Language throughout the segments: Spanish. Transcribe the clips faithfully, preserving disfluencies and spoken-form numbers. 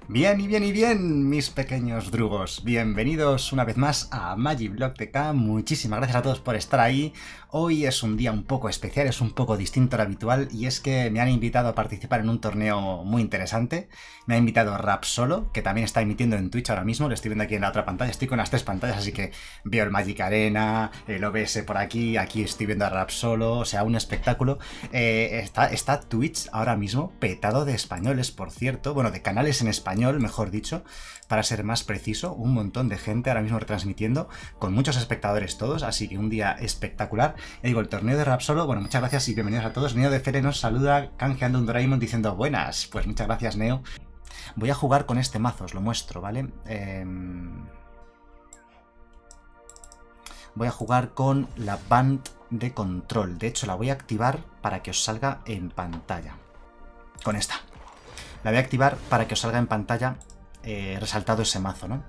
Bien y bien y bien, mis pequeños drugos. Bienvenidos una vez más a Magiblock T K. Muchísimas gracias a todos por estar ahí. Hoy es un día un poco especial, es un poco distinto al habitual, y es que me han invitado a participar en un torneo muy interesante. Me ha invitado Rapsolo, que también está emitiendo en Twitch ahora mismo. Lo estoy viendo aquí en la otra pantalla. Estoy con las tres pantallas, así que veo el Magic Arena, el O B S por aquí, aquí estoy viendo a Rapsolo, o sea, un espectáculo. Eh, está, está Twitch ahora mismo petado de españoles, por cierto, bueno, de canales en español, mejor dicho, para ser más preciso, un montón de gente ahora mismo retransmitiendo, con muchos espectadores todos, así que un día espectacular. Ya digo, el torneo de Rapsolo, bueno, muchas gracias y bienvenidos a todos. Neo de Fere nos saluda canjeando un Doraemon diciendo buenas, pues muchas gracias, Neo. Voy a jugar con este mazo, os lo muestro, ¿vale? Eh... Voy a jugar con la Band de control, de hecho la voy a activar para que os salga en pantalla, con esta. La voy a activar para que os salga en pantalla eh, resaltado ese mazo, ¿no?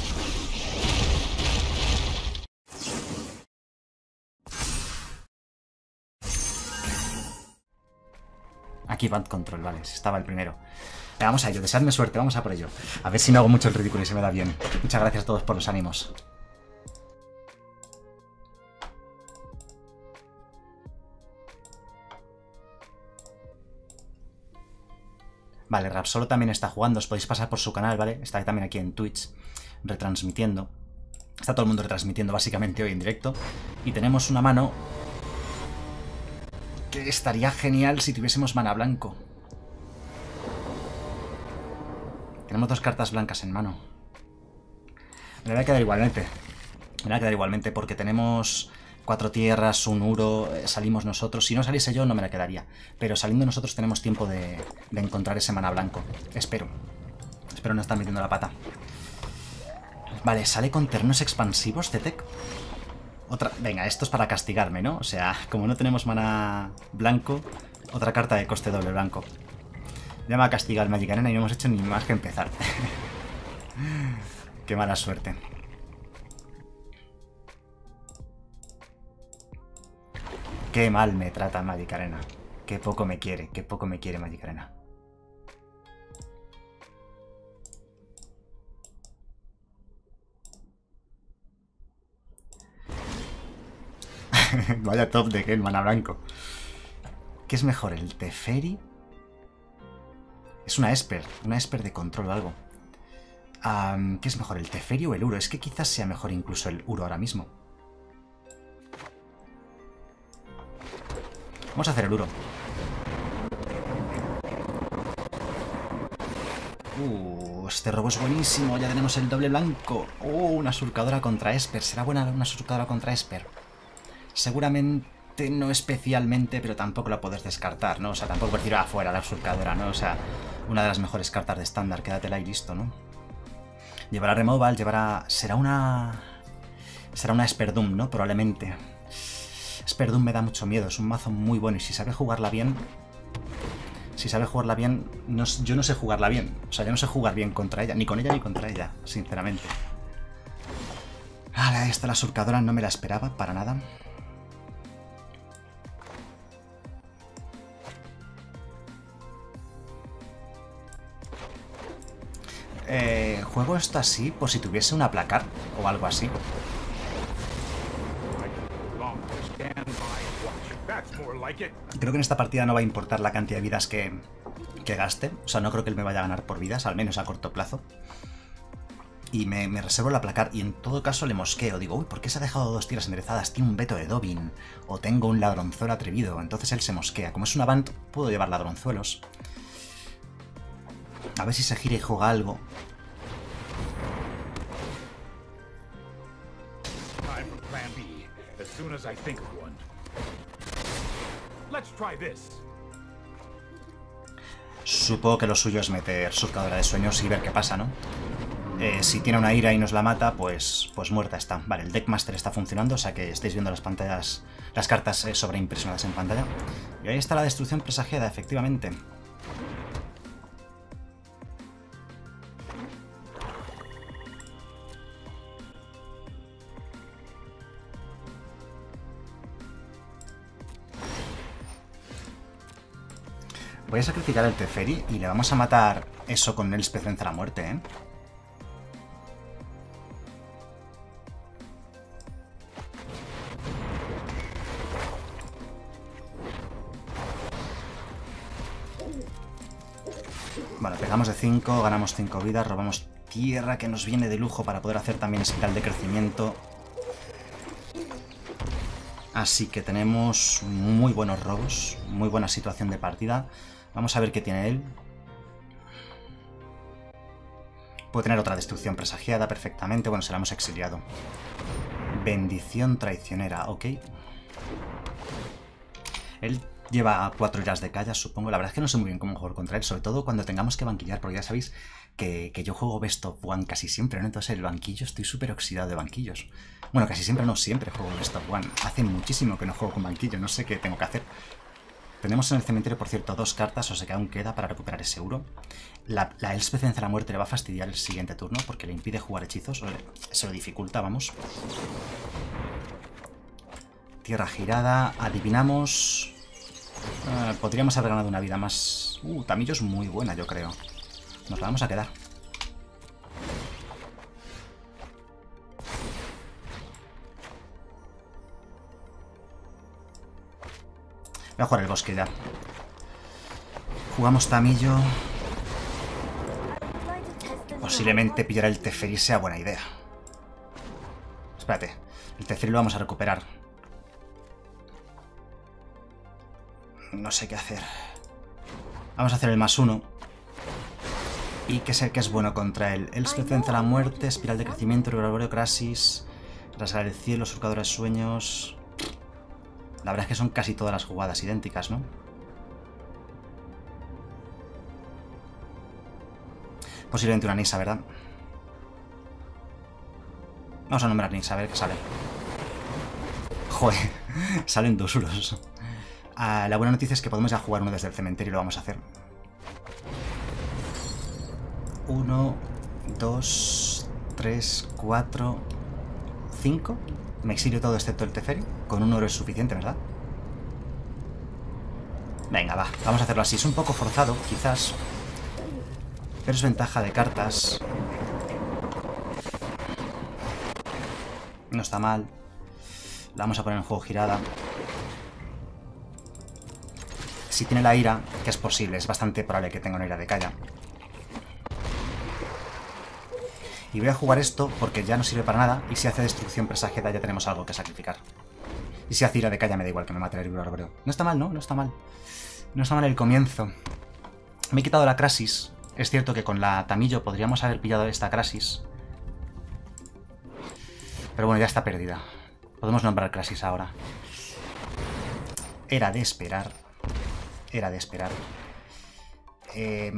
Aquí Band Control, vale, estaba el primero. Vamos a ello, deseadme suerte, vamos a por ello. A ver si no hago mucho el ridículo y se me da bien. Muchas gracias a todos por los ánimos. Vale, Rapsolo también está jugando, os podéis pasar por su canal, ¿vale? Está también aquí en Twitch, retransmitiendo. Está todo el mundo retransmitiendo básicamente hoy en directo. Y tenemos una mano que estaría genial si tuviésemos mana blanco. Tenemos dos cartas blancas en mano. Me va a quedar igualmente. Me va a quedar igualmente porque tenemos cuatro tierras, un uro, salimos nosotros. Si no saliese yo no me la quedaría. Pero saliendo nosotros tenemos tiempo de, de encontrar ese mana blanco. Espero. Espero no estar metiendo la pata. Vale, sale con terrenos expansivos, Cetec. Otra... Venga, esto es para castigarme, ¿no? O sea, como no tenemos mana blanco, otra carta de coste doble blanco. Ya me va a castigar el Magic Arena y no hemos hecho ni más que empezar. Qué mala suerte. Qué mal me trata Magic Arena. Qué poco me quiere, qué poco me quiere Magic Arena. Vaya top de que el mana blanco. ¿Qué es mejor, el Teferi? Es una Esper, una Esper de control o algo. Um, ¿Qué es mejor, el Teferi o el Uro? Es que quizás sea mejor incluso el Uro ahora mismo. Vamos a hacer el Uro. Uh, este robo es buenísimo. Ya tenemos el doble blanco. Uh, una surcadora contra Esper. ¿Será buena una surcadora contra Esper? Seguramente no especialmente, pero tampoco la puedes descartar, ¿no? O sea, tampoco por tirar afuera la surcadora, ¿no? O sea, una de las mejores cartas de estándar. Quédatela y listo, ¿no? Llevará removal, llevará... Será una... Será una Esperdum, ¿no? Probablemente. Esperdum me da mucho miedo. Es un mazo muy bueno y si sabe jugarla bien... Si sabe jugarla bien... No, yo no sé jugarla bien. O sea, yo no sé jugar bien contra ella. Ni con ella ni contra ella, sinceramente. Ah, esta la surcadora no me la esperaba para nada. Eh, juego esto así por si tuviese una placar o algo así. Creo que en esta partida no va a importar la cantidad de vidas que, que gaste. O sea, no creo que él me vaya a ganar por vidas, al menos a corto plazo. Y me, me reservo la placar y en todo caso le mosqueo. Digo, uy, ¿por qué se ha dejado dos tiras enderezadas? Tiene un veto de Dobbin. O tengo un ladronzuelo atrevido. Entonces él se mosquea. Como es una band, puedo llevar ladronzuelos. A ver si se gira y juega algo. Supongo que lo suyo es meter surcadora de sueños y ver qué pasa, ¿no? Eh, si tiene una ira y nos la mata, pues, pues muerta está. Vale, el Deckmaster está funcionando, o sea que estáis viendo las pantallas, las cartas eh, sobreimpresionadas en pantalla. Y ahí está la destrucción presagiada, efectivamente. Voy a sacrificar el Teferi y le vamos a matar eso con el Elspeth vence la muerte, ¿eh? Vale, pegamos de cinco, ganamos cinco vidas, robamos tierra que nos viene de lujo para poder hacer también espiral de crecimiento. Así que tenemos muy buenos robos, muy buena situación de partida. Vamos a ver qué tiene él. Puede tener otra destrucción presagiada perfectamente. Bueno, se la hemos exiliado. Bendición traicionera, ok. Él lleva cuatro iras de calla, supongo. La verdad es que no sé muy bien cómo jugar contra él, sobre todo cuando tengamos que banquillar, porque ya sabéis que, que yo juego Best of One casi siempre, ¿no? Entonces el banquillo, estoy súper oxidado de banquillos. Bueno, casi siempre no, siempre juego Best of One. Hace muchísimo que no juego con banquillo, no sé qué tengo que hacer. Tenemos en el cementerio, por cierto, dos cartas, o sea que aún queda para recuperar ese euro. La, la Elspeth vence la muerte le va a fastidiar el siguiente turno porque le impide jugar hechizos, o le, se lo dificulta, vamos. Tierra girada, adivinamos... Uh, podríamos haber ganado una vida más... Uh, Tamillo es muy buena, yo creo. Nos la vamos a quedar. Voy a jugar el bosque ya. Jugamos Tamillo. Posiblemente pillar el Teferi sea buena idea. Espérate. El Teferi lo vamos a recuperar. No sé qué hacer. Vamos a hacer el más uno. Y que sé que es bueno contra él. Elspeth vence la muerte, espiral de crecimiento, Gregorio Crasis, rasgar el cielo, surcadora de sueños. La verdad es que son casi todas las jugadas idénticas, ¿no? Posiblemente una Nissa, ¿verdad? Vamos a nombrar Nissa, a ver qué sale. Joder, salen dos uros. Ah, la buena noticia es que podemos ya jugar uno desde el cementerio y lo vamos a hacer. Uno, dos, tres, cuatro, cinco. Me exilio todo excepto el Teferi. Con un oro es suficiente, ¿verdad? Venga, va. Vamos a hacerlo así. Es un poco forzado, quizás. Pero es ventaja de cartas. No está mal. La vamos a poner en juego girada. Si tiene la ira, que es posible, es bastante probable que tenga una ira de calla. Y voy a jugar esto porque ya no sirve para nada. Y si hace destrucción presagiada ya tenemos algo que sacrificar. Y si hace ira de calla me da igual que me mate el Herbívoro. No está mal, ¿no? No está mal. No está mal el comienzo. Me he quitado la Crasis. Es cierto que con la Tamillo podríamos haber pillado esta Crasis. Pero bueno, ya está perdida. Podemos nombrar Crasis ahora. Era de esperar. Era de esperar. Eh...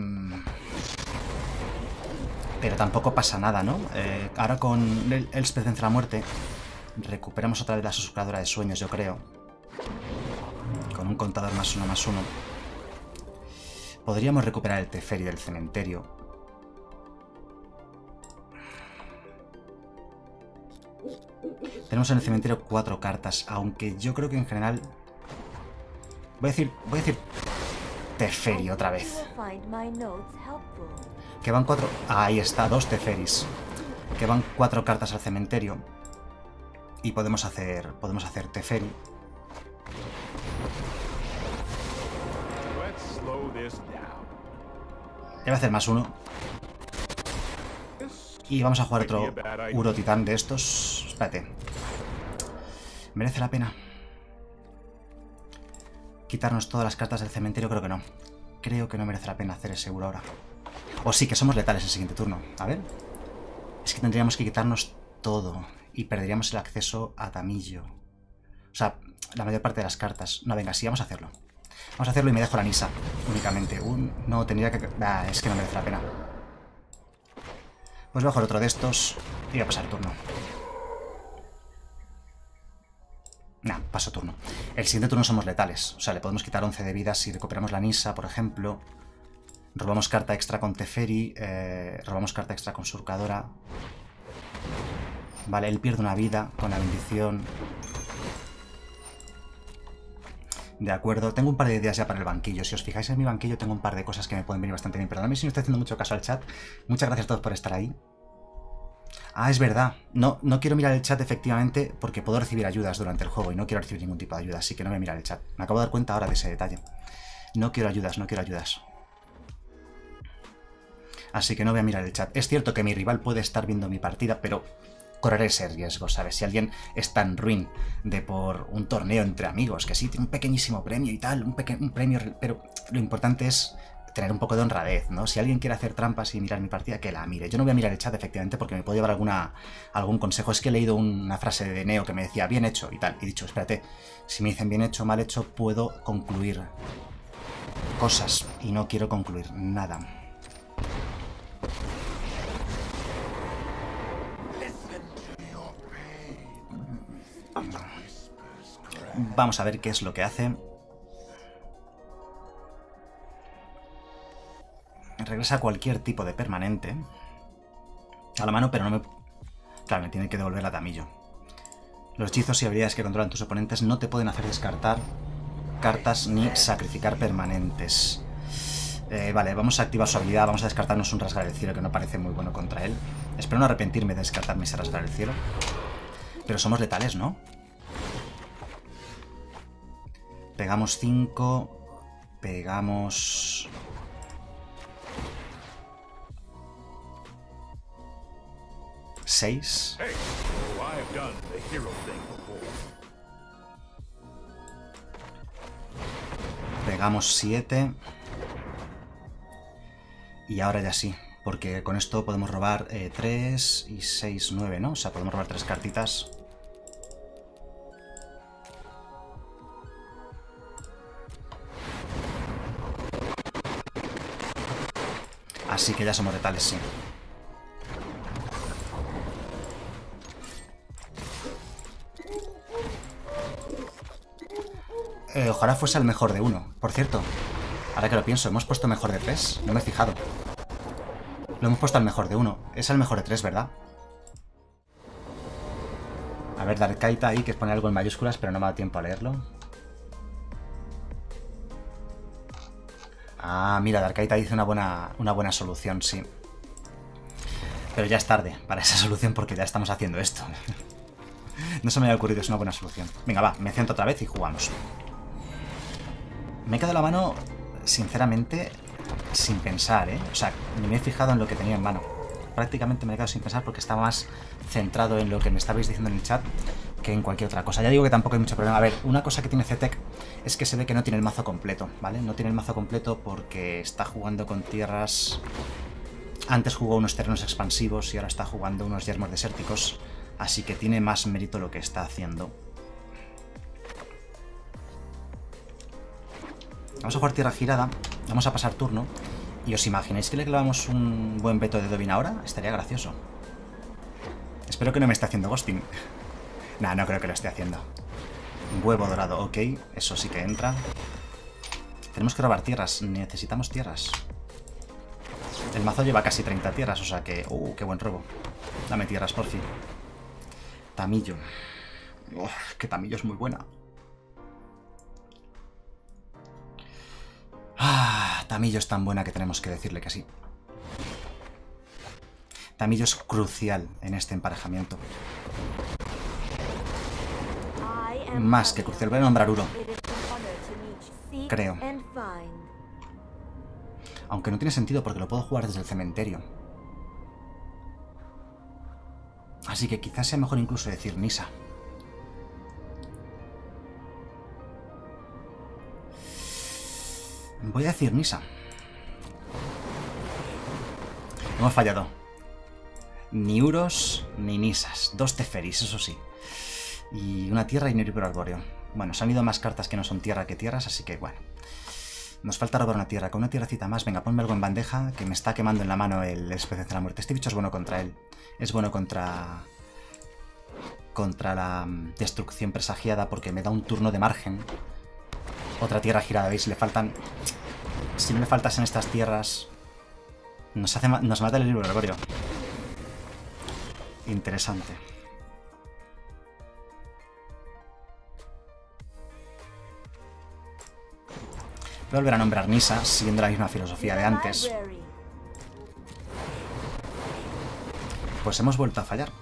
Pero tampoco pasa nada, ¿no? Eh, ahora con el Elspeth vence la muerte recuperamos otra vez la susurradora de sueños, yo creo. Con un contador más uno, más uno. Podríamos recuperar el Teferi del cementerio. Tenemos en el cementerio cuatro cartas, aunque yo creo que en general... Voy a decir... Voy a decir... Teferi otra vez. Que van cuatro... Ah, ahí está, dos Teferis. Que van cuatro cartas al cementerio. Y podemos hacer... Podemos hacer Teferi. Le voy a hacer más uno. Y vamos a jugar otro Uro Titán de estos. Espérate. ¿Merece la pena quitarnos todas las cartas del cementerio? Creo que no. Creo que no merece la pena hacer ese Uro ahora. O sí, que somos letales el siguiente turno. A ver. Es que tendríamos que quitarnos todo. Y perderíamos el acceso a Tamillo. O sea, la mayor parte de las cartas. No, venga, sí, vamos a hacerlo. Vamos a hacerlo y me dejo la Nissa. Únicamente. Un... No, tendría que... Ah, es que no merece la pena. Pues voy a jugar otro de estos. Y voy a pasar turno. Nah, paso turno. El siguiente turno somos letales. O sea, le podemos quitar once de vida si recuperamos la Nissa, por ejemplo. Robamos carta extra con Teferi. Eh, robamos carta extra con Surcadora. Vale, él pierde una vida con la bendición. De acuerdo, tengo un par de ideas ya para el banquillo. Si os fijáis en mi banquillo tengo un par de cosas que me pueden venir bastante bien. Perdóname si no estoy haciendo mucho caso al chat. Muchas gracias a todos por estar ahí. Ah, es verdad. No, no quiero mirar el chat efectivamente porque puedo recibir ayudas durante el juego y no quiero recibir ningún tipo de ayuda, así que no voy a mirar el chat. Me acabo de dar cuenta ahora de ese detalle. No quiero ayudas, no quiero ayudas. Así que no voy a mirar el chat. Es cierto que mi rival puede estar viendo mi partida, pero correré ese riesgo, ¿sabes? Si alguien es tan ruin de por un torneo entre amigos, que sí, tiene un pequeñísimo premio y tal, un, peque un premio, pero lo importante es tener un poco de honradez, ¿no? Si alguien quiere hacer trampas y mirar mi partida, que la mire. Yo no voy a mirar el chat, efectivamente, porque me puedo llevar alguna, algún consejo. Es que he leído una frase de Neo que me decía, bien hecho, y tal. Y he dicho, espérate, si me dicen bien hecho o mal hecho, puedo concluir cosas. Y no quiero concluir nada. Vamos a ver qué es lo que hace. Regresa cualquier tipo de permanente a la mano, pero no me... Claro, me tiene que devolver la Tamillo. Los hechizos y habilidades que controlan tus oponentes no te pueden hacer descartar cartas ni sacrificar permanentes. Eh, vale, vamos a activar su habilidad, vamos a descartarnos un rasgar el cielo que no parece muy bueno contra él. Espero no arrepentirme de descartarme ese rasgar el cielo. Pero somos letales, ¿no? Pegamos cinco. Pegamos... seis. Pegamos siete. Y ahora ya sí, porque con esto podemos robar eh, tres y seis, nueve, ¿no? O sea, podemos robar tres cartitas. Así que ya somos letales, sí. Eh, ojalá fuese el mejor de uno. Por cierto, ahora que lo pienso, ¿hemos puesto mejor de tres? No me he fijado. Lo hemos puesto al mejor de uno. Es el mejor de tres, ¿verdad? A ver, Darkaita ahí, que pone algo en mayúsculas, pero no me ha dado tiempo a leerlo. Ah, mira, Darkaita dice una buena, una buena solución, sí. Pero ya es tarde para esa solución porque ya estamos haciendo esto. No se me había ocurrido, es una buena solución. Venga, va, me centro otra vez y jugamos. Me he quedado la mano, sinceramente, sin pensar, ¿eh? O sea, ni me he fijado en lo que tenía en mano. Prácticamente me he quedado sin pensar porque estaba más centrado en lo que me estabais diciendo en el chat que en cualquier otra cosa. Ya digo que tampoco hay mucho problema. A ver, una cosa que tiene Zetek es que se ve que no tiene el mazo completo, ¿vale? No tiene el mazo completo porque está jugando con tierras... Antes jugó unos terrenos expansivos y ahora está jugando unos yermos desérticos. Así que tiene más mérito lo que está haciendo. Vamos a jugar tierra girada, vamos a pasar turno. ¿Y os imagináis que le clavamos un buen veto de Dovin ahora? Estaría gracioso. Espero que no me esté haciendo ghosting. Nah, no creo que lo esté haciendo. Huevo dorado, ok, eso sí que entra. Tenemos que robar tierras, necesitamos tierras. El mazo lleva casi treinta tierras, o sea que... Uh, qué buen robo. Dame tierras, por fin. Tamillo. Uf, que Tamillo es muy buena. Ah, Tamillo es tan buena que tenemos que decirle que sí. Tamillo es crucial en este emparejamiento. Más que crucial. Voy a nombrar Uro. Creo. Aunque no tiene sentido porque lo puedo jugar desde el cementerio. Así que quizás sea mejor incluso decir Nissa. Voy a decir Nissa. Hemos fallado. Ni Uros ni Nissas. Dos Teferis, eso sí. Y una tierra y un Herívoro Arbóreo. Bueno, se han ido más cartas que no son tierra que tierras, así que bueno. Nos falta robar una tierra. Con una tierracita más, venga, ponme algo en bandeja, que me está quemando en la mano el especie de la muerte. Este bicho es bueno contra él. Es bueno contra... Contra la destrucción presagiada porque me da un turno de margen. Otra tierra girada, ¿veis? Le faltan... Si no me faltasen estas tierras... Nos, hace ma... Nos mata el Herívoro Arbóreo. Interesante. Voy a volver a nombrar Nissa, siguiendo la misma filosofía de antes. Pues hemos vuelto a fallar.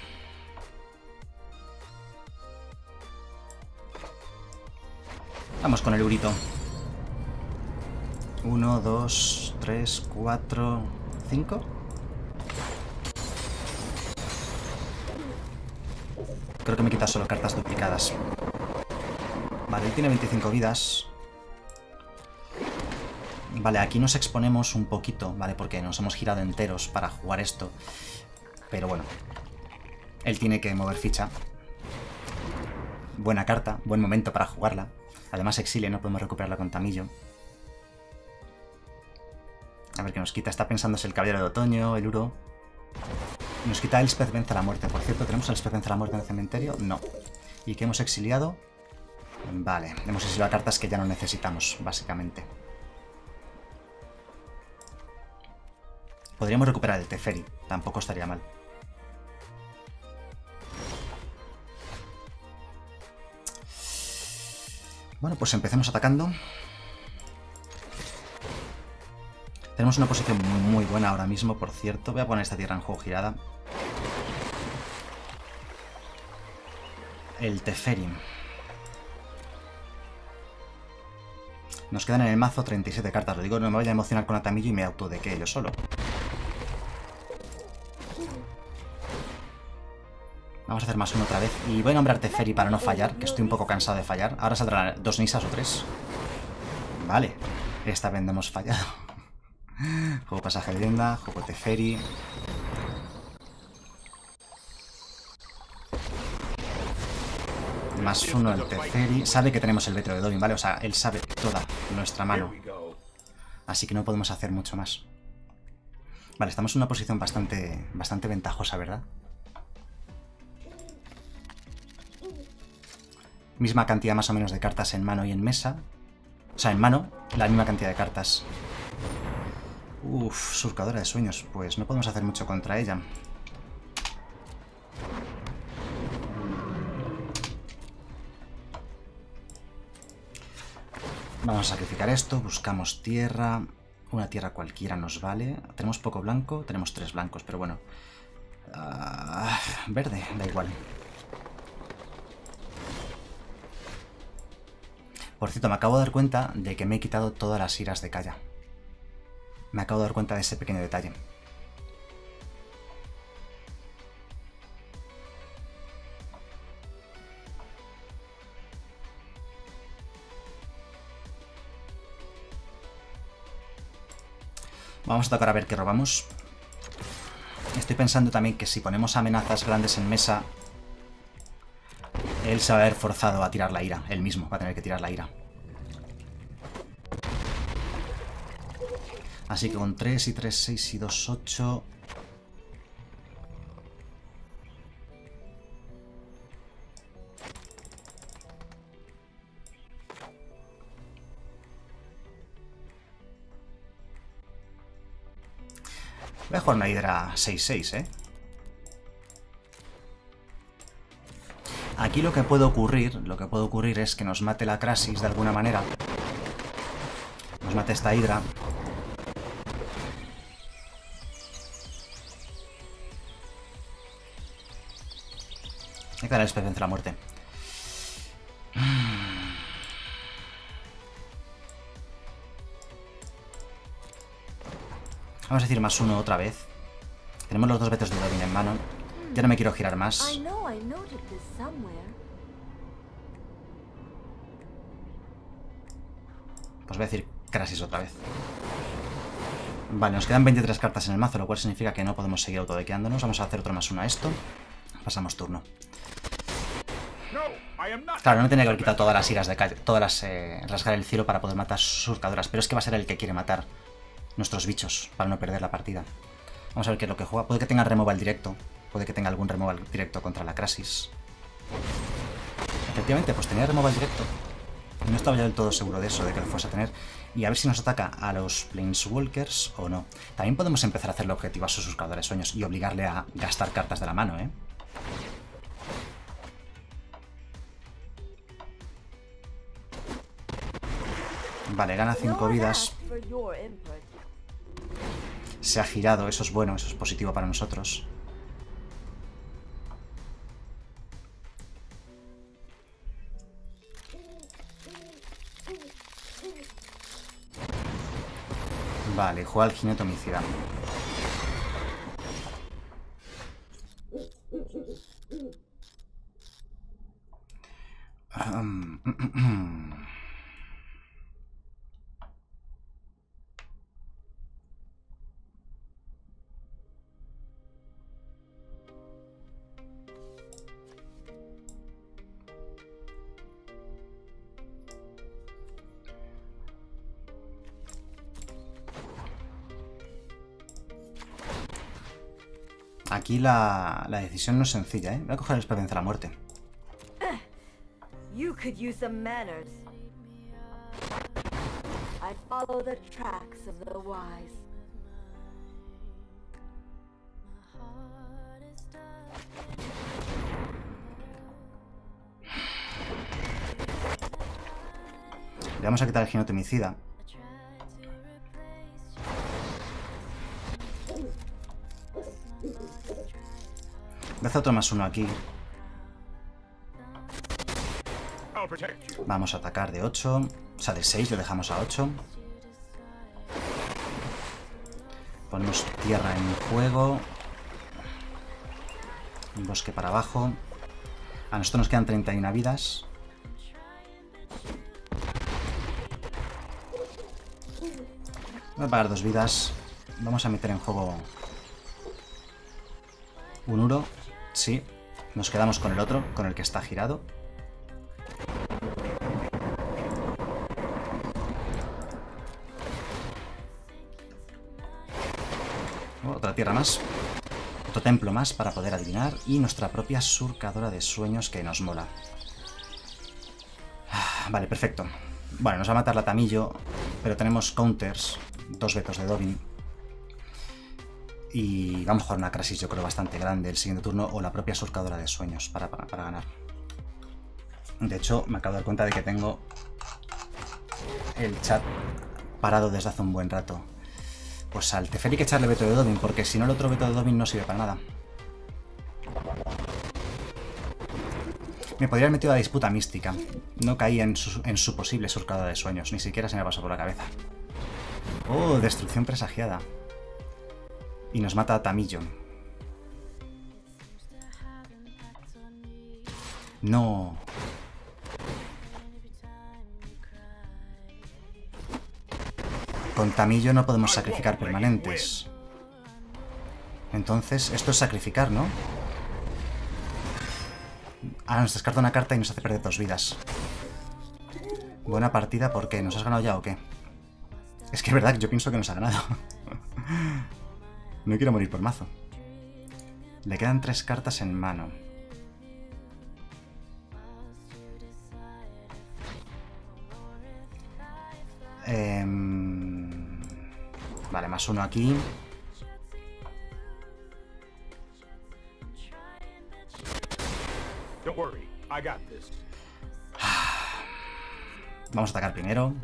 Vamos con el Urito. Uno, dos, tres, cuatro, cinco. Creo que me quita solo cartas duplicadas. Vale, él tiene veinticinco vidas. Vale, aquí nos exponemos un poquito, ¿vale? Porque nos hemos girado enteros para jugar esto. Pero bueno. Él tiene que mover ficha. Buena carta, buen momento para jugarla. Además Exilia, no podemos recuperarla con Tamillo. A ver qué nos quita. Está pensándose el Caballero de Otoño, el Uro. Nos quita Elspeth vence a la muerte. Por cierto, ¿tenemos Elspeth vence a la muerte en el cementerio? No. ¿Y qué hemos exiliado? Vale, hemos exiliado cartas que ya no necesitamos, básicamente. Podríamos recuperar el Teferi, tampoco estaría mal. Bueno, pues empecemos atacando. Tenemos una posición muy buena ahora mismo, por cierto. Voy a poner esta tierra en juego girada. El Teferi. Nos quedan en el mazo treinta y siete cartas. Lo digo, no me vaya a emocionar con Atamillo y me autodeque yo solo. Vamos a hacer más uno otra vez. Y voy a nombrar Teferi para no fallar, que estoy un poco cansado de fallar. Ahora saldrán dos Nissas o tres. Vale. Esta vez no hemos fallado. Juego pasaje de leyenda, juego Teferi. Más uno el Teferi. Sabe que tenemos el Vetro de Dobin, ¿vale? O sea, él sabe toda nuestra mano. Así que no podemos hacer mucho más. Vale, estamos en una posición bastante, bastante ventajosa, ¿verdad? Misma cantidad más o menos de cartas en mano y en mesa. O sea, en mano, la misma cantidad de cartas. Uff, surcadora de sueños. Pues no podemos hacer mucho contra ella. Vamos a sacrificar esto, buscamos tierra. Una tierra cualquiera nos vale. Tenemos poco blanco, tenemos tres blancos, pero bueno. Uh, verde, da igual. Por cierto, me acabo de dar cuenta de que me he quitado todas las iras de Kaya. Me acabo de dar cuenta de ese pequeño detalle. Vamos a tocar a ver qué robamos. Estoy pensando también que si ponemos amenazas grandes en mesa, él se va a ver forzado a tirar la ira. Él mismo va a tener que tirar la ira. Así que con tres y tres, seis y dos, ocho... Voy a jugar una hidra seis seis, ¿eh? Aquí lo que puede ocurrir, lo que puede ocurrir es que nos mate la Krasis de alguna manera. Nos mate esta hidra. Hay que dar el Elspeth vence a la muerte. Vamos a decir más uno otra vez. Tenemos los dos vetos de Dobin en mano. Ya no me quiero girar más. Pues voy a decir Krasis otra vez. Vale, nos quedan veintitrés cartas en el mazo, lo cual significa que no podemos seguir autodequeándonos. Vamos a hacer otro más uno a esto. Pasamos turno. Claro, no tenía que haber quitado todas las iras de calle, todas las eh, rasgar el cielo para poder matar surcadoras, pero es que va a ser el que quiere matar nuestros bichos para no perder la partida. Vamos a ver qué es lo que juega. Puede que tenga removal directo, puede que tenga algún removal directo contra la Krasis. Efectivamente, pues tenía removal directo. No estaba yo del todo seguro de eso, de que lo fuese a tener. Y a ver si nos ataca a los Planeswalkers o no. También podemos empezar a hacerle objetivo a sus surcadores de sueños y obligarle a gastar cartas de la mano, ¿eh? Vale, gana cinco vidas. Se ha girado, eso es bueno, eso es positivo para nosotros. Vale, juega al jinete homicida. Um, mm, mm, mm. Aquí la, la decisión no es sencilla, ¿eh? Voy a coger el espada de la muerte. You could use some manners. I follow the tracks of the wise. Le vamos a quitar el jinete homicida. Voy a hacer otro más uno aquí. Vamos a atacar de ocho. O sea, de seis lo dejamos a ocho. Ponemos tierra en juego. Un bosque para abajo. A nosotros nos quedan treinta y una vidas. Voy a pagar dos vidas. Vamos a meter en juego un Uro. Sí. Nos quedamos con el otro, con el que está girado. Otra tierra más. Otro templo más para poder adivinar. Y nuestra propia surcadora de sueños que nos mola. Vale, perfecto. Bueno, nos va a matar la Tamillo, pero tenemos counters. Dos vetos de Dobin. Y vamos a jugar una Crasis, yo creo, bastante grande el siguiente turno. O la propia surcadora de sueños para, para, para ganar. De hecho, me acabo de dar cuenta de que tengo el chat parado desde hace un buen rato. Pues al Teferi hay que echarle veto de Dobin, porque si no el otro veto de Dobin no sirve para nada. Me podría haber metido a la disputa mística. No caí en su, en su posible surcadora de sueños. Ni siquiera se me pasó por la cabeza. Oh, destrucción presagiada. Y nos mata a Tamillo. No. Con Tamillo no podemos sacrificar permanentes. Entonces, esto es sacrificar, ¿no? Ah, nos descarta una carta y nos hace perder dos vidas. Buena partida, ¿por qué? ¿Nos has ganado ya o qué? Es que es verdad, yo pienso que nos ha ganado. No quiero morir por mazo. Le quedan tres cartas en mano. Eh... Vale, más uno aquí. Vamos a atacar primero.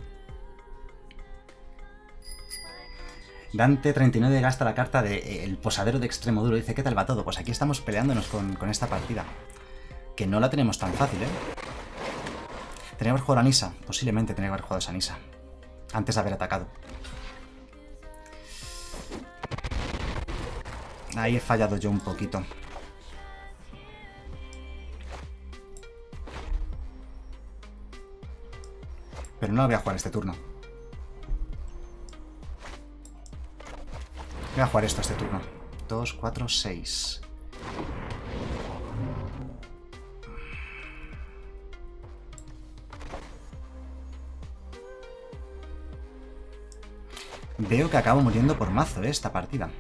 Dante treinta y nueve gasta la carta de eh, el posadero de extremo duro. Dice, ¿qué tal va todo? Pues aquí estamos peleándonos con, con esta partida. Que no la tenemos tan fácil, ¿eh? Tenía que haber jugado a Nisa. Posiblemente tenía que haber jugado a esa Nisa. Antes de haber atacado. Ahí he fallado yo un poquito. Pero no la voy a jugar este turno. Voy a jugar esto este turno. dos, cuatro, seis. Veo que acabo muriendo por mazo, ¿eh? Esta partida.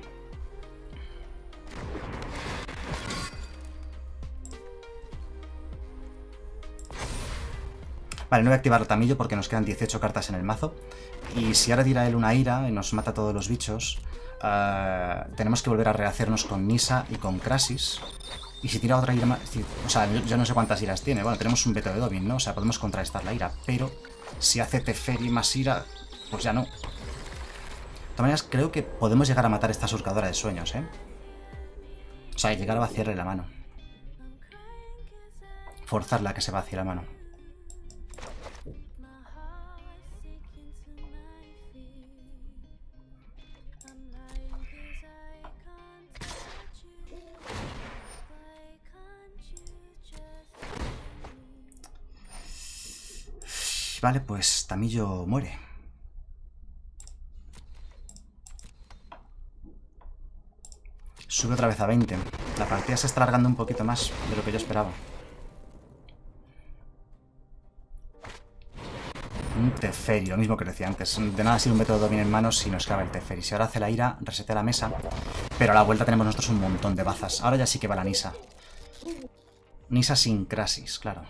Vale, no voy a activar Tamillo porque nos quedan dieciocho cartas en el mazo. Y si ahora tira él una ira y nos mata a todos los bichos, uh, tenemos que volver a rehacernos con Nisa y con Crasis. Y si tira otra ira más... O sea, yo, yo no sé cuántas iras tiene. Bueno, tenemos un veto de Dobin, ¿no? O sea, podemos contrarrestar la ira, pero Si hace Teferi más ira, pues ya no. De todas maneras, creo que podemos llegar a matar a esta surcadora de sueños, ¿eh? O sea, llegar a vaciarle la mano. Forzarla a que se vacíe la mano. Vale, pues Tamillo muere. Sube otra vez a veinte. La partida se está alargando un poquito más de lo que yo esperaba. Un Teferi, lo mismo que decía antes. De nada sirve un método de dominio en manos si nos clava el Teferi. Si ahora hace la ira, resetea la mesa. Pero a la vuelta tenemos nosotros un montón de bazas. Ahora ya sí que va la Nisa. Nisa sin Crasis, claro.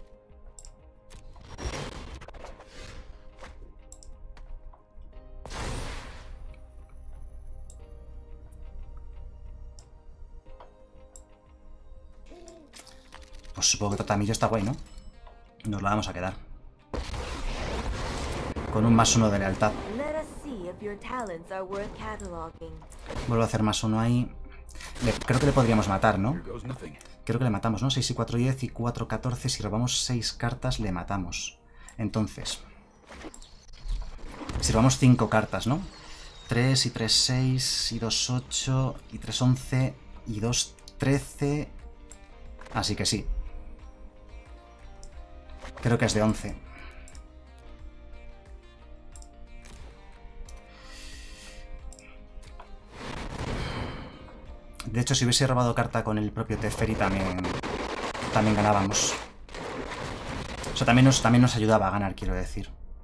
Pues supongo que Tatamillo está guay, ¿no? Nos la vamos a quedar. Con un más uno de lealtad. Vuelvo a hacer más uno ahí. Le, creo que le podríamos matar, ¿no? Creo que le matamos, ¿no? seis y cuatro, diez y cuatro, catorce. Si robamos seis cartas, le matamos. Entonces... Si robamos cinco cartas, ¿no? tres y tres, seis y dos, ocho y tres, once y dos, trece... Así que sí. Creo que es de once. De hecho, si hubiese robado carta con el propio Teferi también, también ganábamos. O sea, también nos, también nos ayudaba a ganar, quiero decir.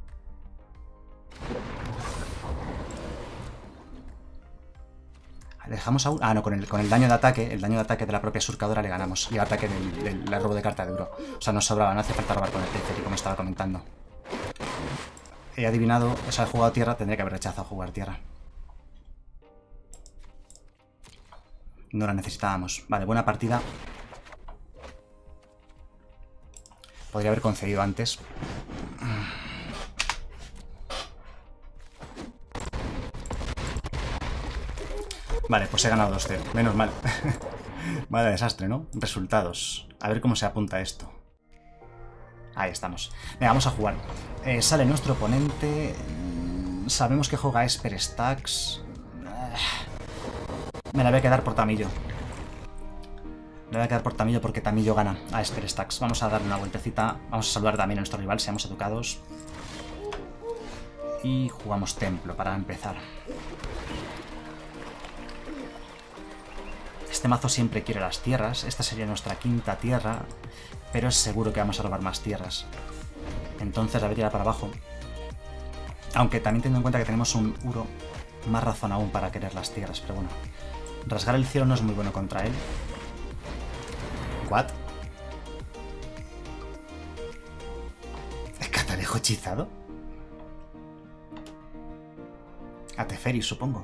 ¿Le dejamos a un...? Ah, no, con el, con el daño de ataque, el daño de ataque de la propia surcadora le ganamos. Y el ataque del, del, del robo de carta de oro. O sea, nos sobraba, no hace falta robar con el Teferi, como estaba comentando. He adivinado, o sea, he jugado tierra, tendría que haber rechazado jugar tierra. No la necesitábamos. Vale, buena partida. Podría haber concedido antes. Vale, pues he ganado dos cero. Menos mal. Vale, desastre, ¿no? Resultados. A ver cómo se apunta esto. Ahí estamos. Venga, vamos a jugar. Eh, sale nuestro oponente. Sabemos que juega Esper Stacks. Me la voy a quedar por Tamillo. Me voy a quedar por Tamillo porque Tamillo gana a Esper Stacks. Vamos a darle una vueltecita. Vamos a saludar también a nuestro rival, seamos educados. Y jugamos Templo para empezar. Este mazo siempre quiere las tierras. Esta sería nuestra quinta tierra. Pero es seguro que vamos a robar más tierras. Entonces la voy a tirar para abajo. Aunque también teniendo en cuenta que tenemos un Uro, más razón aún para querer las tierras. Pero bueno. Rasgar el cielo no es muy bueno contra él. ¿What? ¿Es Catalejo hechizado? A Teferi, supongo.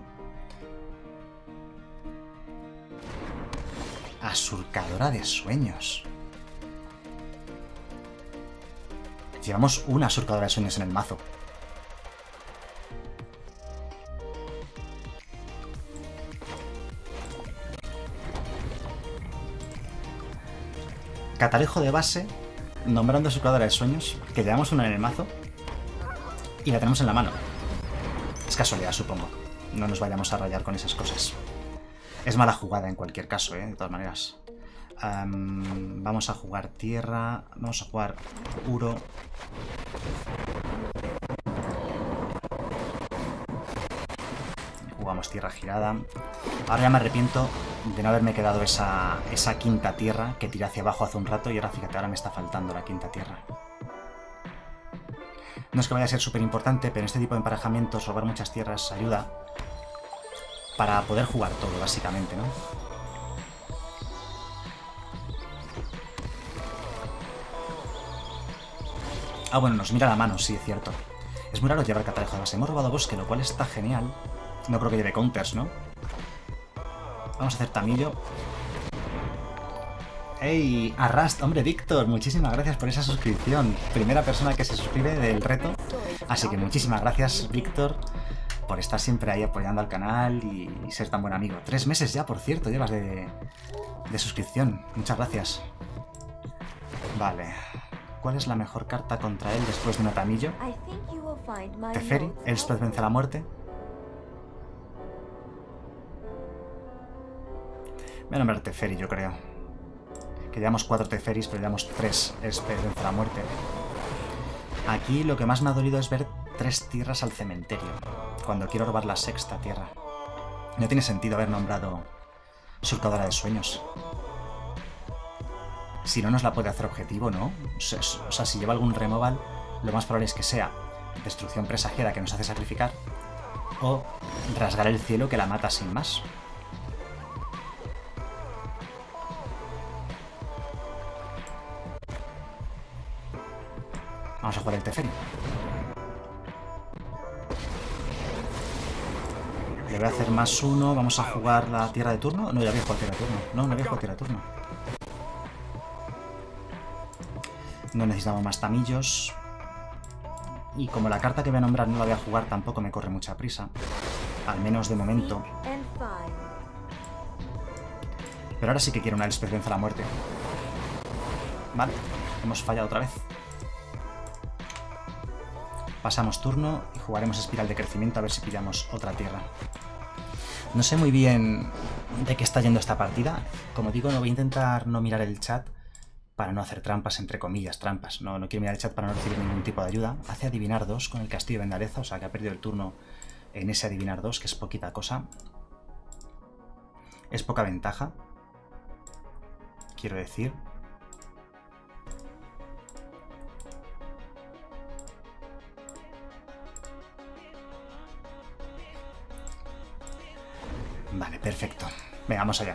A Surcadora de Sueños. Llevamos una Surcadora de Sueños en el mazo. Catalejo de base, nombrando Surcadora de Sueños, que llevamos una en el mazo y la tenemos en la mano. Es casualidad, supongo. No nos vayamos a rayar con esas cosas. Es mala jugada en cualquier caso, ¿eh? De todas maneras. Um, vamos a jugar tierra. Vamos a jugar Uro. Jugamos tierra girada. Ahora ya me arrepiento de no haberme quedado esa, esa quinta tierra que tiré hacia abajo hace un rato. Y ahora fíjate, ahora me está faltando la quinta tierra. No es que vaya a ser súper importante, pero en este tipo de emparejamientos robar muchas tierras ayuda para poder jugar todo, básicamente, ¿no? Ah, bueno, nos mira la mano, sí, es cierto. Es muy raro llevar Catalejo de base. Hemos robado bosque, lo cual está genial. No creo que lleve counters, ¿no? Vamos a hacer Tamillo. ¡Ey! Arrast, hombre, Víctor, muchísimas gracias por esa suscripción. Primera persona que se suscribe del reto. Así que muchísimas gracias, Víctor, por estar siempre ahí apoyando al canal y, y ser tan buen amigo. Tres meses ya, por cierto, llevas de, de suscripción. Muchas gracias. Vale. ¿Cuál es la mejor carta contra él después de un atamillo? Teferi, Elspeth vence a la muerte. Voy a nombrar Teferi, yo creo. Que llevamos cuatro Teferis, pero llevamos tres Elspeth vence a la muerte. Aquí lo que más me ha dolido es ver tres tierras al cementerio, cuando quiero robar la sexta tierra. No tiene sentido haber nombrado Surcadora de Sueños. Si no, nos la puede hacer objetivo, ¿no? O sea, o sea, si lleva algún removal, lo más probable es que sea destrucción presagiada que nos hace sacrificar, o rasgar el cielo que la mata sin más. Vamos a jugar el Teferi. Le voy a hacer más uno. Vamos a jugar la tierra de turno. No, ya había jugado tierra de turno. No, no había jugado tierra de turno. No necesitamos más tamillos. Y como la carta que voy a nombrar no la voy a jugar, tampoco me corre mucha prisa. Al menos de momento. Pero ahora sí que quiero una Elspeth vence a la muerte. Vale, hemos fallado otra vez. Pasamos turno y jugaremos espiral de crecimiento a ver si pillamos otra tierra. No sé muy bien de qué está yendo esta partida. Como digo, no voy a intentar no mirar el chat para no hacer trampas, entre comillas, trampas. No, no quiero mirar el chat para no recibir ningún tipo de ayuda. Hace adivinar dos con el castillo de Vendaleza, o sea que ha perdido el turno en ese adivinar dos, que es poquita cosa. Es poca ventaja, quiero decir. Vale, perfecto. Venga, vamos allá.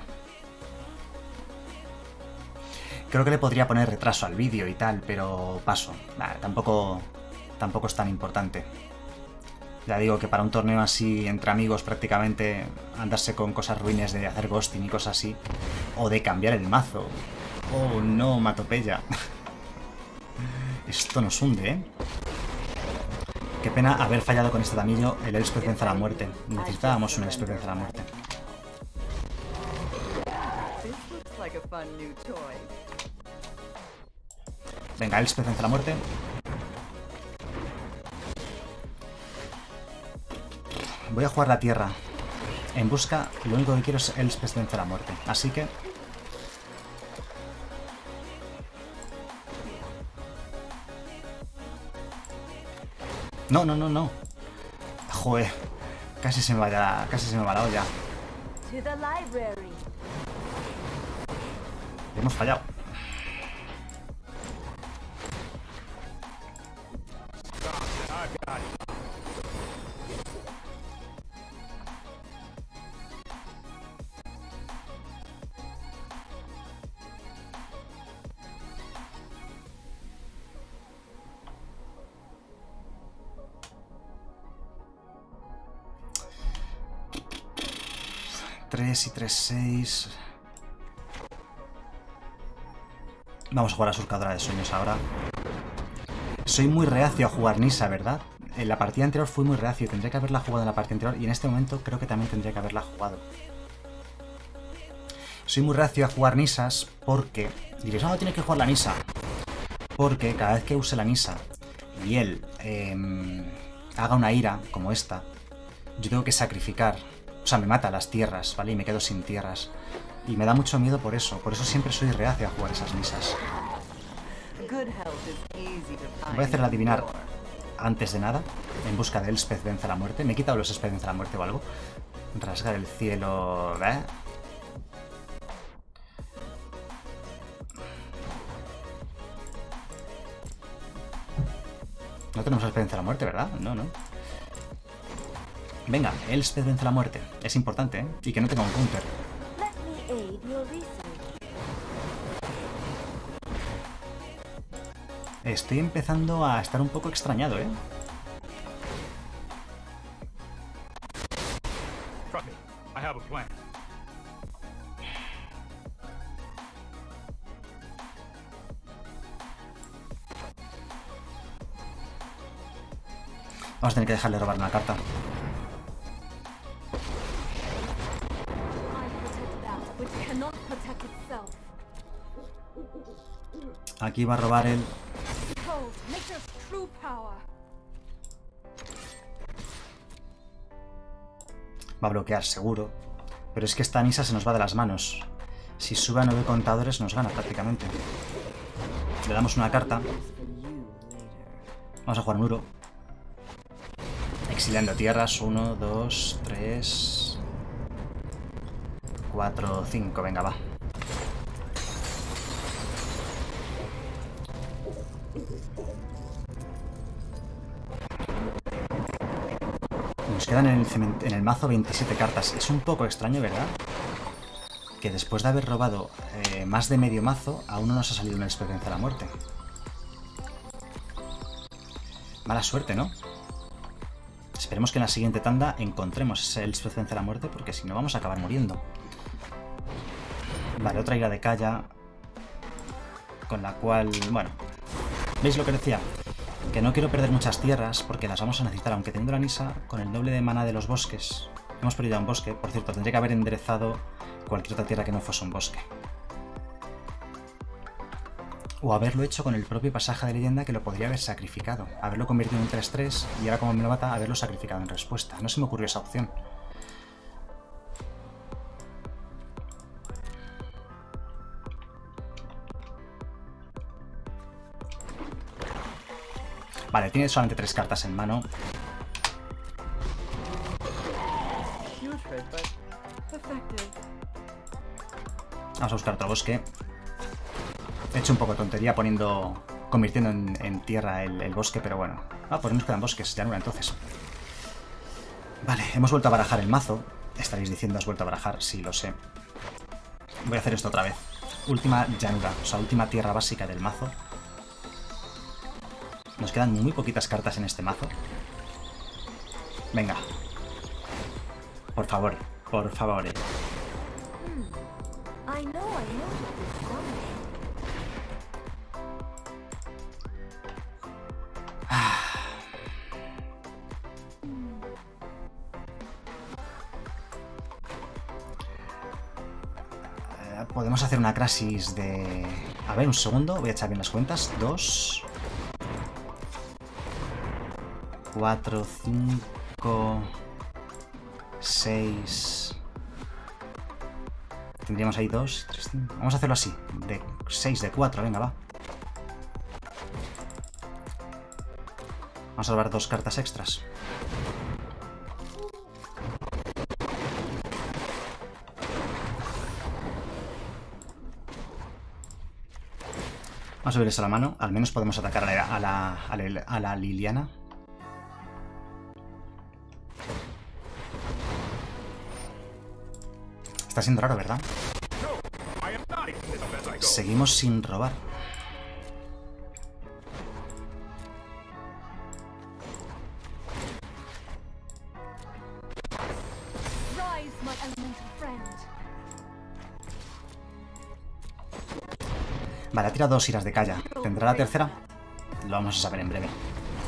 Creo que le podría poner retraso al vídeo y tal, pero paso. Nah, tampoco, tampoco es tan importante. Ya digo que para un torneo así, entre amigos prácticamente, andarse con cosas ruines de hacer ghosting y cosas así, o de cambiar el mazo. Oh, no, Matopeya. Esto nos hunde, ¿eh? Qué pena haber fallado con este tamillo el Elspeth vence a la muerte. Necesitábamos un Elspeth vence a la muerte. Venga, Elspeth vence a la muerte. Voy a jugar la tierra en busca, y lo único que quiero es Elspeth vence a la muerte. Así que... No, no, no, no. Joder. Casi se me va la, casi se me va la olla. Hemos fallado. tres y tres, seis. Vamos a jugar a Surcadora de Sueños ahora. Soy muy reacio a jugar Nissa, ¿verdad? En la partida anterior fui muy reacio. Tendría que haberla jugado en la partida anterior y en este momento creo que también tendría que haberla jugado. Soy muy reacio a jugar Nissas porque... Diréis, no, tienes que jugar la Nissa. Porque cada vez que use la Nissa y él eh, haga una ira como esta, yo tengo que sacrificar... O sea, me mata las tierras, ¿vale? Y me quedo sin tierras. Y me da mucho miedo por eso. Por eso siempre soy reacio a jugar esas Nissas. Voy a hacer el adivinar antes de nada. En busca de Elspeth vence a la muerte. Me he quitado los Elspeth vence a la muerte o algo. Rasgar el cielo... ¿eh? No tenemos Elspeth vence a la muerte, ¿verdad? No, no. Venga, Elspeth vence a la muerte. Es importante, ¿eh? Y que no tenga un counter. Estoy empezando a estar un poco extrañado, ¿eh? Vamos a tener que dejarle robar una carta. Aquí va a robar el... Va a bloquear seguro. Pero es que esta Nissa se nos va de las manos. Si sube a nueve contadores nos gana prácticamente. Le damos una carta. Vamos a jugar un Uro. Exiliando tierras. uno, dos, tres... cuatro, cinco. Venga, va. Nos quedan en el, cement en el mazo veintisiete cartas. Es un poco extraño, ¿verdad? Que después de haber robado eh, más de medio mazo, aún no nos ha salido una experiencia de la muerte. Mala suerte, ¿no? Esperemos que en la siguiente tanda encontremos el experiencia de la muerte, porque si no vamos a acabar muriendo. Vale, otra ira de Kaya. Con la cual, bueno... ¿Veis lo que decía? Que no quiero perder muchas tierras porque las vamos a necesitar, aunque teniendo la Nissa, con el doble de mana de los bosques. Hemos perdido ya un bosque, por cierto, tendría que haber enderezado cualquier otra tierra que no fuese un bosque. O haberlo hecho con el propio pasaje de leyenda, que lo podría haber sacrificado. Haberlo convertido en un tres tres y ahora como me lo mata, haberlo sacrificado en respuesta. No se me ocurrió esa opción. Vale, tiene solamente tres cartas en mano. Vamos a buscar otro bosque. He hecho un poco de tontería poniendo... convirtiendo en, en tierra el, el bosque, pero bueno. Ah, pues nos quedan bosques, llanura entonces. Vale, hemos vuelto a barajar el mazo. Estaréis diciendo, ¿has vuelto a barajar? Sí, lo sé. Voy a hacer esto otra vez. Última llanura, o sea, última tierra básica del mazo. Nos quedan muy poquitas cartas en este mazo. Venga. Por favor, por favor. Eh. Ah. Eh, podemos hacer una Crasis de... A ver, un segundo, voy a echar bien las cuentas. Dos... cuatro, cinco, seis... Tendríamos ahí dos, tres, cinco... Vamos a hacerlo así, de seis, de cuatro, venga, va. Vamos a salvar dos cartas extras. Vamos a subir eso a la mano, al menos podemos atacar a la, a la, a la, a la Liliana. Está siendo raro, ¿verdad? Seguimos sin robar. Vale, ha tirado dos iras de Kaya. ¿Tendrá la tercera? Lo vamos a saber en breve.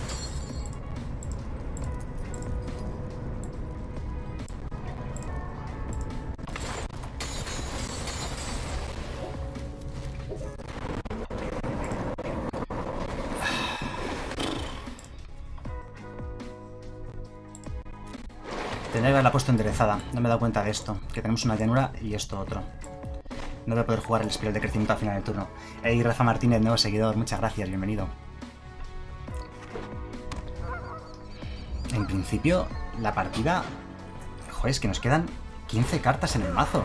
Tendría que haberla puesto enderezada. No me he dado cuenta de esto. Que tenemos una llanura y esto otro. No voy a poder jugar el espiral de crecimiento al final del turno. Hey, Rafa Martínez, nuevo seguidor. Muchas gracias, bienvenido. En principio, la partida... Joder, es que nos quedan quince cartas en el mazo.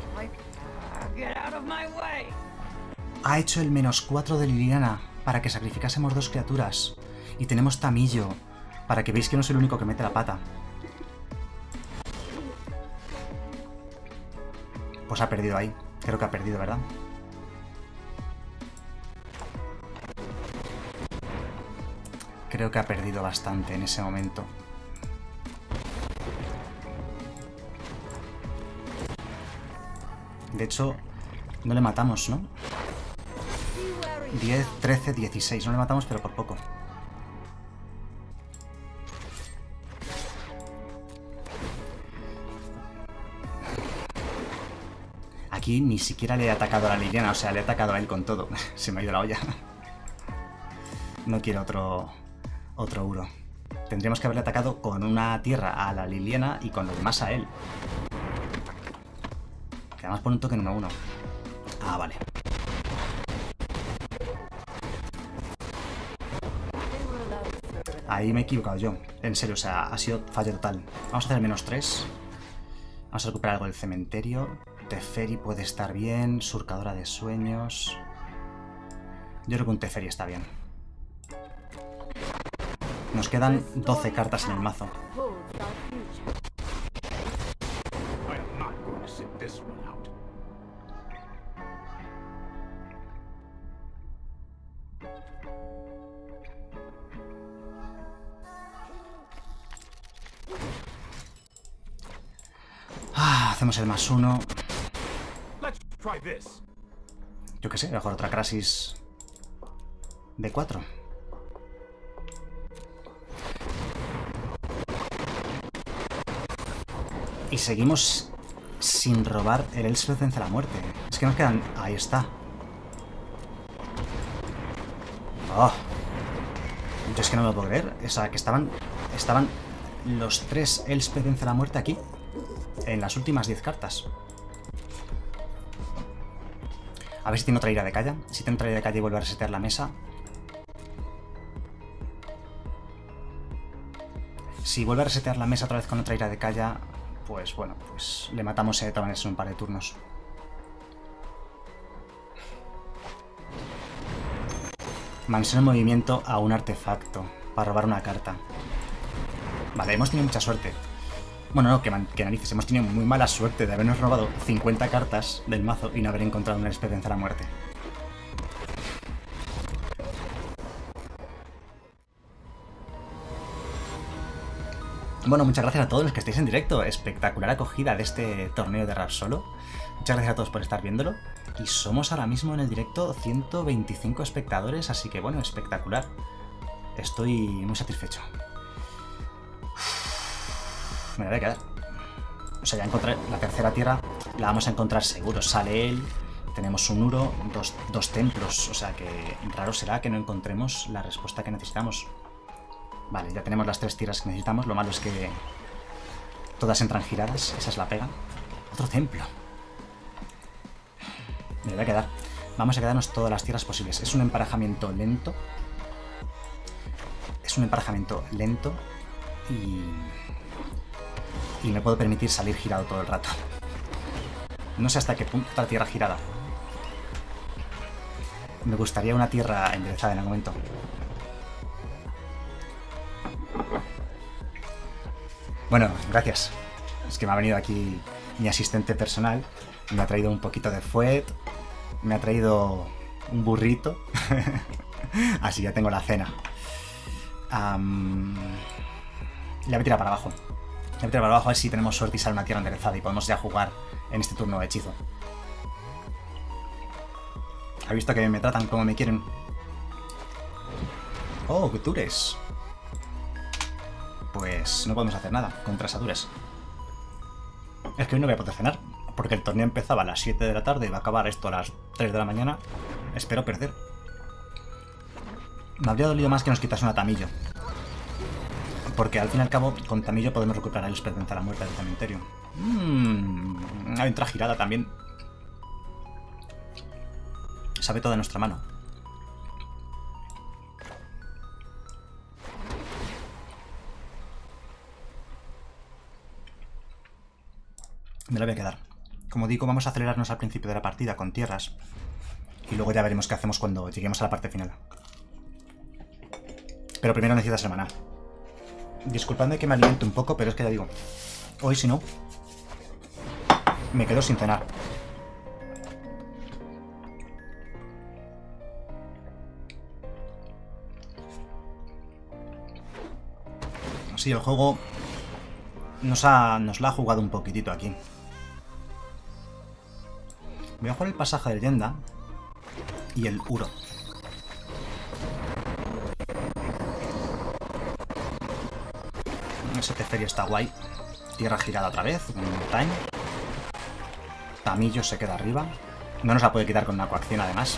Ha hecho el menos cuatro de Liliana para que sacrificásemos dos criaturas. Y tenemos Tamillo, para que veáis que no soy el único que mete la pata. Pues ha perdido ahí. Creo que ha perdido, ¿verdad? Creo que ha perdido bastante en ese momento. De hecho, no le matamos, ¿no? diez, trece, dieciséis. No le matamos, pero por poco. Aquí ni siquiera le he atacado a la Liliana, o sea, le he atacado a él con todo. Se me ha ido la olla. No quiero otro, otro Uro. Tendríamos que haberle atacado con una tierra a la Liliana y con lo demás a él. Que además pone un token uno uno. Ah, vale. Ahí me he equivocado yo. En serio, o sea, ha sido fallo total. Vamos a hacer el menos tres. Vamos a recuperar algo del cementerio. Teferi puede estar bien. Surcadora de sueños. Yo creo que un Teferi está bien. Nos quedan doce cartas en el mazo. Ah, hacemos el más uno. Yo qué sé, voy a jugar otra Crasis de cuatro. Y seguimos sin robar el Elspeth vence la muerte. Es que nos quedan... Ahí está. Oh. Yo es que no me lo puedo creer. O sea, que estaban... Estaban los tres Elspeth vence la muerte aquí. En las últimas diez cartas. A ver si tiene otra ira de calle. Si tiene otra ira de calle y vuelve a resetear la mesa. Si vuelve a resetear la mesa otra vez con otra ira de calle, pues bueno, pues le matamos a Etabanes en un par de turnos. Mansión en movimiento a un artefacto para robar una carta. Vale, hemos tenido mucha suerte. Bueno, no, que, que narices, hemos tenido muy mala suerte de habernos robado cincuenta cartas del mazo y no haber encontrado una experiencia de la muerte. Bueno, muchas gracias a todos los que estáis en directo. Espectacular acogida de este torneo de Rap Solo. Muchas gracias a todos por estar viéndolo. Y somos ahora mismo en el directo ciento veinticinco espectadores, así que bueno, espectacular. Estoy muy satisfecho. Uf, me la voy a quedar. O sea, ya encontré la tercera tierra, la vamos a encontrar seguro. Sale él, tenemos un Uro, dos, dos templos. O sea que raro será que no encontremos la respuesta que necesitamos. Vale, ya tenemos las tres tierras que necesitamos. Lo malo es que todas entran giradas. Esa es la pega. Otro templo. Me voy a quedar. Vamos a quedarnos todas las tierras posibles. Es un emparejamiento lento. Es un emparejamiento lento. Y... Y me puedo permitir salir girado todo el rato. No sé hasta qué punto otra tierra girada. Me gustaría una tierra enderezada en algún momento. Bueno, gracias. Es que me ha venido aquí mi asistente personal. Me ha traído un poquito de fuet. Me ha traído un burrito. Así ya tengo la cena. Um, le voy a tirar para abajo. Le voy a tirar para abajo a ver si tenemos suerte y sale una tierra enderezada y podemos ya jugar en este turno de hechizo. ¿Ha visto que me tratan como me quieren? Oh, Gutures. Pues no podemos hacer nada contra Satures. Es que hoy no voy a poder cenar, porque el torneo empezaba a las siete de la tarde y va a acabar esto a las tres de la mañana. Espero perder. Me habría dolido más que nos quitase una Tamillo. Porque al fin y al cabo, con Tamillo podemos recuperar el experiencia a la muerte del cementerio. Mmm, hay otra girada también. Sabe todo de nuestra mano. Me lo voy a quedar. Como digo, vamos a acelerarnos al principio de la partida con tierras. Y luego ya veremos qué hacemos cuando lleguemos a la parte final. Pero primero necesito hacer maná. Disculpadme que me alimente un poco, pero es que ya digo, hoy si no, me quedo sin cenar. Sí, el juego nos, ha, nos la ha jugado un poquitito aquí. Voy a jugar el pasaje de leyenda y el Uro. Ese Teferi está guay. Tierra girada otra vez, un time. Tamillo se queda arriba. No nos la puede quitar con una coacción, además.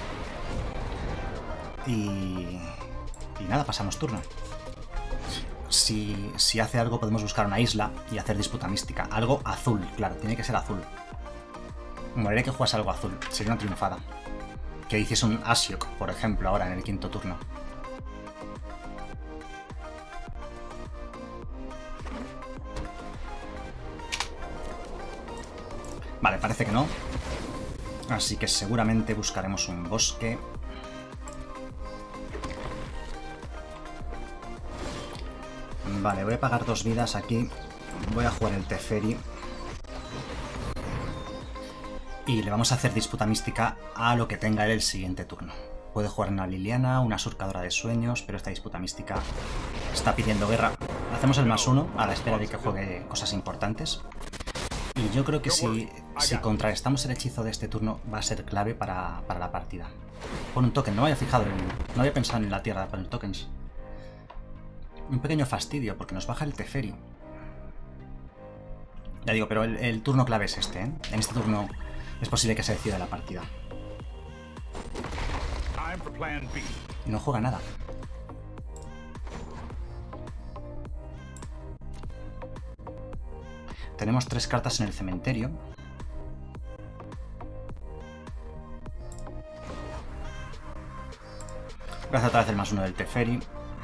Y... Y nada, pasamos turno. Si, si hace algo, podemos buscar una isla y hacer disputa mística. Algo azul, claro, tiene que ser azul. Moriría que jugase algo azul. Sería una triunfada. Que hiciese un Asiok, por ejemplo, ahora en el quinto turno. Vale, parece que no. Así que seguramente buscaremos un bosque. Vale, voy a pagar dos vidas aquí. Voy a jugar el Teferi. Y le vamos a hacer disputa mística a lo que tenga él el siguiente turno. Puede jugar una Liliana, una surcadora de sueños, pero esta disputa mística está pidiendo guerra. Hacemos el más uno a la espera de que juegue cosas importantes. Y yo creo que si, si contrarrestamos el hechizo de este turno va a ser clave para, para la partida. Pon un token, no me había fijado, en, no había pensado en la tierra de poner tokens. Un pequeño fastidio porque nos baja el Teferi. Ya digo, pero el, el turno clave es este, ¿eh? En este turno es posible que se decida la partida. No juega nada. Tenemos tres cartas en el cementerio. Voy a hacer otra vez el más uno del Teferi.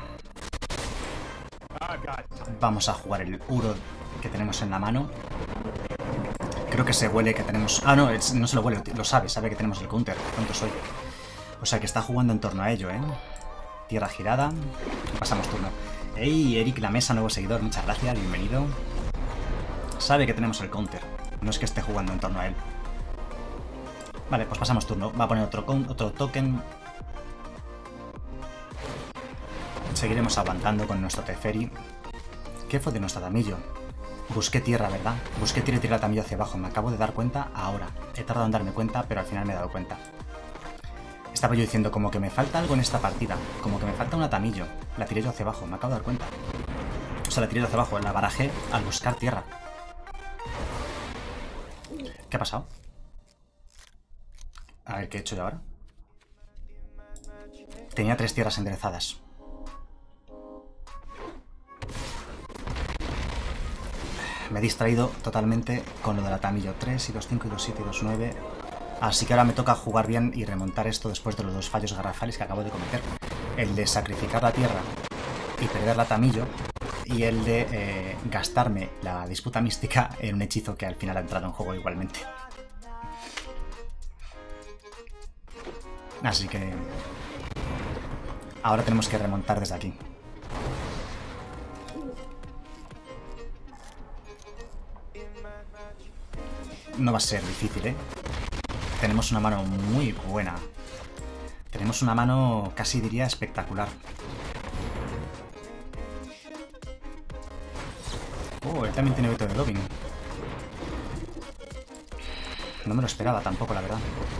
Vamos a jugar el Uro que tenemos en la mano. Creo que se huele que tenemos... Ah, no, es, no se lo huele, lo sabe, sabe que tenemos el counter. ¿Cuánto soy? O sea que está jugando en torno a ello, ¿eh? Tierra girada. Pasamos turno. ¡Ey, Eric La Mesa, nuevo seguidor! Muchas gracias, bienvenido. Sabe que tenemos el counter. No es que esté jugando en torno a él. Vale, pues pasamos turno. Va a poner otro, otro token. Seguiremos aguantando con nuestro Teferi. ¿Qué fue de nuestro Tamillo? Busqué tierra, ¿verdad? Busqué tierra y tiré el Tamillo hacia abajo. Me acabo de dar cuenta ahora. He tardado en darme cuenta, pero al final me he dado cuenta. Estaba yo diciendo como que me falta algo en esta partida. Como que me falta una Tamillo. La tiré yo hacia abajo. Me acabo de dar cuenta. O sea, la tiré yo hacia abajo. La barajé al buscar tierra. ¿Qué ha pasado? A ver, ¿qué he hecho yo ahora? Tenía tres tierras enderezadas. Me he distraído totalmente con lo de la Tamillo. tres y dos cinco y dos siete y dos nueve. Así que ahora me toca jugar bien y remontar esto después de los dos fallos garrafales que acabo de cometer. El de sacrificar la tierra y perder la Tamillo. Y el de eh, gastarme la disputa mística en un hechizo que al final ha entrado en juego igualmente. Así que... ahora tenemos que remontar desde aquí. No va a ser difícil, ¿eh? Tenemos una mano muy buena. Tenemos una mano casi diría espectacular. Oh, él también tiene veto de Loving. No me lo esperaba tampoco, la verdad.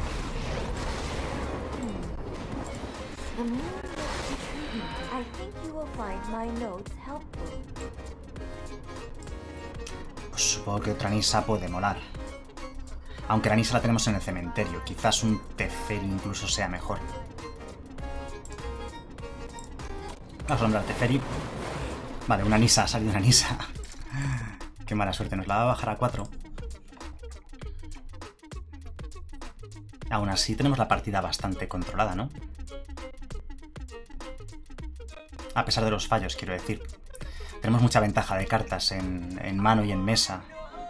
Pues supongo que otra Nisa puede molar. Aunque la Nisa la tenemos en el cementerio. Quizás un Teferi incluso sea mejor. Vamos a nombrar Teferi. Vale, una Nisa, ha salido una Nisa. Qué mala suerte, nos la va a bajar a cuatro. Aún así tenemos la partida bastante controlada, ¿no? A pesar de los fallos, quiero decir. Tenemos mucha ventaja de cartas en, en mano y en mesa.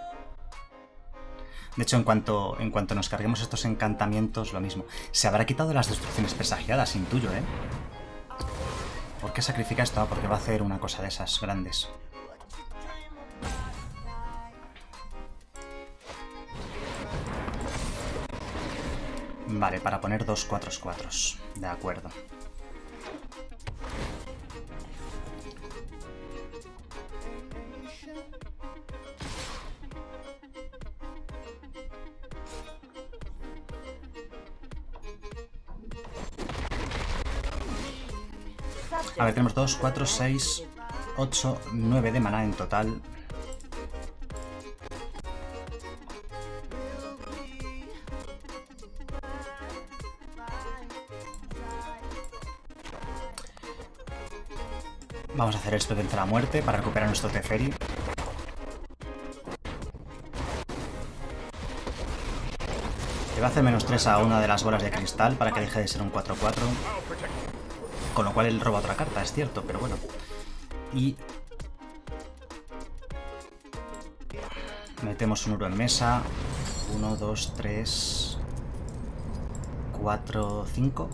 De hecho, en cuanto, en cuanto nos carguemos estos encantamientos, lo mismo. Se habrá quitado las destrucciones presagiadas, intuyo, ¿eh? ¿Por qué sacrifica esto? Porque va a hacer una cosa de esas grandes. Vale, para poner dos cuatro cuatro. De acuerdo. A ver, tenemos dos, cuatro, seis, ocho, nueve de maná en total. Vamos a hacer el Spell Vence a la muerte para recuperar nuestro Teferi. Le va a hacer menos tres a una de las bolas de cristal para que deje de ser un cuatro cuatro. Con lo cual él roba otra carta, es cierto, pero bueno. Y... metemos un Uro en mesa. uno, dos, tres... cuatro, cinco.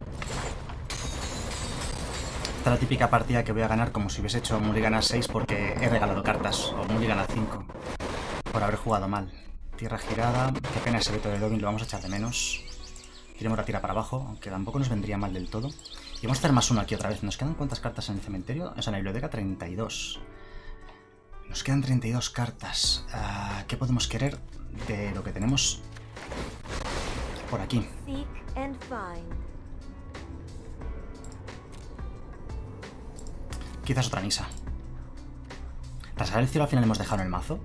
Esta es la típica partida que voy a ganar como si hubiese hecho Mulligan a seis porque he regalado cartas. O Mulligan a cinco. Por haber jugado mal. Tierra girada. Qué pena ese veto de Dobbin, lo vamos a echar de menos. Tiremos la tira para abajo, aunque tampoco nos vendría mal del todo. Y vamos a hacer más uno aquí otra vez. ¿Nos quedan cuántas cartas en el cementerio? O sea, en la biblioteca treinta y dos. Nos quedan treinta y dos cartas. Uh, ¿Qué podemos querer de lo que tenemos por aquí? Quizás otra Nissa. ¿Rasgar el cielo al final hemos dejado en el mazo?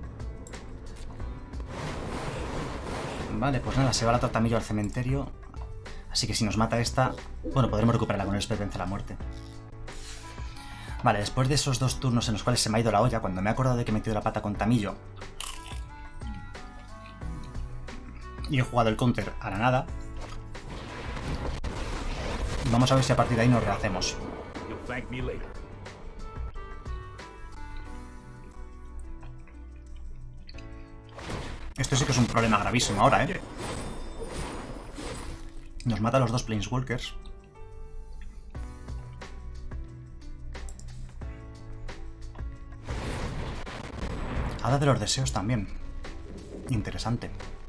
Vale, pues nada, se va la Tortamillo al cementerio. Así que si nos mata esta... bueno, podremos recuperarla con el Spell Vence a la muerte. Vale, después de esos dos turnos en los cuales se me ha ido la olla, cuando me he acordado de que he metido la pata con Tamillo y he jugado el counter a la nada, vamos a ver si a partir de ahí nos rehacemos. Esto sí que es un problema gravísimo ahora, ¿eh? Nos mata a los dos Planeswalkers. Hada de los deseos también. Interesante.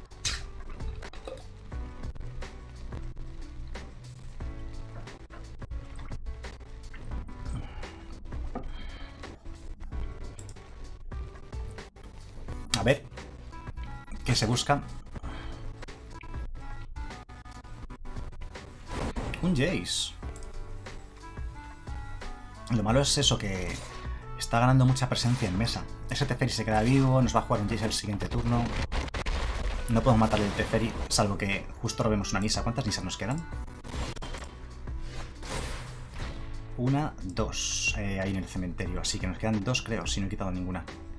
A ver. ¿Qué se busca? Un Jace. Lo malo es eso, que está ganando mucha presencia en mesa. Ese Teferi se queda vivo, nos va a jugar un Jace el siguiente turno. No podemos matarle el Teferi, salvo que justo robemos una Nissa. ¿Cuántas Nissas nos quedan? Una, dos, eh, ahí en el cementerio. Así que nos quedan dos, creo, si no he quitado ninguna.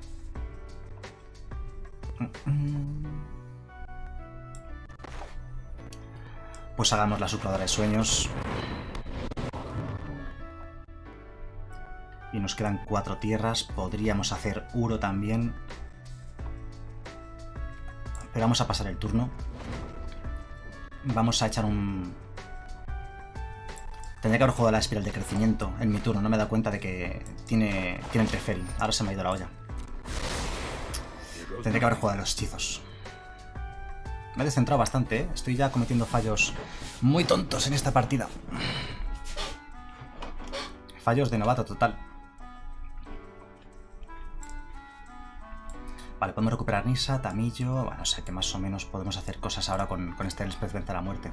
Pues hagamos la supladora de sueños. Y nos quedan cuatro tierras. Podríamos hacer Uro también. Pero vamos a pasar el turno. Vamos a echar un... Tendría que haber jugado la espiral de crecimiento en mi turno. No me he dado cuenta de que tiene, tiene el Teferi. Ahora se me ha ido la olla. Tendría que haber jugado los hechizos. Me he descentrado bastante, ¿eh? Estoy ya cometiendo fallos muy tontos en esta partida. Fallos de novato total. Vale, podemos recuperar Nissa, Tamillo... Bueno, sé que más o menos podemos hacer cosas ahora con, con este Spell Vence a la muerte.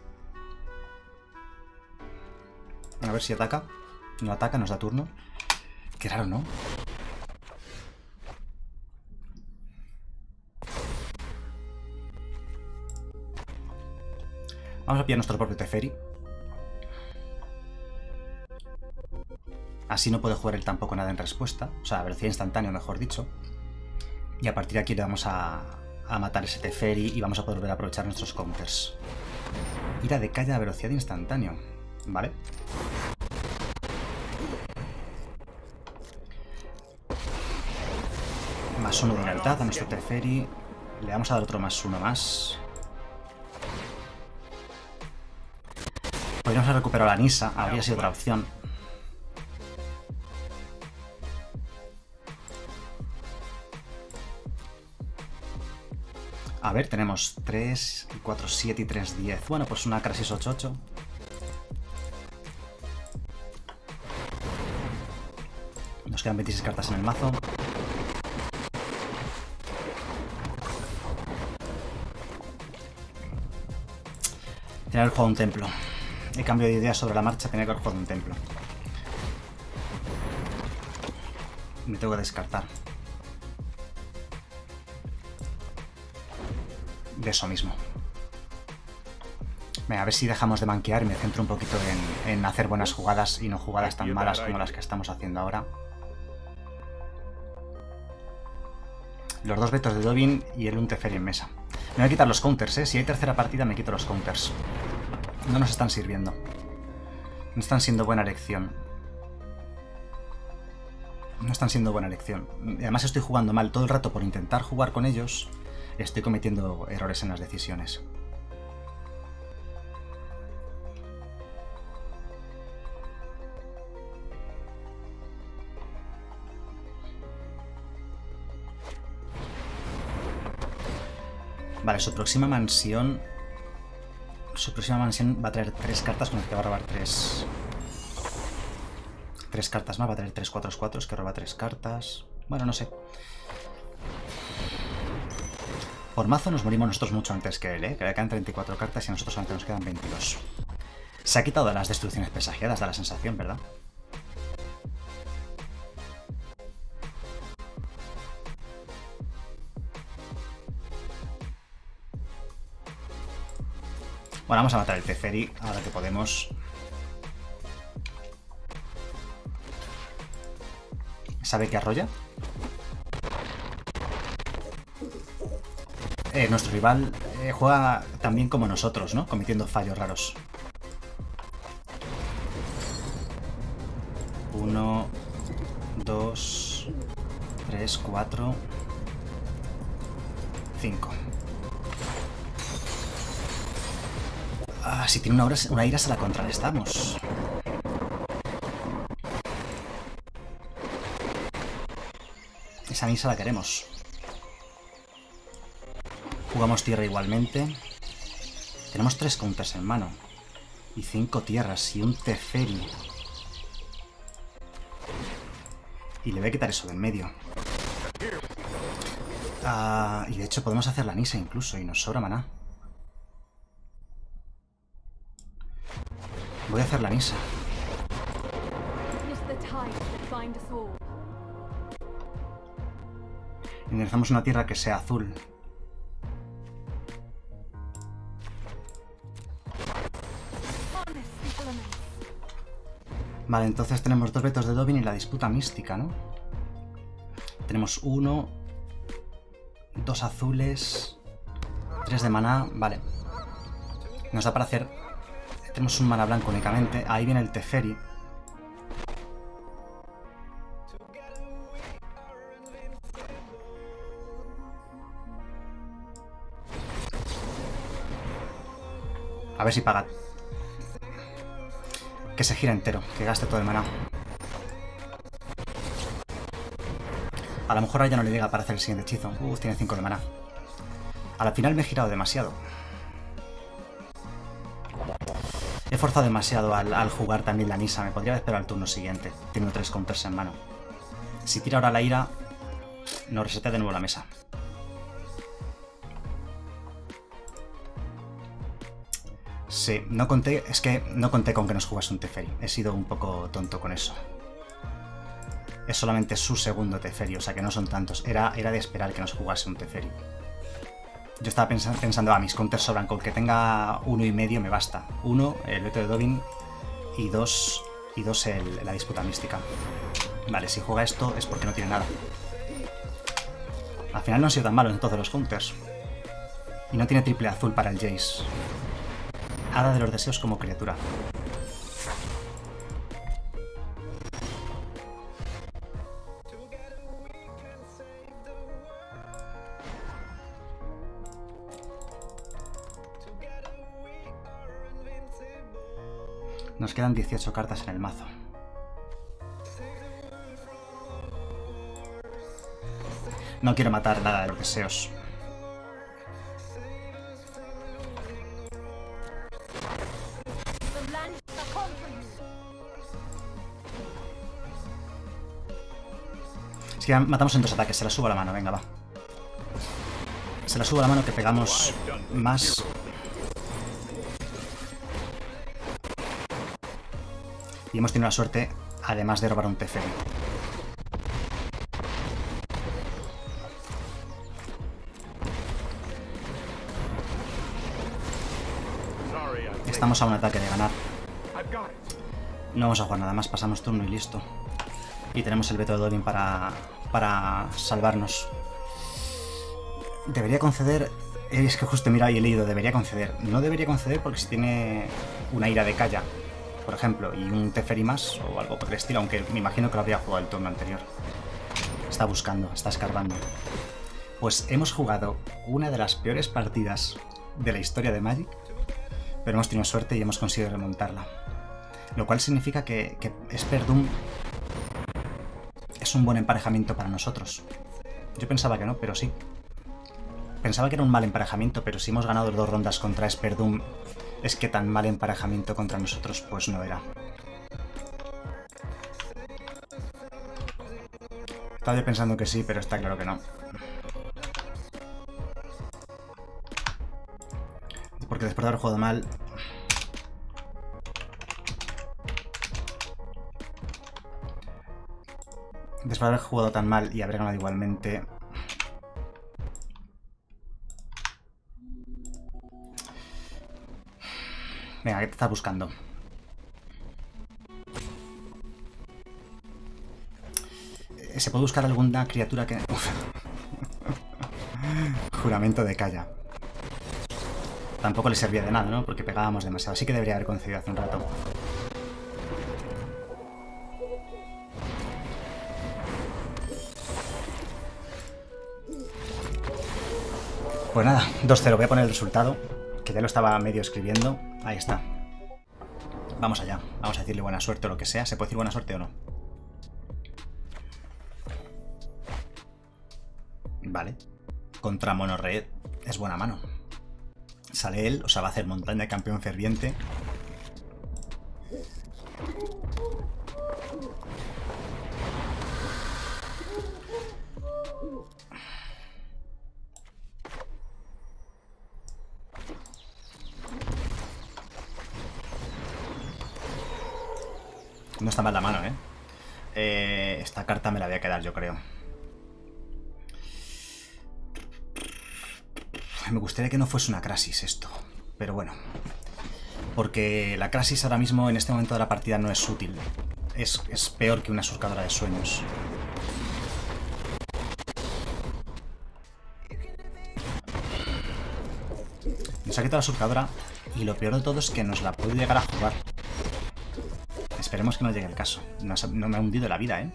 A ver si ataca. No ataca, nos da turno. Qué raro, ¿no? Vamos a pillar nuestro propio Teferi. Así no puede jugar él tampoco nada en respuesta. O sea, velocidad instantánea, mejor dicho. Y a partir de aquí le vamos a, a matar ese Teferi y vamos a poder volver a aprovechar nuestros counters. Ira de calle a velocidad instantánea. Vale. Más uno de lealtad a nuestro Teferi. Le vamos a dar otro más uno más. Podríamos haber recuperado la Nissa, habría sido otra opción. A ver, tenemos tres, cuatro, siete y tres, diez. Bueno, pues una Krasis ocho ocho. Nos quedan veintiséis cartas en el mazo. Tenía que haber jugado un templo. He cambiado de idea sobre la marcha, tenía que haber jugado un templo. Me tengo que descartar. De eso mismo. Venga, a ver si dejamos de manquear y me centro un poquito en, en hacer buenas jugadas y no jugadas tan malas como las que estamos haciendo ahora. Los dos vetos de Dovin y el un Teferi en mesa. Me voy a quitar los counters, ¿eh? Si hay tercera partida me quito los counters. No nos están sirviendo. No están siendo buena elección. No están siendo buena elección. Además estoy jugando mal todo el rato por intentar jugar con ellos. Estoy cometiendo errores en las decisiones. Vale, su próxima mansión... Su próxima mansión va a traer tres cartas con las que va a robar tres... Tres cartas más, va a traer tres cuatro cuatro que roba tres cartas... Bueno, no sé. Por mazo nos morimos nosotros mucho antes que él, ¿eh? Que le quedan treinta y cuatro cartas y a nosotros solamente nos quedan veintidós. Se ha quitado de las destrucciones presagiadas, da la sensación, ¿verdad? Bueno, vamos a matar el Teferi, ahora que podemos. ¿Sabe que arrolla? Eh, nuestro rival eh, juega también como nosotros, ¿no? Cometiendo fallos raros. Uno, dos, tres, cuatro, cinco. Ah, si tiene una, hora, una ira se la contrarrestamos. Esa misa la queremos. Jugamos tierra igualmente. Tenemos tres counters en mano. Y cinco tierras y un Teferi. Y le voy a quitar eso del medio. Ah, y de hecho podemos hacer la Nisa incluso y nos sobra maná. Voy a hacer la Nisa. Y necesitamos una tierra que sea azul. Vale, entonces tenemos dos vetos de Dovin y la disputa mística, ¿no? Tenemos uno, dos azules, tres de maná, vale. Nos da para hacer... Tenemos un maná blanco únicamente. Ahí viene el Teferi. A ver si paga. Que se gira entero, que gaste todo el maná. A lo mejor ahora ya no le llega para hacer el siguiente hechizo. Uh, tiene cinco de maná. Al final me he girado demasiado. He forzado demasiado al, al jugar también la Nisa. Me podría haber esperado al turno siguiente. Tengo tres counters en mano. Si tira ahora la ira, nos resetea de nuevo la mesa. Sí, no conté, es que no conté con que nos jugase un Teferi. He sido un poco tonto con eso. Es solamente su segundo Teferi, o sea que no son tantos. Era, era de esperar que nos jugase un Teferi. Yo estaba pensando, pensando, ah, mis counters sobran, con que tenga uno y medio me basta. Uno, el veto de Dovin, y dos, y dos el, la disputa mística. Vale, si juega esto es porque no tiene nada. Al final no han sido tan malos entonces los counters. Y no tiene triple azul para el Jace. Hada de los deseos como criatura. Nos quedan dieciocho cartas en el mazo. No quiero matar nada de los deseos. Es que matamos en dos ataques, se la subo a la mano, venga, va. Se la subo a la mano que pegamos más. Y hemos tenido la suerte, además de robar un Teferi. Estamos a un ataque de ganar. No vamos a jugar nada más, pasamos turno y listo. Y tenemos el veto de Dolin para, para salvarnos. Debería conceder... Es que justo mira y he leído, debería conceder. No debería conceder porque si tiene una ira de Kaya, por ejemplo, y un Teferi más o algo por el estilo, aunque me imagino que lo habría jugado el turno anterior. Está buscando, está escarbando. Pues hemos jugado una de las peores partidas de la historia de Magic, pero hemos tenido suerte y hemos conseguido remontarla. Lo cual significa que, que Esper Doom es un buen emparejamiento para nosotros. Yo pensaba que no, pero sí. Pensaba que era un mal emparejamiento, pero si hemos ganado dos rondas contra Esper Doom, es que tan mal emparejamiento contra nosotros pues no era. Estaba yo pensando que sí, pero está claro que no. Porque después de haber jugado mal... Después de haber jugado tan mal y haber ganado igualmente... Venga, ¿qué te estás buscando? ¿Se puede buscar alguna criatura que...? Juramento de Kaya. Tampoco le servía de nada, ¿no? Porque pegábamos demasiado. Sí que debería haber concedido hace un rato. Pues nada, dos cero. Voy a poner el resultado, que ya lo estaba medio escribiendo. Ahí está. Vamos allá. Vamos a decirle buena suerte o lo que sea. ¿Se puede decir buena suerte o no? Vale. Contra Monorred es buena mano. Sale él, o sea, va a hacer montaña de campeón ferviente. No está mal la mano, ¿eh? ¿eh? Esta carta me la voy a quedar, yo creo. Me gustaría que no fuese una Crasis esto, pero bueno. Porque la Crasis ahora mismo, en este momento de la partida, no es útil. Es, es peor que una surcadora de sueños. Nos ha quitado la surcadora y lo peor de todo es que nos la puede llegar a jugar. Esperemos que no llegue el caso. No, no me ha hundido la vida, ¿eh?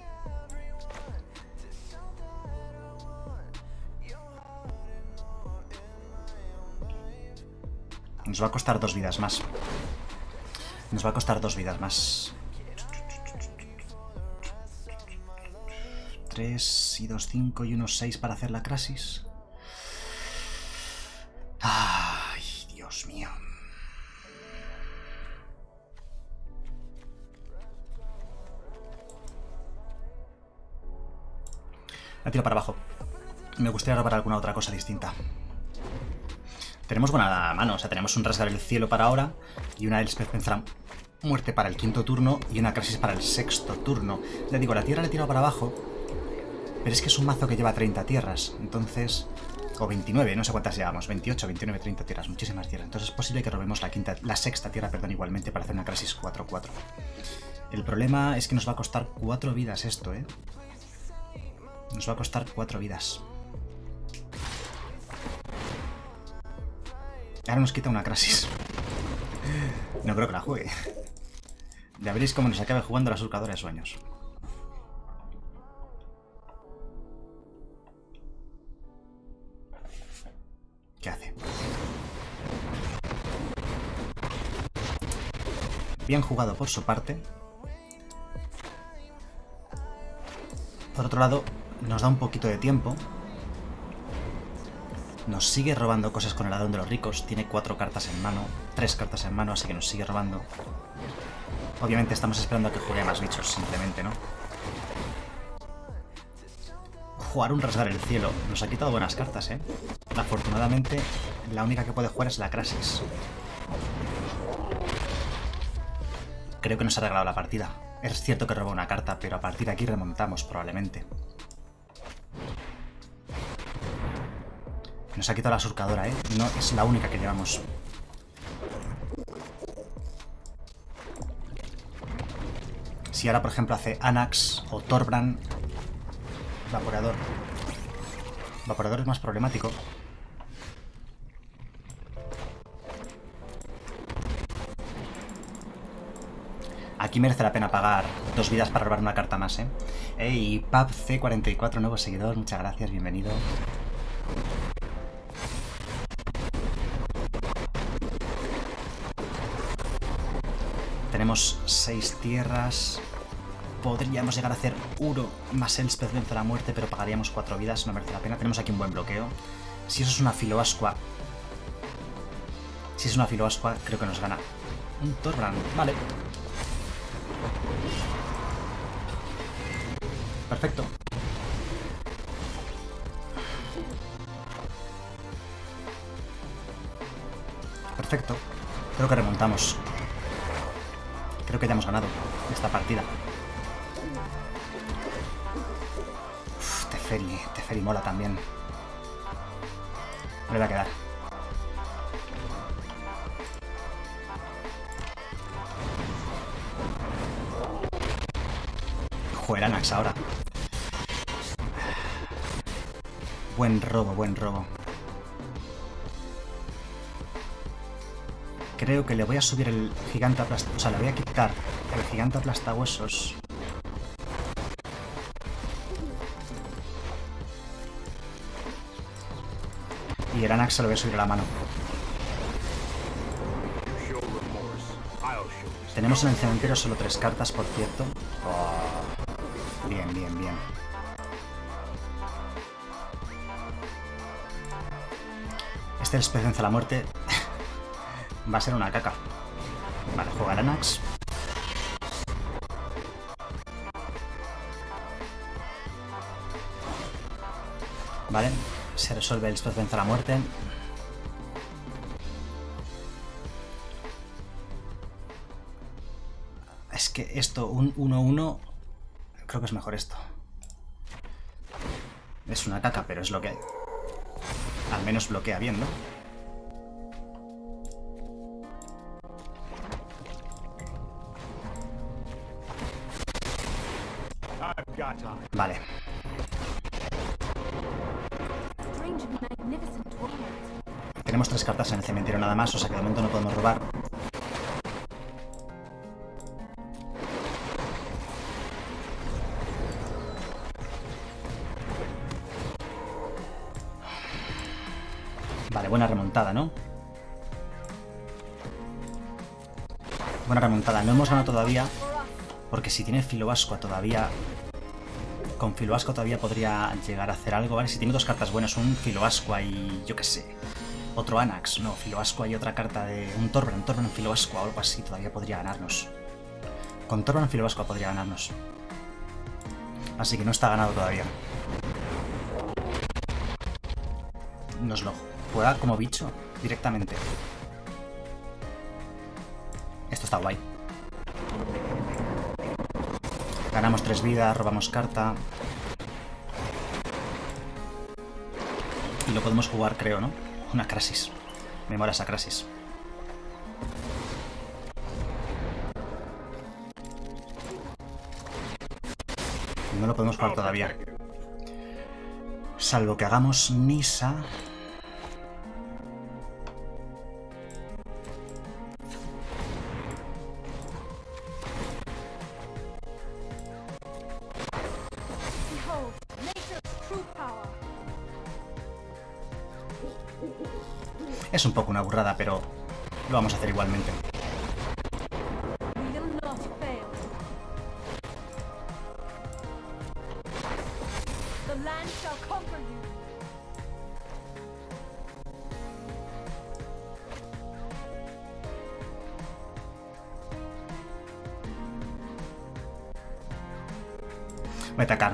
Nos va a costar dos vidas más. Nos va a costar dos vidas más. Tres y dos, cinco y uno, seis para hacer la Crasis. Ay, Dios mío. La tiro para abajo. Me gustaría robar alguna otra cosa distinta. Tenemos buena mano, o sea, tenemos un rasgar el cielo para ahora y una Elspeth Pensará muerte para el quinto turno y una Crasis para el sexto turno. Ya digo, la tierra le he tirado para abajo, pero es que es un mazo que lleva treinta tierras, entonces... O veintinueve, no sé cuántas llevamos, veintiocho, veintinueve, treinta tierras, muchísimas tierras. Entonces es posible que robemos la quinta, la sexta tierra, perdón, igualmente para hacer una Crasis cuatro cuatro. El problema es que nos va a costar cuatro vidas esto, ¿eh? Nos va a costar cuatro vidas. Ahora nos quita una Crasis. No creo que la juegue. Ya veréis cómo nos acabe jugando la surcadora de sueños. ¿Qué hace? Bien jugado por su parte. Por otro lado, nos da un poquito de tiempo. Nos sigue robando cosas con el ladrón de los ricos. Tiene cuatro cartas en mano, tres cartas en mano, así que nos sigue robando. Obviamente estamos esperando a que juegue más bichos, simplemente, ¿no? Jugar un rasgar el cielo. Nos ha quitado buenas cartas, ¿eh? Afortunadamente, la única que puede jugar es la Crasis. Creo que nos ha regalado la partida. Es cierto que robó una carta, pero a partir de aquí remontamos, probablemente. Nos ha quitado la surcadora, ¿eh? No es la única que llevamos. Si ahora, por ejemplo, hace Anax o Torbran, Vaporador. Vaporador es más problemático. Aquí merece la pena pagar dos vidas para robar una carta más, ¿eh? Ey, Pub C cuarenta y cuatro, nuevo seguidor, muchas gracias, bienvenido. Tenemos seis tierras. Podríamos llegar a hacer uno más Elspeth vence la muerte, pero pagaríamos cuatro vidas, no merece la pena. Tenemos aquí un buen bloqueo. Si eso es una Filoascua... Si es una Filoascua, creo que nos gana. Un Torbran, vale. Perfecto. Perfecto. Creo que remontamos. Creo que ya hemos ganado esta partida. Uf, Teferi, Teferi mola también. Me lo voy a quedar. Joder, Anax ahora. Buen robo, buen robo. Creo que le voy a subir el gigante aplasta... O sea, le voy a quitar el gigante aplastahuesos. Y el Anax se lo voy a subir a la mano. Tenemos en el cementerio solo tres cartas, por cierto. Oh. Bien, bien, bien. Este Elspeth vence la muerte. Va a ser una caca. Vale, juega el Anax. Vale, se resuelve el Elspeth vence la muerte. Es que esto, un uno uno, creo que es mejor esto. Es una caca, pero es lo que hay. Al menos bloquea bien, ¿no? Vale. Tenemos tres cartas en el cementerio nada más, o sea que de momento no podemos robar. Vale, buena remontada, ¿no? Buena remontada. No hemos ganado todavía, porque si tiene Filoascua todavía... Con Filoascua todavía podría llegar a hacer algo, ¿vale? Si tiene dos cartas buenas, un Filoascua y yo qué sé, otro Anax, no, Filoascua y otra carta de un Torbran, Torbran Filoascua o algo así, todavía podría ganarnos. Con Torbran Filoascua podría ganarnos. Así que no está ganado todavía. Nos lo juega como bicho directamente. Esto está guay. Ganamos tres vidas, robamos carta. Y lo podemos jugar, creo, ¿no? Una Krasis. Me mola esa Krasis. No lo podemos jugar todavía. Salvo que hagamos Nissa. Es un poco una burrada, pero lo vamos a hacer igualmente. Voy a atacar.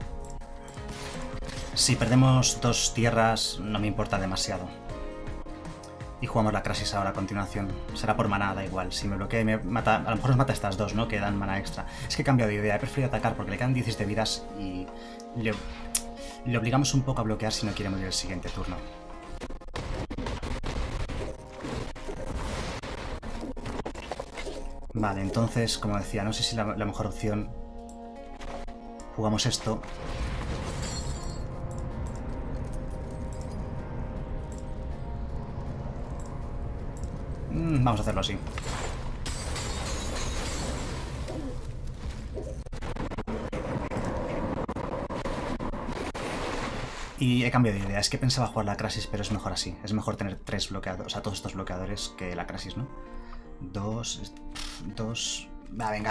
Si perdemos dos tierras, no me importa demasiado. Y jugamos la Krasis ahora a continuación. Será por maná, da igual. Si me bloquea y me mata... A lo mejor nos mata estas dos, ¿no? Que dan maná extra. Es que he cambiado de idea. He preferido atacar porque le quedan diecisiete vidas y... Le, le obligamos un poco a bloquear si no quiere morir el siguiente turno. Vale, entonces, como decía, no sé si la, la mejor opción... Jugamos esto. Mm, vamos a hacerlo así. Y he cambiado de idea. Es que pensaba jugar la Crasis, pero es mejor así. Es mejor tener tres bloqueadores, o sea, todos estos bloqueadores que la Crasis, ¿no? Dos... Dos... Va, venga.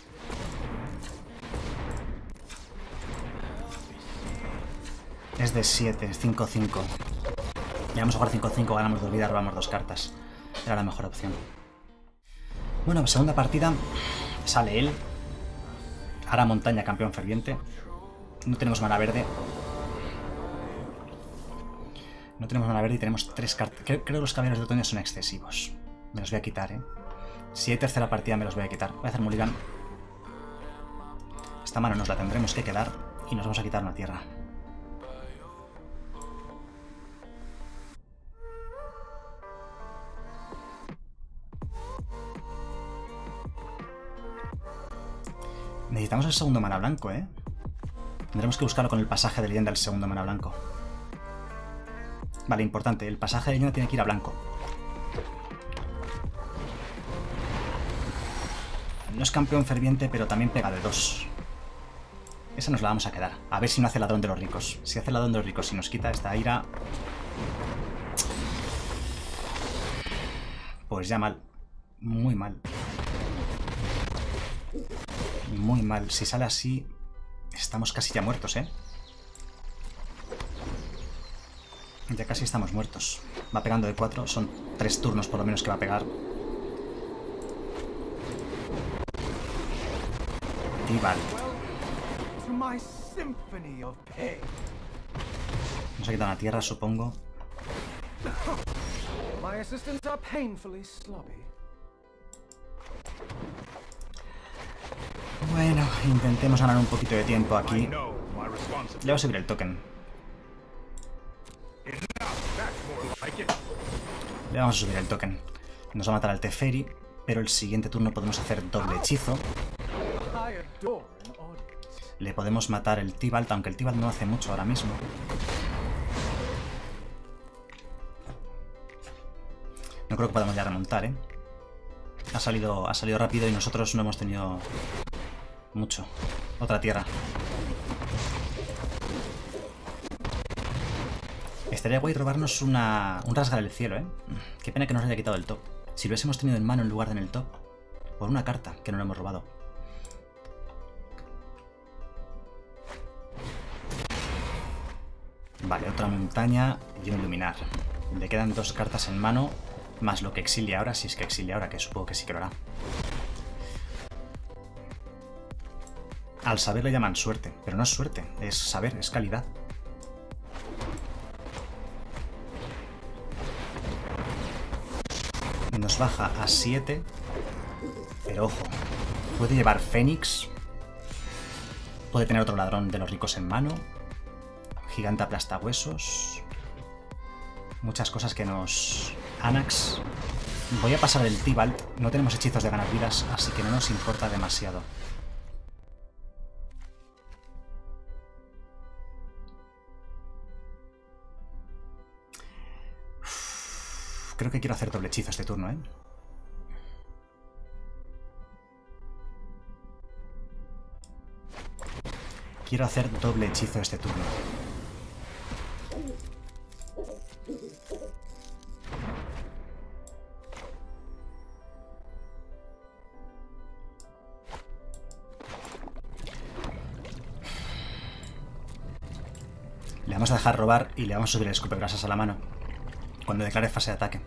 Es de siete, cinco cinco. Ya vamos a jugar cinco cinco, ganamos dos vidas, robamos dos cartas. Era la mejor opción. Bueno, segunda partida. Sale él. Ahora montaña, campeón ferviente. No tenemos mana verde. No tenemos mana verde y tenemos tres cartas. Creo, creo que los caballeros de otoño son excesivos. Me los voy a quitar, ¿eh? Si hay tercera partida me los voy a quitar. Voy a hacer mulligan. Esta mano nos la tendremos que quedar y nos vamos a quitar una tierra. Necesitamos el segundo mana blanco, ¿eh? Tendremos que buscarlo con el pasaje de leyenda, el segundo mana blanco. Vale, importante. El pasaje de leyenda tiene que ir a blanco. No es campeón ferviente, pero también pega de dos. Esa nos la vamos a quedar. A ver si no hace ladrón de los ricos. Si hace ladrón de los ricos y nos quita esta ira... Pues ya mal. Muy mal. Muy mal. Si sale así, estamos casi ya muertos, ¿eh? Ya casi estamos muertos. Va pegando de cuatro. Son tres turnos por lo menos que va a pegar. Tibalt. Nos ha quitado una tierra, supongo. Bueno, intentemos ganar un poquito de tiempo aquí. Le voy a subir el token. Le vamos a subir el token. Nos va a matar al Teferi, pero el siguiente turno podemos hacer doble hechizo. Le podemos matar el Tibalt, aunque el Tibalt no hace mucho ahora mismo. No creo que podamos ya remontar, ¿eh? Ha salido, ha salido rápido y nosotros no hemos tenido mucho. Otra tierra. Estaría guay robarnos una, un rasgar el cielo, ¿eh? Qué pena que nos haya quitado el top. Si lo hubiésemos tenido en mano en lugar de en el top. Por una carta, que no lo hemos robado. Vale, otra montaña y un iluminar. Le quedan dos cartas en mano, más lo que exilia ahora, si es que exilia ahora, que supongo que sí que lo hará. Al saber le llaman suerte, pero no es suerte, es saber, es calidad. Nos baja a siete, pero ojo, puede llevar Fénix, puede tener otro ladrón de los ricos en mano, gigante aplastahuesos, muchas cosas que nos... Anax. Voy a pasar el Tibalt, no tenemos hechizos de ganar vidas, así que no nos importa demasiado. Uf, creo que quiero hacer doble hechizo este turno, ¿eh? Quiero hacer doble hechizo este turno. Le vamos a dejar robar y le vamos a subir el escupebrasas a la mano cuando declare fase de ataque.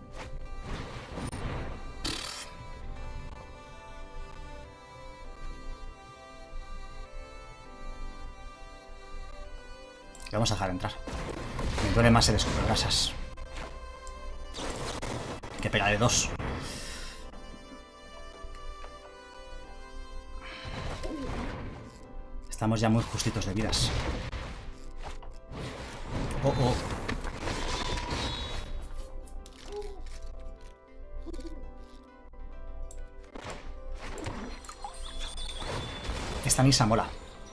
Le vamos a dejar entrar. Me duele más el escupebrasas. Que pega de dos. Estamos ya muy justitos de vidas. Oh, oh. esta Nisa mola.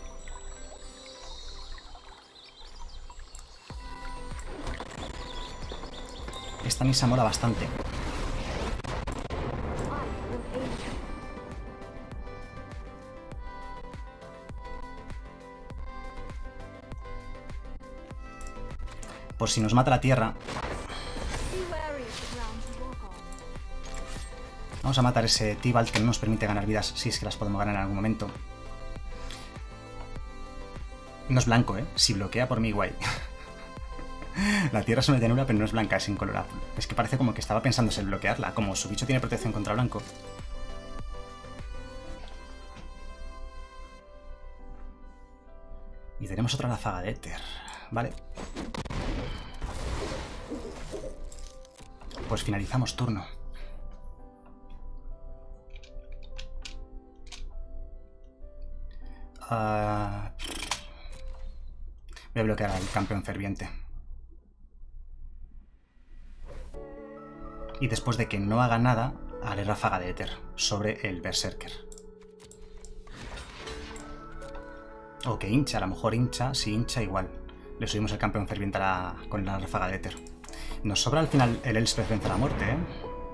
Esta Nisa mola bastante. Por si nos mata la tierra. Vamos a matar ese Tibalt que no nos permite ganar vidas, si es que las podemos ganar en algún momento. No es blanco, ¿eh? Si bloquea por mí, guay. La tierra es una llanura, pero no es blanca, es incolorable. Es que parece como que estaba pensándose en bloquearla. Como su bicho tiene protección contra blanco. Y tenemos otra ráfaga de éter. Vale. Pues finalizamos turno. Uh... Voy a bloquear al campeón ferviente. Y después de que no haga nada, haré ráfaga de éter sobre el berserker. O que hincha, a lo mejor hincha, si hincha igual. Le subimos el campeón ferviente a la... con la ráfaga de éter. Nos sobra al final el Elspeth vence a la muerte, ¿eh?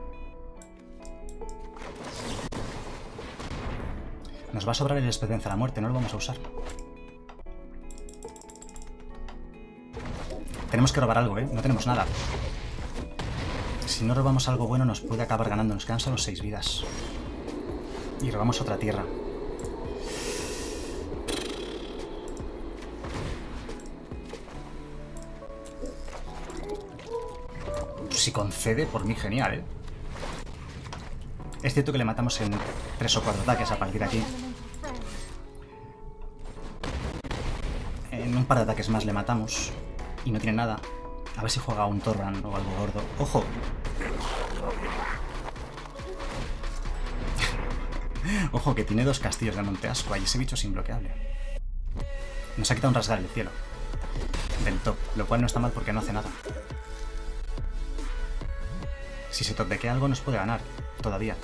Nos va a sobrar el Elspeth vence a la muerte, no lo vamos a usar. Tenemos que robar algo, ¿eh? No tenemos nada. Si no robamos algo bueno nos puede acabar ganando. Nos quedan solo seis vidas. Y robamos otra tierra. Si concede, por mí genial, ¿eh? Es cierto que le matamos en tres o cuatro ataques a partir de aquí. En un par de ataques más le matamos. Y no tiene nada. A ver si juega un Torran o algo gordo. ¡Ojo! Ojo, que tiene dos castillos de Monte Ascua y ese bicho es imbloqueable. Nos ha quitado un rasgar el cielo del top, lo cual no está mal porque no hace nada. Si se topdequea algo nos puede ganar, todavía.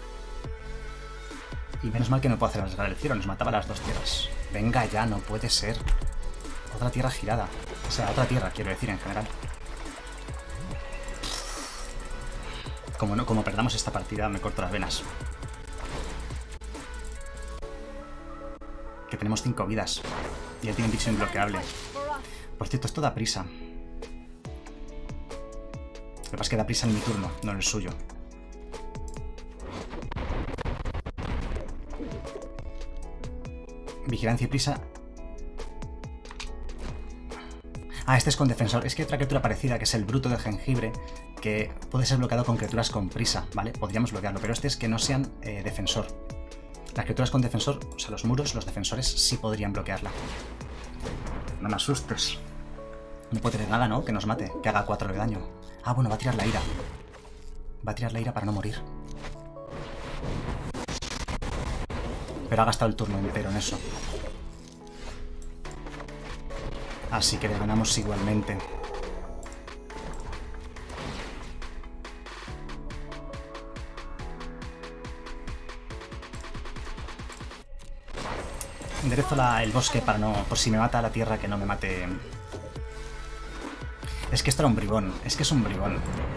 Y menos mal que no puedo hacer rasgar el cielo, nos mataba las dos tierras. Venga ya, no puede ser. Otra tierra girada. O sea, otra tierra, quiero decir, en general. Como, no, como perdamos esta partida, me corto las venas. Que tenemos cinco vidas. Y él tiene un bicho imbloqueable. Por cierto, esto da prisa. Lo que pasa es que da prisa en mi turno, no en el suyo. Vigilancia y prisa. Ah, este es con defensor. Es que hay otra criatura parecida, que es el bruto de jengibre, que puede ser bloqueado con criaturas con prisa, ¿vale? Podríamos bloquearlo, pero este es que no sean eh, defensor. Las criaturas con defensor, o sea, los muros, los defensores sí podrían bloquearla. No me asustes. No puede tener nada, ¿no? Que nos mate, que haga cuatro de daño. Ah, bueno, va a tirar la ira. Va a tirar la ira para no morir. Pero ha gastado el turno entero en eso. Así que le ganamos igualmente. Enderezo la, el bosque para no... por si me mata la tierra, que no me mate... Es que esto era un bribón. Es que es un bribón.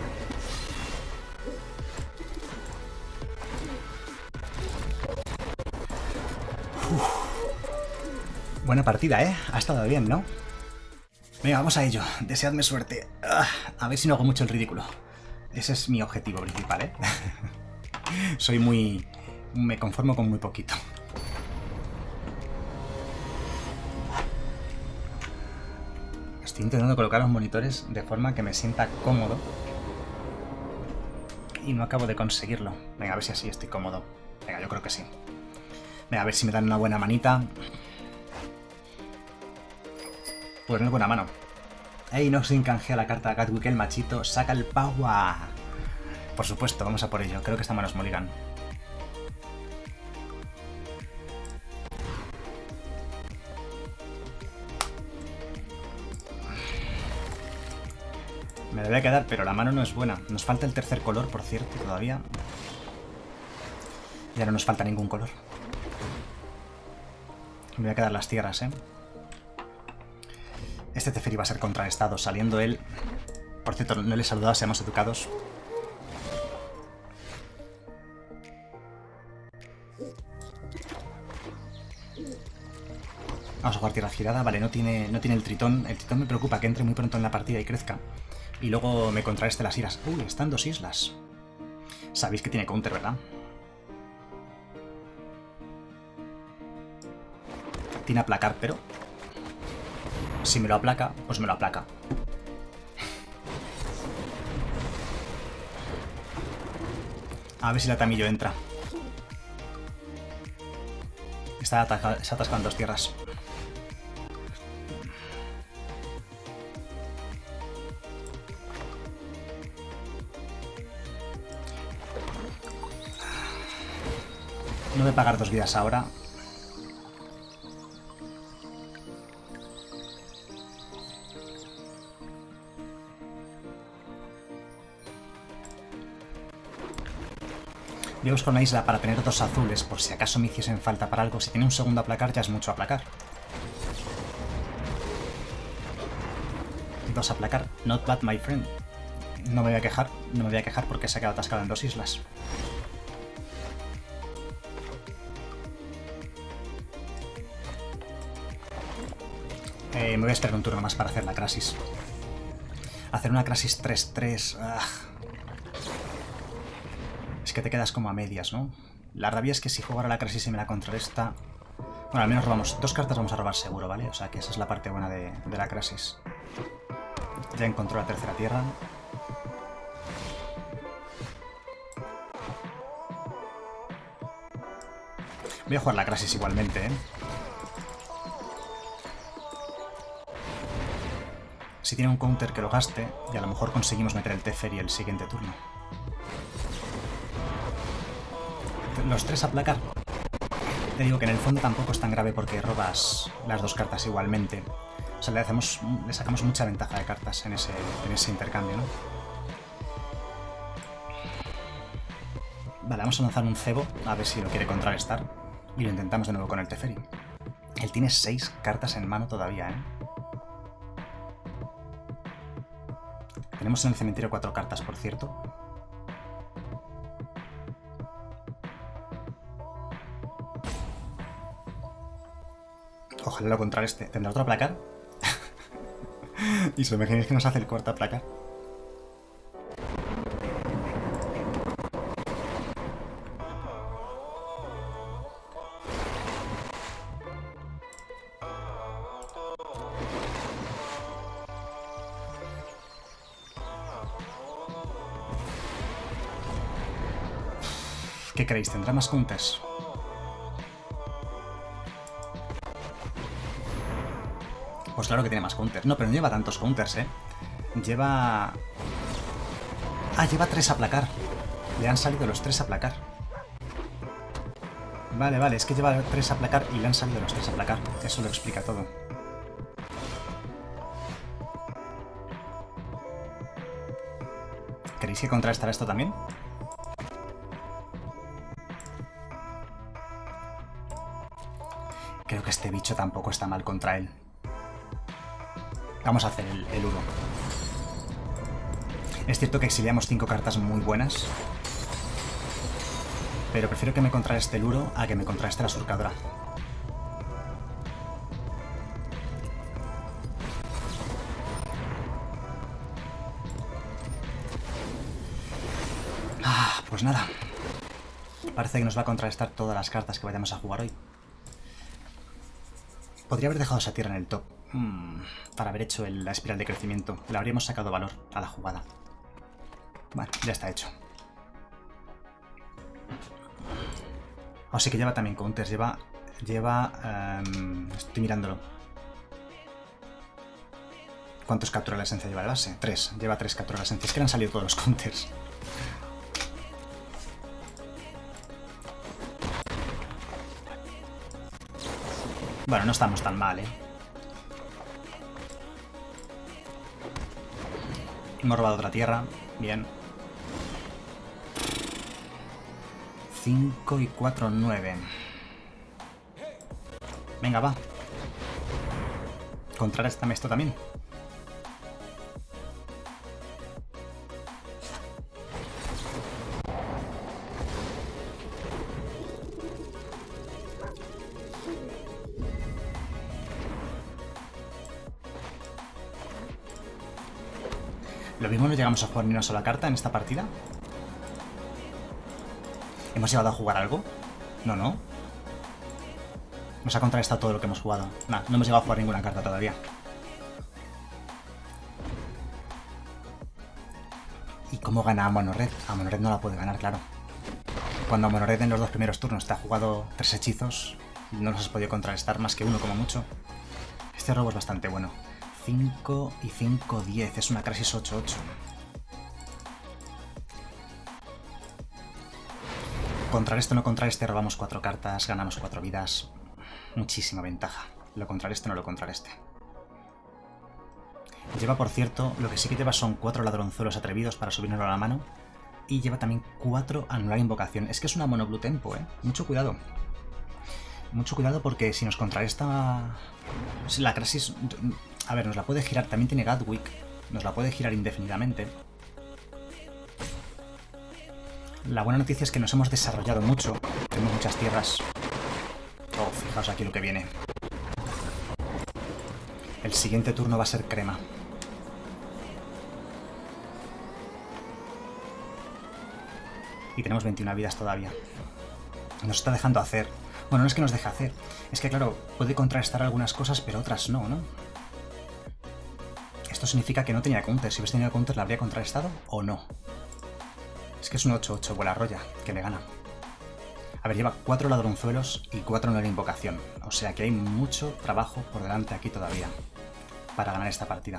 Uf. Buena partida, ¿eh? Ha estado bien, ¿no? Venga, vamos a ello. Deseadme suerte. Ah, a ver si no hago mucho el ridículo. Ese es mi objetivo principal, ¿eh? Soy muy... me conformo con muy poquito. Estoy intentando colocar los monitores de forma que me sienta cómodo. Y no acabo de conseguirlo. Venga, a ver si así estoy cómodo. Venga, yo creo que sí. Venga, a ver si me dan una buena manita. Pues no es buena mano. ¡Ey! No se canjea la carta de Gatwick el machito. ¡Saca el power! Por supuesto, vamos a por ello. Creo que esta mano es mulligan. Me debe quedar, pero la mano no es buena. Nos falta el tercer color, por cierto, todavía. Ya no nos falta ningún color. Me voy a quedar las tierras, ¿eh? Este Teferi va a ser contrarrestado, saliendo él... Por cierto, no le he saludado, seamos educados. Vamos a jugar tierra girada. Vale, no tiene, no tiene el tritón. El tritón me preocupa que entre muy pronto en la partida y crezca. Y luego me contrarreste las iras. Uy, están dos islas. Sabéis que tiene counter, ¿verdad? Tiene aplacar, pero... si me lo aplaca, pues me lo aplaca. A ver si la Tamillo entra. Está atascado, se atascan dos tierras. No voy a pagar dos vidas ahora. Voy a buscar una isla para tener dos azules, por si acaso me hiciesen falta para algo. Si tiene un segundo aplacar, ya es mucho aplacar. Dos aplacar. Not bad, my friend. No me voy a quejar, no me voy a quejar porque se ha quedado atascado en dos islas. Eh, me voy a esperar un turno más para hacer la Crasis. Hacer una Crasis tres tres... Ah. Es que te quedas como a medias, ¿no? La rabia es que si juego ahora la Crasis y me la contrarresta... Bueno, al menos robamos... Dos cartas vamos a robar seguro, ¿vale? O sea que esa es la parte buena de, de la Crasis. Ya encontró la tercera tierra. Voy a jugar la Crasis igualmente, ¿eh? Si tiene un counter que lo gaste, y a lo mejor conseguimos meter el Teferi el siguiente turno. Los tres aplacar. Te digo que en el fondo tampoco es tan grave porque robas las dos cartas igualmente. O sea, le, hacemos, le sacamos mucha ventaja de cartas en ese, en ese intercambio, ¿no? Vale, vamos a lanzar un cebo, a ver si lo quiere contrarrestar. Y lo intentamos de nuevo con el Teferi. Él tiene seis cartas en mano todavía, ¿eh? Tenemos en el cementerio cuatro cartas, por cierto. Ojalá lo contrarreste. ¿Tendrá otro aplacar? Y se me imagináis que nos hace el cuarto aplacar. ¿Qué creéis? ¿Tendrá más counters? Pues claro que tiene más counters. No, pero no lleva tantos counters, ¿eh? Lleva... Ah, lleva tres a aplacar. Le han salido los tres a aplacar. Vale, vale, es que lleva tres a aplacar y le han salido los tres a aplacar. Eso lo explica todo. ¿Queréis que contrarrestará esto también? Creo que este bicho tampoco está mal contra él. Vamos a hacer el, el Uro. Es cierto que exiliamos cinco cartas muy buenas, pero prefiero que me contrarreste el Uro a que me contrarreste la Surcadora. Ah, pues nada. Parece que nos va a contrarrestar todas las cartas que vayamos a jugar hoy. Podría haber dejado esa tierra en el top. Hmm, para haber hecho el, la espiral de crecimiento. Le habríamos sacado valor a la jugada. Bueno, ya está hecho. O sí que lleva también counters. Lleva... Lleva... Um, estoy mirándolo. ¿Cuántos captura la esencia lleva de base? Tres. Lleva tres captura la esencia. Es que le han salido todos los counters. Bueno, no estamos tan mal, ¿eh? Hemos robado otra tierra. Bien. cinco y cuatro, nueve. Venga, va. Contrarréstame esto también. Lo mismo no llegamos a jugar ni una sola carta en esta partida. ¿Hemos llegado a jugar algo? No, no. Nos ha contrarrestado todo lo que hemos jugado. Nah, no hemos llegado a jugar ninguna carta todavía. ¿Y cómo gana a Monored? A Monored no la puede ganar, claro. Cuando a Monored en los dos primeros turnos te ha jugado tres hechizos, no los has podido contrarrestar más que uno como mucho. Este robo es bastante bueno. cinco y cinco, diez. Es una Crasis ocho ocho. Contra esto no contra este robamos cuatro cartas, ganamos cuatro vidas. Muchísima ventaja. Lo contra este no lo contra este. Lleva, por cierto, lo que sí que lleva son cuatro ladronzuelos atrevidos para subirnos a la mano. Y lleva también cuatro anular invocación. Es que es una mono blue tempo, ¿eh? Mucho cuidado. Mucho cuidado porque si nos contrarresta la Crasis... A ver, nos la puede girar. También tiene Gatwick. Nos la puede girar indefinidamente. La buena noticia es que nos hemos desarrollado mucho. Tenemos muchas tierras. Oh, fijaos aquí lo que viene. El siguiente turno va a ser crema. Y tenemos veintiuna vidas todavía. Nos está dejando hacer. Bueno, no es que nos deje hacer. Es que, claro, puede contrarrestar algunas cosas, pero otras no, ¿no? Esto significa que no tenía counter. Si hubiese tenido counter, ¿la habría contrarrestado o no? Es que es un ocho ocho vuela roya, que le gana. A ver, lleva cuatro ladronzuelos y cuatro en la invocación. O sea que hay mucho trabajo por delante aquí todavía para ganar esta partida.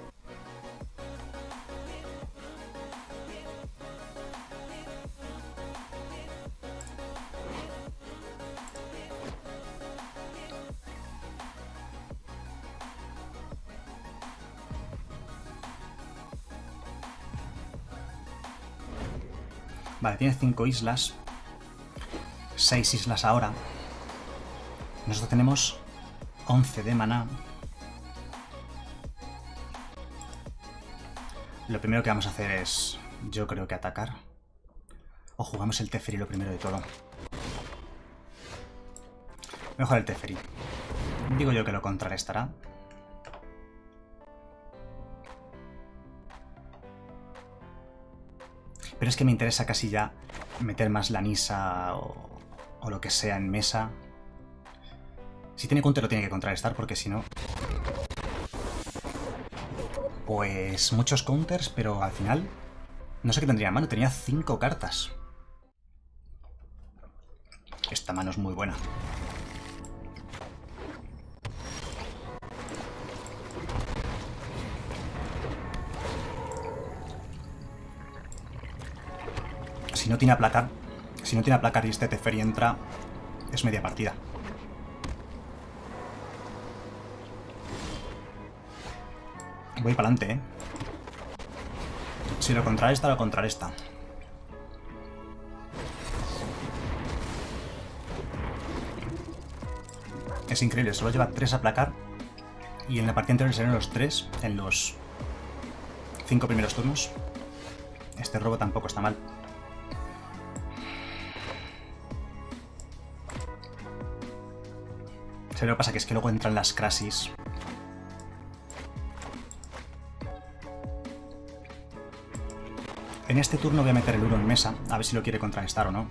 Vale, tiene cinco islas. seis islas ahora. Nosotros tenemos once de maná. Lo primero que vamos a hacer es, yo creo que atacar. O jugamos el Teferi lo primero de todo. Mejor el Teferi. Digo yo que lo contrarrestará. Pero es que me interesa casi ya meter más la Nisa o, o lo que sea en mesa. Si tiene counter lo tiene que contrarrestar porque si no... Pues muchos counters, pero al final... No sé qué tendría en mano, tenía cinco cartas. Esta mano es muy buena. Si no tiene aplacar, si no tiene aplacar y este Teferi entra, es media partida. Voy para adelante, ¿eh? Si lo contrarresta, lo contrarresta. Es increíble, solo lleva tres a aplacar. Y en la partida anterior serán los tres en los cinco primeros turnos. Este robo tampoco está mal. Lo que pasa que es que luego entran las Crasis. En este turno voy a meter el Uro en mesa, a ver si lo quiere contrarrestar o no.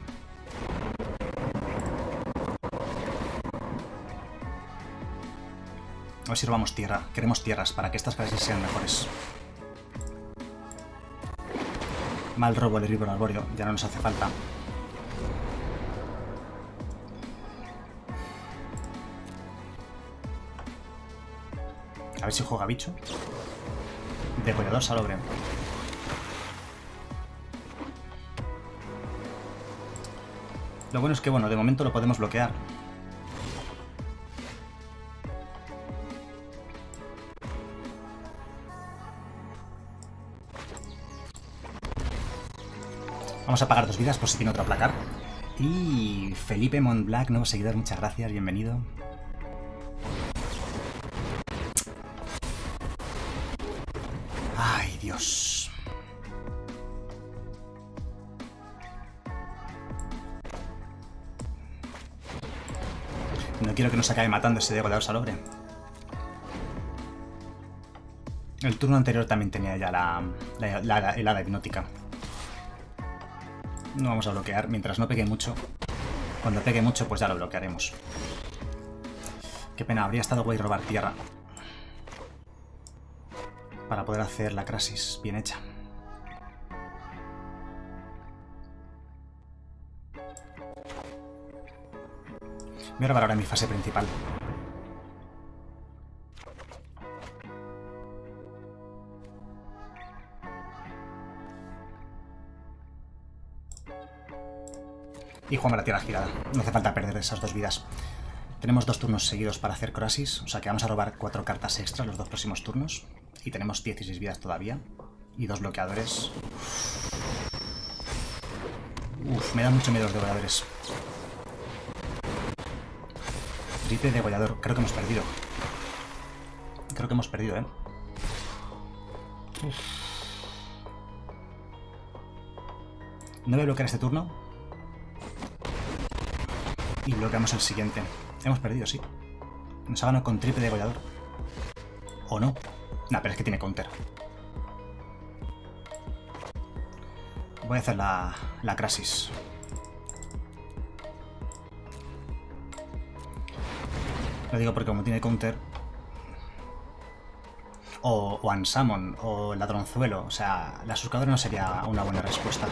A ver si robamos tierra. Queremos tierras para que estas Crasis sean mejores. Mal robo el herbívoro arbóreo, ya no nos hace falta. A ver si juega bicho. Depredador salobre. Lo bueno es que, bueno, de momento lo podemos bloquear. Vamos a pagar dos vidas por si tiene otro aplacar. Y Felipe Montblanc, nuevo seguidor, muchas gracias, bienvenido. Dios. No quiero que nos acabe matando ese degollador salobre. El turno anterior también tenía ya la, la, la, la helada hipnótica. No vamos a bloquear mientras no pegue mucho. Cuando pegue mucho, pues ya lo bloquearemos. Qué pena, habría estado guay robar tierra para poder hacer la Crasis bien hecha. Voy a robar ahora mi fase principal. Y jugamos la tierra girada. No hace falta perder esas dos vidas. Tenemos dos turnos seguidos para hacer Crasis, o sea que vamos a robar cuatro cartas extra los dos próximos turnos. Y tenemos dieciséis vidas todavía. Y dos bloqueadores. Uf, me da mucho miedo los degolladores. Triple degollador. Creo que hemos perdido. Creo que hemos perdido, ¿eh? Uf. No voy a bloquear este turno. Y bloqueamos el siguiente. Hemos perdido, sí. Nos ha ganado con triple degollador. ¿O no? Nah, pero es que tiene counter. Voy a hacer la, la Crasis. Lo digo porque como tiene counter... O, o Unsummon, o Ladronzuelo. O sea, la surcadora no sería una buena respuesta.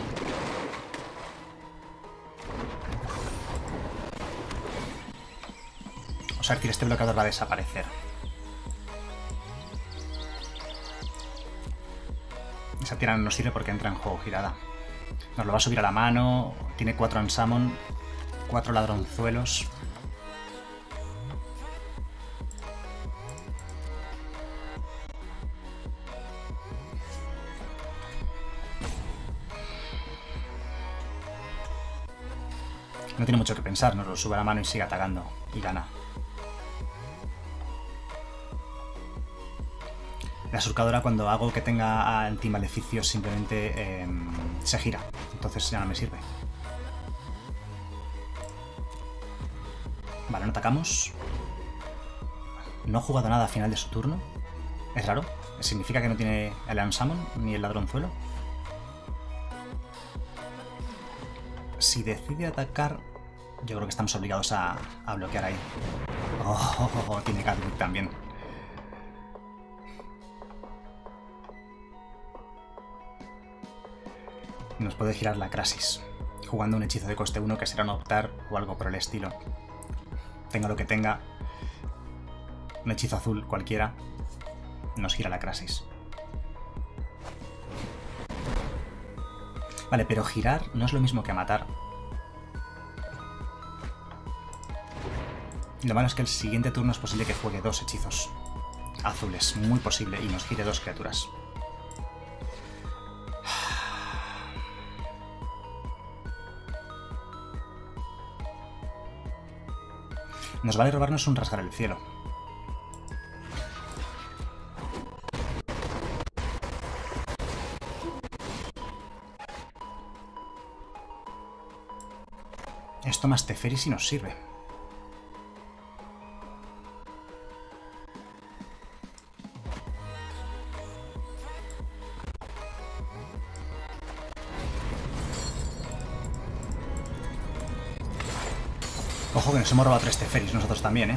O sea, este bloqueador va a desaparecer. Esa tira no nos sirve porque entra en juego girada. Nos lo va a subir a la mano. Tiene cuatro Unsummon, cuatro Ladronzuelos. No tiene mucho que pensar, nos lo sube a la mano y sigue atacando. Y gana. La surcadora, cuando hago que tenga antimaleficios, simplemente eh, se gira. Entonces ya no me sirve. Vale, no atacamos. No ha jugado nada a final de su turno. Es raro. ¿Significa que no tiene el Unsummon ni el Ladronzuelo? Si decide atacar, yo creo que estamos obligados a, a bloquear ahí. Oh, oh, oh, oh, tiene Gadwick también. Nos puede girar la Crasis, jugando un hechizo de coste uno que será un optar o algo por el estilo. Tenga lo que tenga, un hechizo azul cualquiera, nos gira la Crasis. Vale, pero girar no es lo mismo que matar. Lo malo es que el siguiente turno es posible que juegue dos hechizos azules, muy posible, y nos gire dos criaturas. Nos vale robarnos un rasgar el cielo. Esto más Teferi si nos sirve. Ojo que nos hemos robado tres Teferis nosotros también, ¿eh?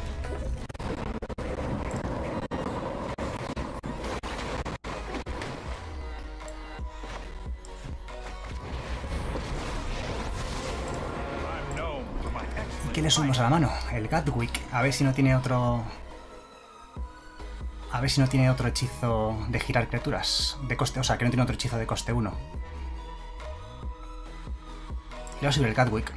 ¿Y qué le sumamos a la mano? El Gadwick. A ver si no tiene otro... A ver si no tiene otro hechizo de girar criaturas. De coste... O sea, que no tiene otro hechizo de coste uno. Le voy a subir el Gadwick.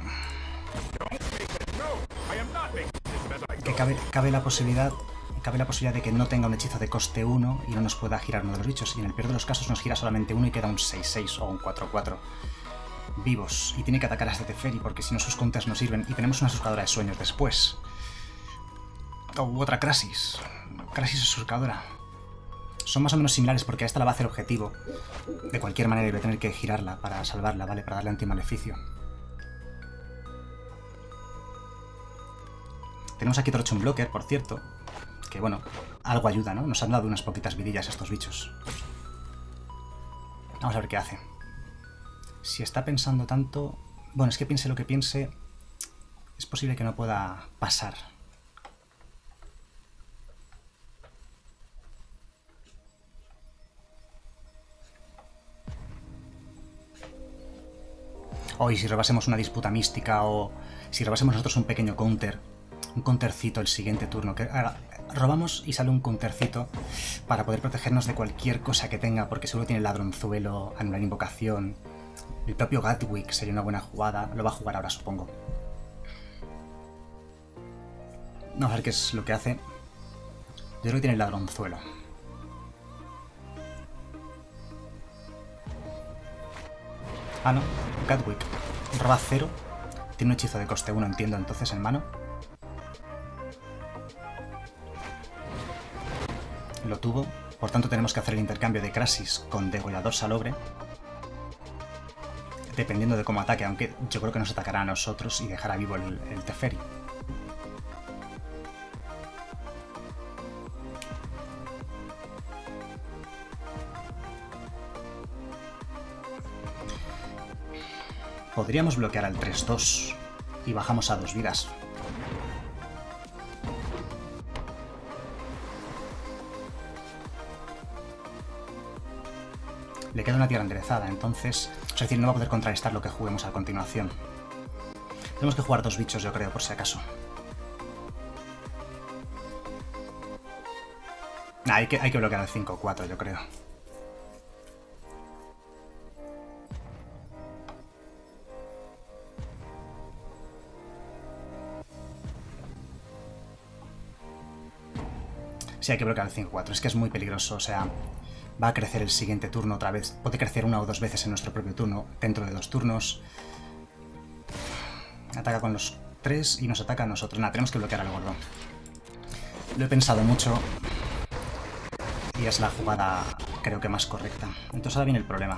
Que cabe, cabe la posibilidad cabe la posibilidad de que no tenga un hechizo de coste uno y no nos pueda girar uno de los bichos, y en el peor de los casos nos gira solamente uno y queda un seis seis o un cuatro cuatro vivos, y tiene que atacar a este Teferi porque si no sus counters no sirven, y tenemos una surcadora de sueños después. O otra Crasis. Crasis es surcadora. Son más o menos similares porque a esta la va a hacer objetivo. De cualquier manera voy a tener que girarla para salvarla, ¿vale? Para darle antimaleficio. Tenemos aquí otro Chum Blocker, por cierto. Que bueno, algo ayuda, ¿no? Nos han dado unas poquitas vidillas estos bichos. Vamos a ver qué hace. Si está pensando tanto... Bueno, es que piense lo que piense... Es posible que no pueda pasar. O y si robásemos una disputa mística o si robásemos nosotros un pequeño counter, un countercito el siguiente turno, que haga, robamos y sale un countercito para poder protegernos de cualquier cosa que tenga, porque seguro tiene ladronzuelo, anular invocación, el propio Gatwick sería una buena jugada, lo va a jugar ahora supongo. Vamos a ver qué es lo que hace. Yo creo que tiene el ladronzuelo. Ah, no, Gatwick. Roba cero. Tiene un hechizo de coste uno, entiendo, entonces en mano. Lo tuvo. Por tanto tenemos que hacer el intercambio de Krasis con Degollador Salobre. Dependiendo de cómo ataque, aunque yo creo que nos atacará a nosotros y dejará vivo el, el Teferi. Podríamos bloquear al tres dos y bajamos a dos vidas. Le queda una tierra enderezada, entonces... Es decir, no va a poder contrarrestar lo que juguemos a continuación. Tenemos que jugar dos bichos, yo creo, por si acaso. Nah, hay que, hay que bloquear al cinco cuatro, yo creo. Sí, hay que bloquear el cinco cuatro, es que es muy peligroso, o sea, va a crecer el siguiente turno otra vez. Puede crecer una o dos veces en nuestro propio turno, dentro de dos turnos. Ataca con los tres y nos ataca a nosotros. Nada, tenemos que bloquear al gordo. Lo he pensado mucho y es la jugada, creo que más correcta. Entonces ahora viene el problema.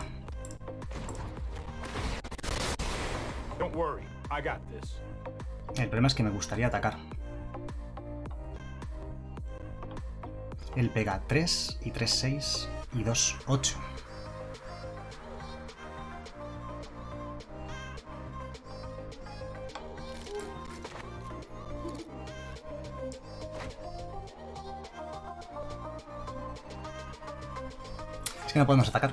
El problema es que me gustaría atacar. Él pega tres y tres seis y dos ocho. Es que no podemos atacar.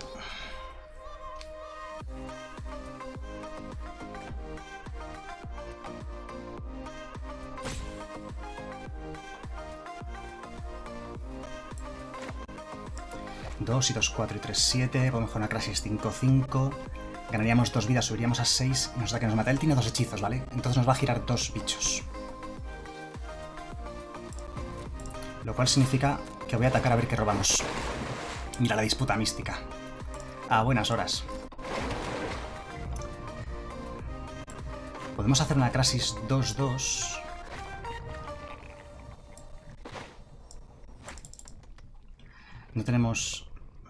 dos y dos, cuatro y tres, siete. Podemos jugar una Krasis cinco cinco. Ganaríamos dos vidas, subiríamos a seis y nos da que nos mata. Él tiene dos hechizos, ¿vale? Entonces nos va a girar dos bichos. Lo cual significa que voy a atacar a ver qué robamos. Mira la disputa mística. A buenas horas. Podemos hacer una Krasis dos dos. No tenemos...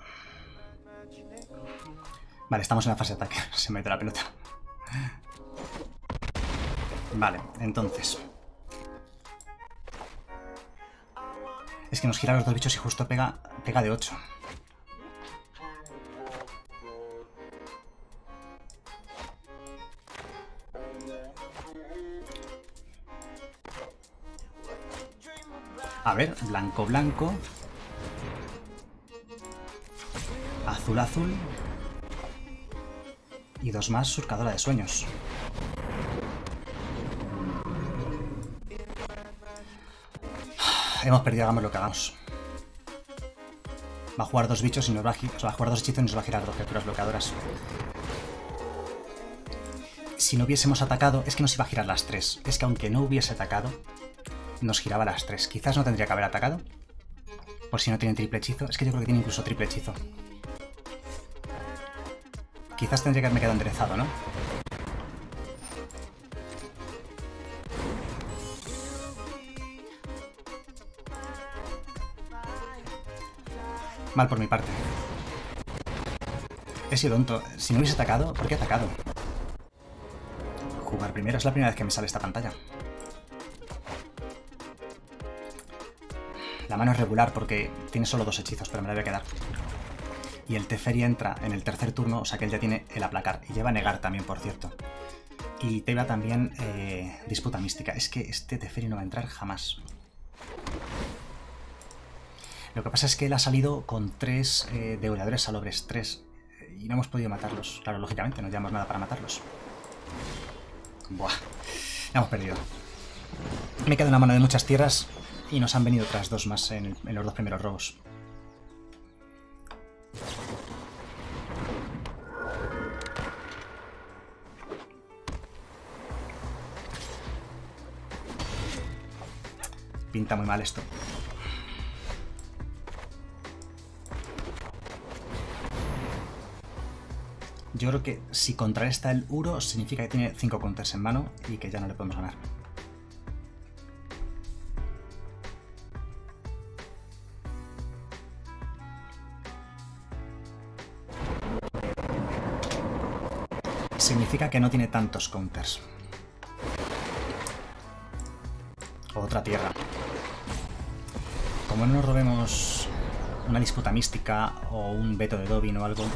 Vale, estamos en la fase de ataque. Se mete la pelota. Vale, entonces... Es que nos gira los dos bichos y justo pega, pega de ocho. A ver, blanco, blanco. Azul, azul. Y dos más, surcadora de sueños. Hemos perdido, hagamos lo que hagamos. Va a jugar dos bichos y nos va a, o sea, va a jugar dos hechizos y nos va a girar dos criaturas bloqueadoras. Si no hubiésemos atacado, es que nos iba a girar las tres. Es que aunque no hubiese atacado, nos giraba las tres. Quizás no tendría que haber atacado. Por si no tiene triple hechizo. Es que yo creo que tiene incluso triple hechizo. Quizás tendría que haberme quedado enderezado, ¿no? Mal por mi parte. He sido tonto. Si no hubiese atacado, ¿por qué he atacado? Jugar primero. Es la primera vez que me sale esta pantalla. La mano es regular porque tiene solo dos hechizos, pero me la voy a quedar. Y el Teferi entra en el tercer turno, o sea que él ya tiene el aplacar. Y lleva negar también, por cierto. Y te va también eh, disputa mística. Es que este Teferi no va a entrar jamás. Lo que pasa es que él ha salido con tres eh, devoradores salobres, tres. Y no hemos podido matarlos. Claro, lógicamente, no llevamos nada para matarlos. Buah. Ya hemos perdido. Me queda una mano de muchas tierras y nos han venido otras dos más en, el, en los dos primeros robos. Pinta muy mal esto. Yo creo que si contra él está el Uro, significa que tiene cinco counters en mano y que ya no le podemos ganar. Significa que no tiene tantos counters. Otra tierra. Como no nos robemos una disputa mística o un veto de Dobin o algo...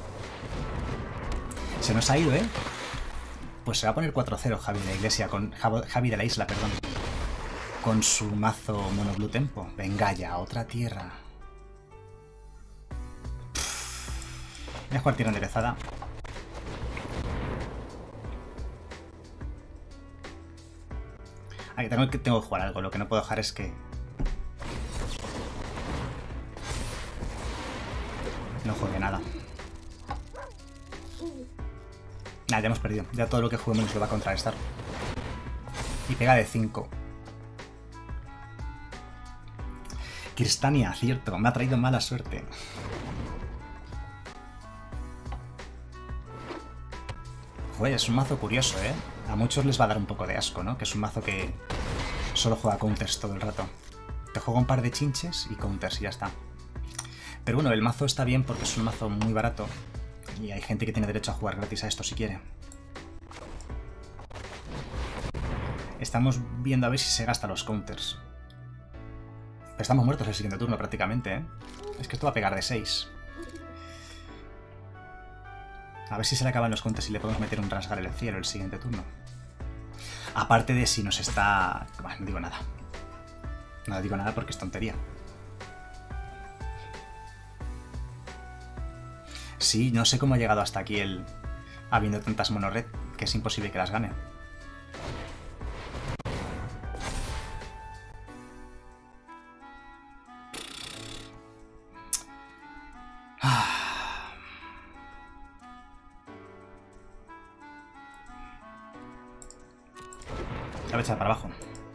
Se nos ha ido, ¿eh? Pues se va a poner cuatro cero Javi de la Iglesia, con Javi de la Isla, perdón. Con su mazo Mono Blue Tempo. Venga ya, otra tierra. Voy a jugar tierra enderezada. Aquí tengo que, tengo que jugar algo. Lo que no puedo dejar es que... no juegue nada. Nada, ya hemos perdido. Ya todo lo que juguemos nos lo va a contrarrestar. Y pega de cinco. Cristania, cierto. Me ha traído mala suerte. Joder, es un mazo curioso, ¿eh? A muchos les va a dar un poco de asco, ¿no? Que es un mazo que solo juega counters todo el rato. Te juega un par de chinches y counters y ya está. Pero bueno, el mazo está bien porque es un mazo muy barato. Y hay gente que tiene derecho a jugar gratis a esto si quiere. Estamos viendo a ver si se gasta los counters. Pero estamos muertos el siguiente turno prácticamente, ¿eh? Es que esto va a pegar de seis. A ver si se le acaban los counters y le podemos meter un rasgar el cielo el siguiente turno. Aparte de si nos está... Bueno, no digo nada. No digo nada porque es tontería. Sí, no sé cómo ha llegado hasta aquí el... habiendo tantas monored, que es imposible que las gane. La voy a echar para abajo.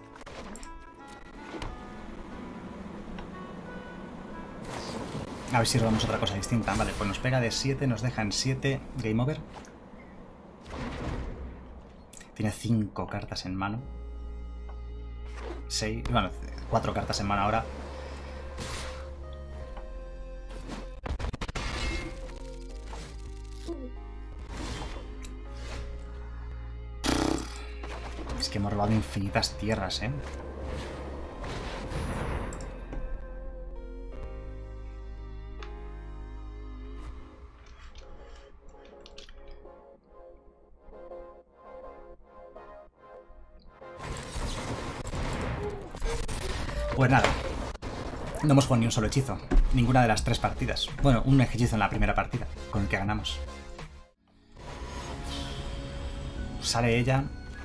A ver si robamos otra cosa distinta. Vale, pues nos pega de siete, nos deja en siete. Game over. Tiene cinco cartas en mano. seis, bueno, cuatro cartas en mano ahora. Es que hemos robado infinitas tierras, ¿eh? Pues nada, no hemos jugado ni un solo hechizo, ninguna de las tres partidas. Bueno, un hechizo en la primera partida, con el que ganamos. Sale ella.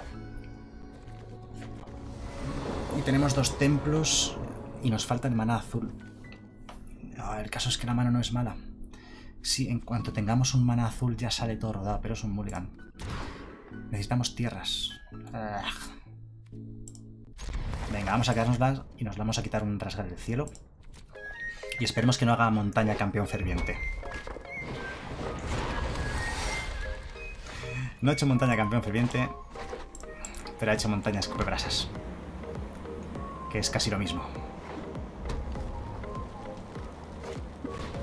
Y tenemos dos templos y nos falta el maná azul. Oh, el caso es que la mano no es mala. Sí, en cuanto tengamos un maná azul ya sale todo rodado, pero es un mulligan. Necesitamos tierras. Ugh. Venga, vamos a quedárnoslas y nos vamos a quitar un rasgar del cielo. Y esperemos que no haga montaña campeón ferviente. No ha hecho montaña campeón ferviente, pero ha hecho montaña escupebrasas, que es casi lo mismo.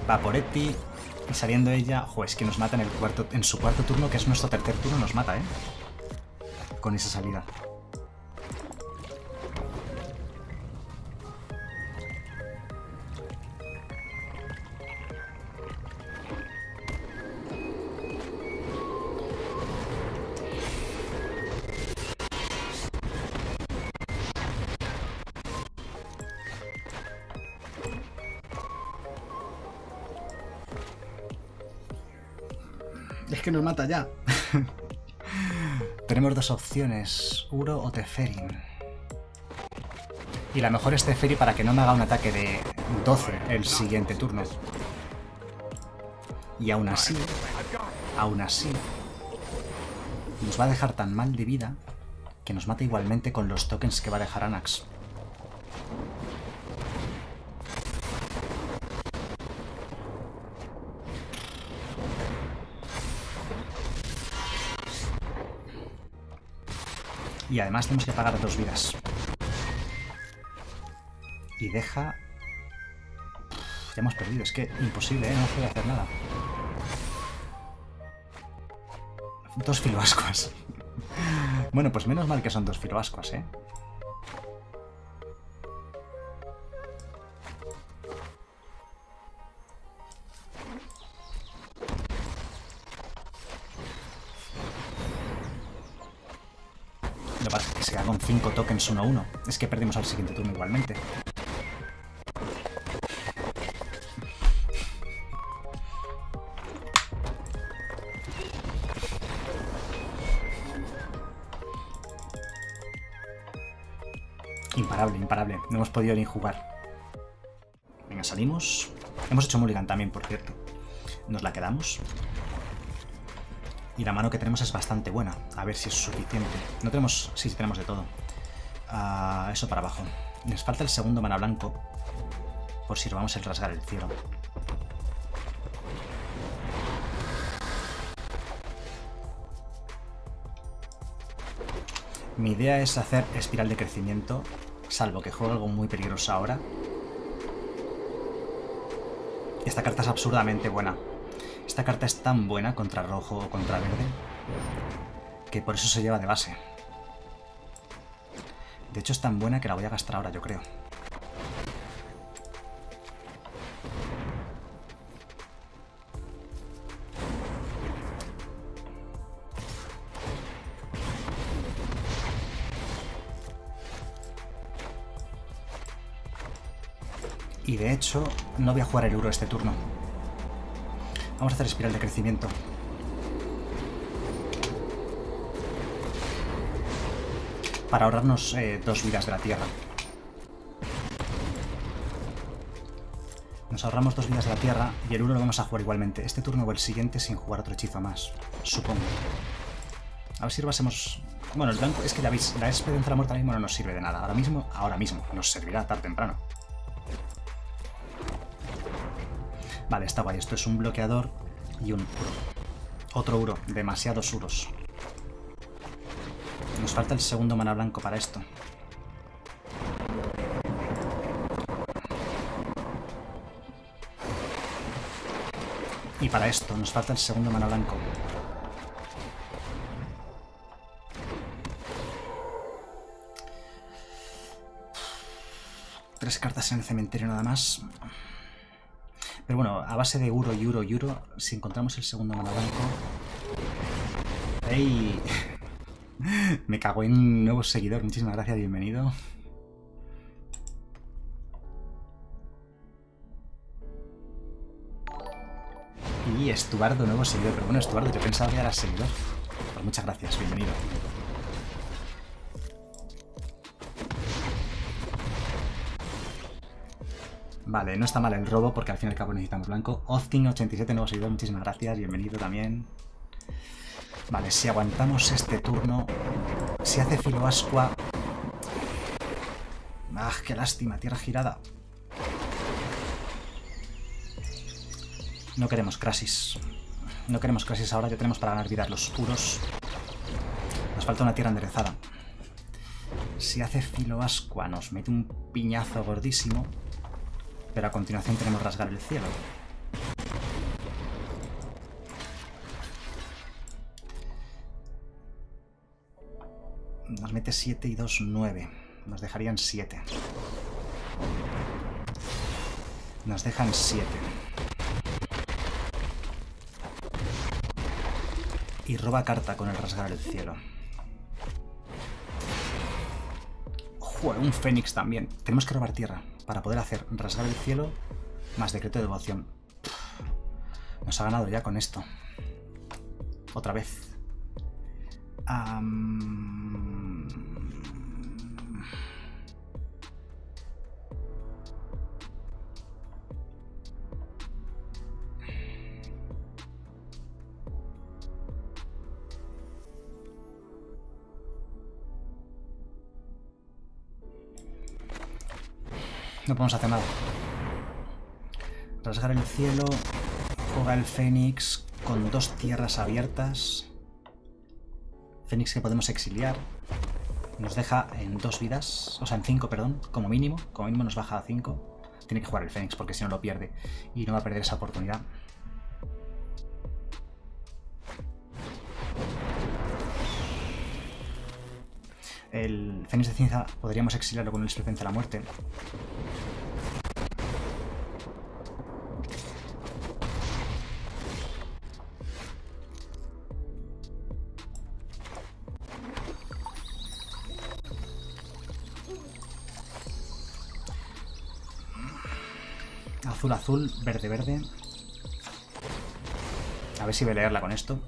Vaporetti. Y saliendo ella... Jo, es que nos mata en, el cuarto, en su cuarto turno, que es nuestro tercer turno, nos mata, ¿eh? Con esa salida. Es que nos mata ya. Tenemos dos opciones, Uro o Teferi. Y la mejor es Teferi para que no me haga un ataque de doce el siguiente turno. Y aún así, aún así, nos va a dejar tan mal de vida que nos mata igualmente con los tokens que va a dejar Anax. Y además tenemos que pagar dos vidas. Y deja... Uf, ya hemos perdido, es que imposible, ¿eh? No puede hacer nada. Dos filoascuas. Bueno, pues menos mal que son dos filoascuas, ¿eh? Lo que pasa es que se queda con cinco tokens uno a uno. Es que perdimos al siguiente turno igualmente. Imparable, imparable. No hemos podido ni jugar. Venga, salimos. Hemos hecho mulligan también, por cierto. Nos la quedamos. Y la mano que tenemos es bastante buena. A ver si es suficiente. No tenemos... Sí, sí tenemos de todo. Uh, eso para abajo. Nos falta el segundo mana blanco. Por si robamos el rasgar el cielo. Mi idea es hacer espiral de crecimiento. Salvo que juegue algo muy peligroso ahora. Esta carta es absurdamente buena. Esta carta es tan buena contra rojo o contra verde que por eso se lleva de base. De hecho es tan buena que la voy a gastar ahora, yo creo. Y de hecho no voy a jugar el Uro este turno. Vamos a hacer espiral de crecimiento. Para ahorrarnos eh, dos vidas de la tierra. Nos ahorramos dos vidas de la tierra y el Uro lo vamos a jugar igualmente. Este turno o el siguiente sin jugar otro hechizo más. Supongo. A ver si robásemos... Bueno, el blanco... Es que ya veis, la experiencia de la muerte ahora mismo no nos sirve de nada. Ahora mismo, ahora mismo. Nos servirá tarde o temprano. Vale, está guay. Esto es un bloqueador y un Uro. Otro Uro. Demasiados Uros. Nos falta el segundo mana blanco para esto. Y para esto nos falta el segundo mana blanco. Tres cartas en el cementerio nada más. Pero bueno, a base de Uro y Uro y Uro, si encontramos el segundo mana blanco... ¡Ey! Me cago en un nuevo seguidor. Muchísimas gracias, bienvenido. Y Estuardo, nuevo seguidor. Pero bueno, Estuardo, yo pensaba que era seguidor. Pues muchas gracias, bienvenido. Vale, no está mal el robo porque al fin y al cabo necesitamos blanco. Ozkin ochenta y siete, nuevo seguidor, muchísimas gracias, bienvenido también. Vale, si aguantamos este turno, si hace filoascua... ¡Ah, qué lástima! Tierra girada. No queremos Crasis. No queremos Crasis ahora, ya tenemos para ganar vidas los puros. Nos falta una tierra enderezada. Si hace filoascua nos mete un piñazo gordísimo. Pero a continuación tenemos rasgar el cielo. Nos mete siete y dos, nueve. Nos dejarían siete. Nos dejan siete. Y roba carta con el rasgar el cielo. Joder, un fénix también. Tenemos que robar tierra para poder hacer rasgar el cielo más decreto de devoción. Nos ha ganado ya con esto. Otra vez. Um... No podemos hacer nada. Rasgar el cielo. Juega el fénix con dos tierras abiertas. Fénix que podemos exiliar. Nos deja en dos vidas. O sea, en cinco, perdón. Como mínimo. Como mínimo nos baja a cinco. Tiene que jugar el fénix porque si no lo pierde. Y no va a perder esa oportunidad. El fénix de Cinza podríamos exiliarlo con el Serpiente de la Muerte. Azul, azul, verde, verde. A ver si voy a leerla con esto.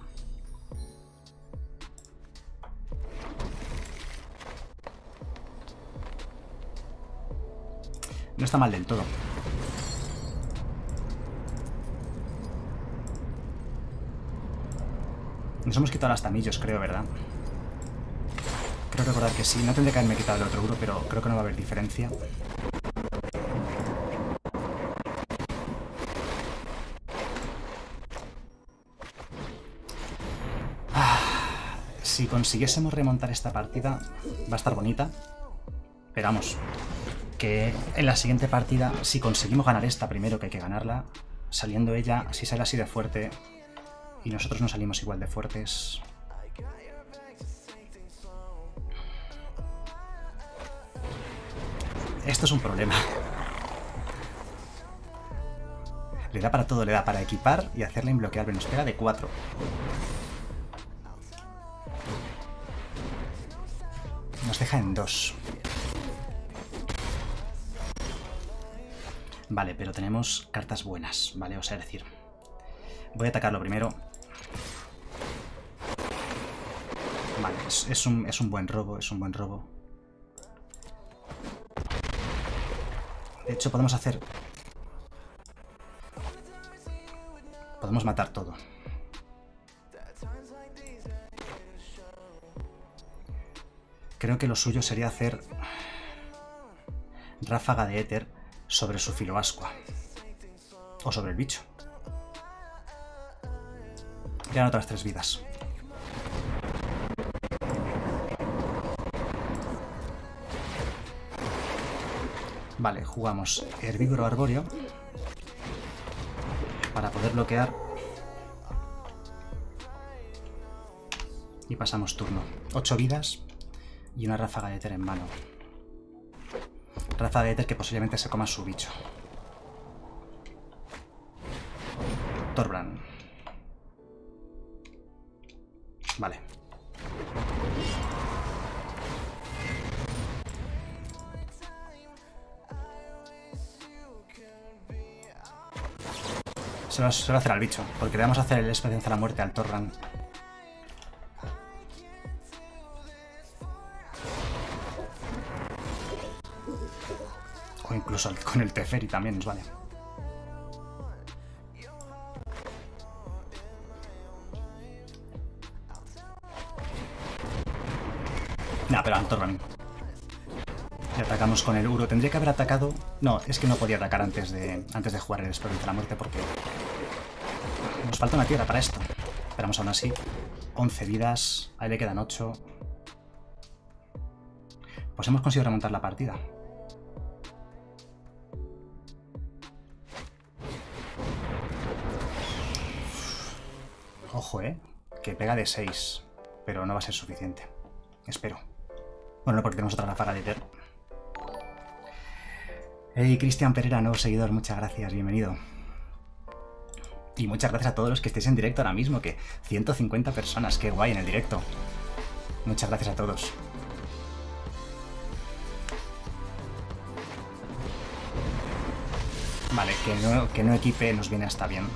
No está mal del todo. Nos hemos quitado las tamillos, creo, ¿verdad? Creo recordar que sí. No tendré que haberme quitado el otro uro, pero creo que no va a haber diferencia. Ah, si consiguiésemos remontar esta partida, va a estar bonita. Pero vamos, que en la siguiente partida, si conseguimos ganar esta primero, que hay que ganarla, saliendo ella, si sale así de fuerte y nosotros no salimos igual de fuertes... Esto es un problema. Le da para todo, le da para equipar y hacerla imbloqueable. Nos pega de cuatro. Nos deja en dos. Vale, pero tenemos cartas buenas, ¿vale? O sea, es decir, voy a atacarlo primero. Vale, es, es, un, es un buen robo, es un buen robo. De hecho, podemos hacer... Podemos matar todo. Creo que lo suyo sería hacer ráfaga de éter sobre su filoascua. O sobre el bicho. Quedan otras tres vidas. Vale, jugamos herbívoro arbóreo para poder bloquear. Y pasamos turno. Ocho vidas y una ráfaga de éter en mano. Ráfaga de éter que posiblemente se coma su bicho. Thorbrand. Vale. Se lo, se lo hacer al bicho, porque le vamos a hacer el experiencia a la muerte al Thorbrand. O incluso con el Teferi también nos vale. Nah, pero al Thorbrand. Y atacamos con el Uro. Tendría que haber atacado... No, es que no podía atacar antes de, antes de jugar el experiencia a la muerte porque... Nos falta una tierra para esto. Esperamos aún así. once vidas. Ahí le quedan ocho. Pues hemos conseguido remontar la partida. Ojo, eh. Que pega de seis. Pero no va a ser suficiente. Espero. Bueno, no porque tenemos otra ráfaga de Ether. Hey, Cristian Pereira, nuevo seguidor, muchas gracias, bienvenido. Y muchas gracias a todos los que estéis en directo ahora mismo, que ciento cincuenta personas, qué guay en el directo. Muchas gracias a todos. Vale, que no, que no equipe nos viene hasta bien.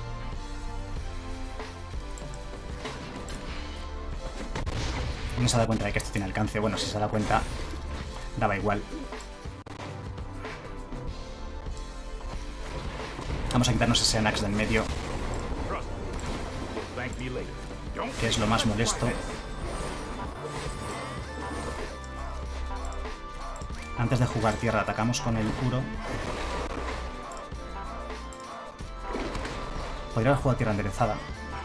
No se ha dado cuenta de que esto tiene alcance. Bueno, si se ha dado cuenta, daba igual. Vamos a quitarnos ese Anax del medio, que es lo más molesto. Antes de jugar tierra, atacamos con el Uro. Podría haber jugado tierra enderezada.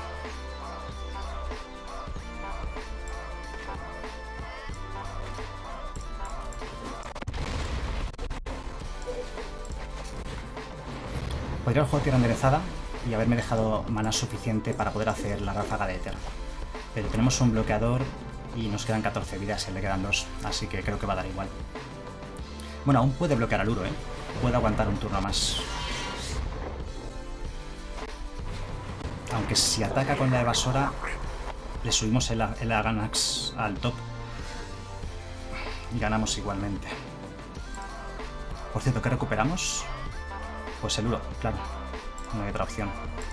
Podría haber jugado tierra enderezada y haberme dejado mana suficiente para poder hacer la ráfaga de Ether. Pero tenemos un bloqueador y nos quedan catorce vidas y le quedan dos, así que creo que va a dar igual. Bueno, aún puede bloquear al Uro, ¿eh? Puede aguantar un turno más. Aunque si ataca con la evasora, le subimos el, el Anax al top y ganamos igualmente. Por cierto, ¿qué recuperamos? Pues el Uro, claro. No hay otra opción.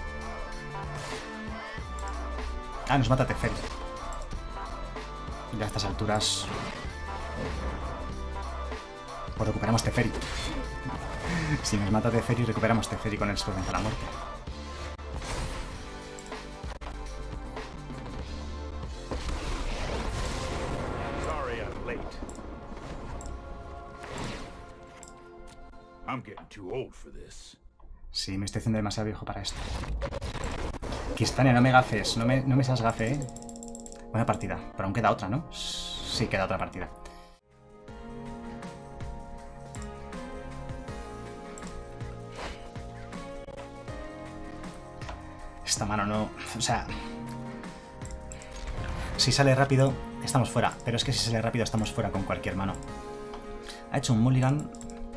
Ah, nos mata Teferi. Y a estas alturas... pues recuperamos Teferi. Si nos mata Teferi, recuperamos Teferi con el Suspense a la muerte. Sí, me estoy haciendo demasiado viejo para esto. Kistania, no me gafes, no me, no me seas gafe, ¿eh? Buena partida, pero aún queda otra, ¿no? Sí, queda otra partida. Esta mano no... o sea... si sale rápido, estamos fuera. Pero es que si sale rápido, estamos fuera con cualquier mano. Ha hecho un mulligan...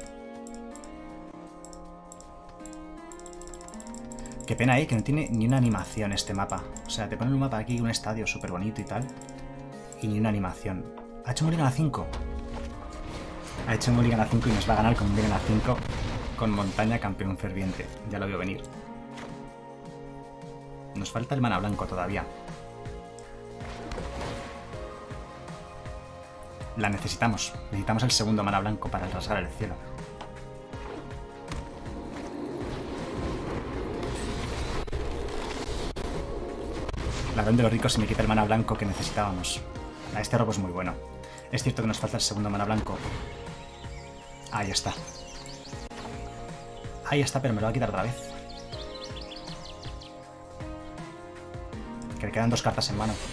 Qué pena, ¿eh? Que no tiene ni una animación este mapa. O sea, te ponen un mapa aquí, un estadio súper bonito y tal, y ni una animación. ¿Ha hecho mulligan a cinco? Ha hecho mulligan a cinco y nos va a ganar con mulligan a cinco con montaña campeón ferviente. Ya lo veo venir. Nos falta el mana blanco todavía. La necesitamos. Necesitamos el segundo mana blanco para rasgar el cielo. Ladrón de los ricos, se me quita el mana blanco que necesitábamos. Este robo es muy bueno. Es cierto que nos falta el segundo mana blanco. Ahí está. Ahí está, pero me lo va a quitar otra vez. Que le quedan dos cartas en mano.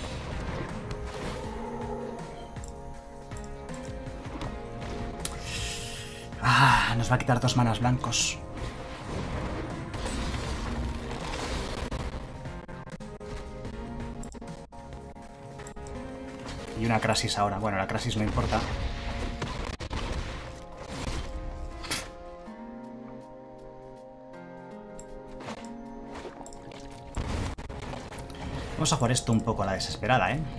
Ah, nos va a quitar dos manas blancos. Y una Crasis ahora. Bueno, la Crasis no importa. Vamos a jugar esto un poco a la desesperada, ¿eh?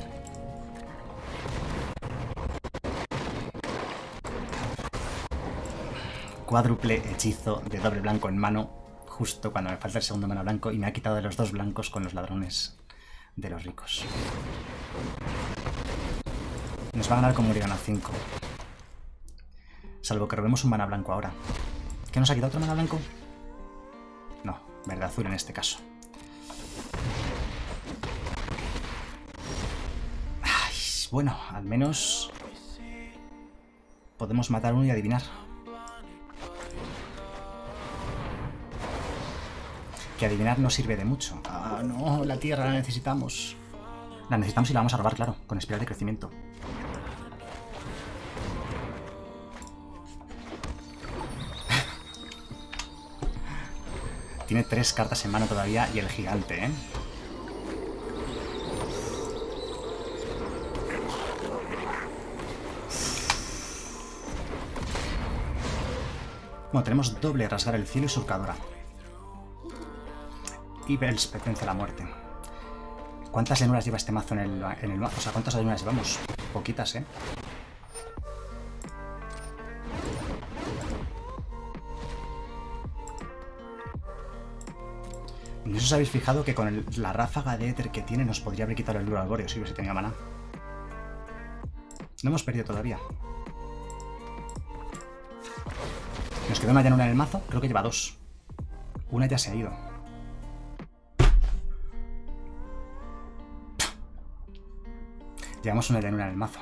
Cuádruple hechizo de doble blanco en mano, justo cuando me falta el segundo mana blanco, y me ha quitado de los dos blancos con los ladrones de los ricos. Nos va a ganar con mulligan a cinco. Salvo que robemos un mana blanco ahora. ¿Qué nos ha quitado otro mana blanco? No, verde azul en este caso. Ay, bueno, al menos podemos matar uno y adivinar. Que adivinar no sirve de mucho. Ah, no, la tierra la necesitamos. La necesitamos y la vamos a robar, claro, con espiral de crecimiento. Tiene tres cartas en mano todavía y el gigante, ¿eh? Bueno, tenemos doble rasgar el cielo y surcadora. Y Bellspec, la muerte. ¿Cuántas llanuras lleva este mazo en el, en el mazo? O sea, ¿cuántas llanuras llevamos? Poquitas, ¿eh? No sé si os habéis fijado que con el, la ráfaga de éter que tiene nos podría haber quitado el duro arbóreo si hubiese tenido maná. No hemos perdido todavía. Nos queda una llanura en el mazo. Creo que lleva dos. Una ya se ha ido. Llevamos una llanura en el mazo.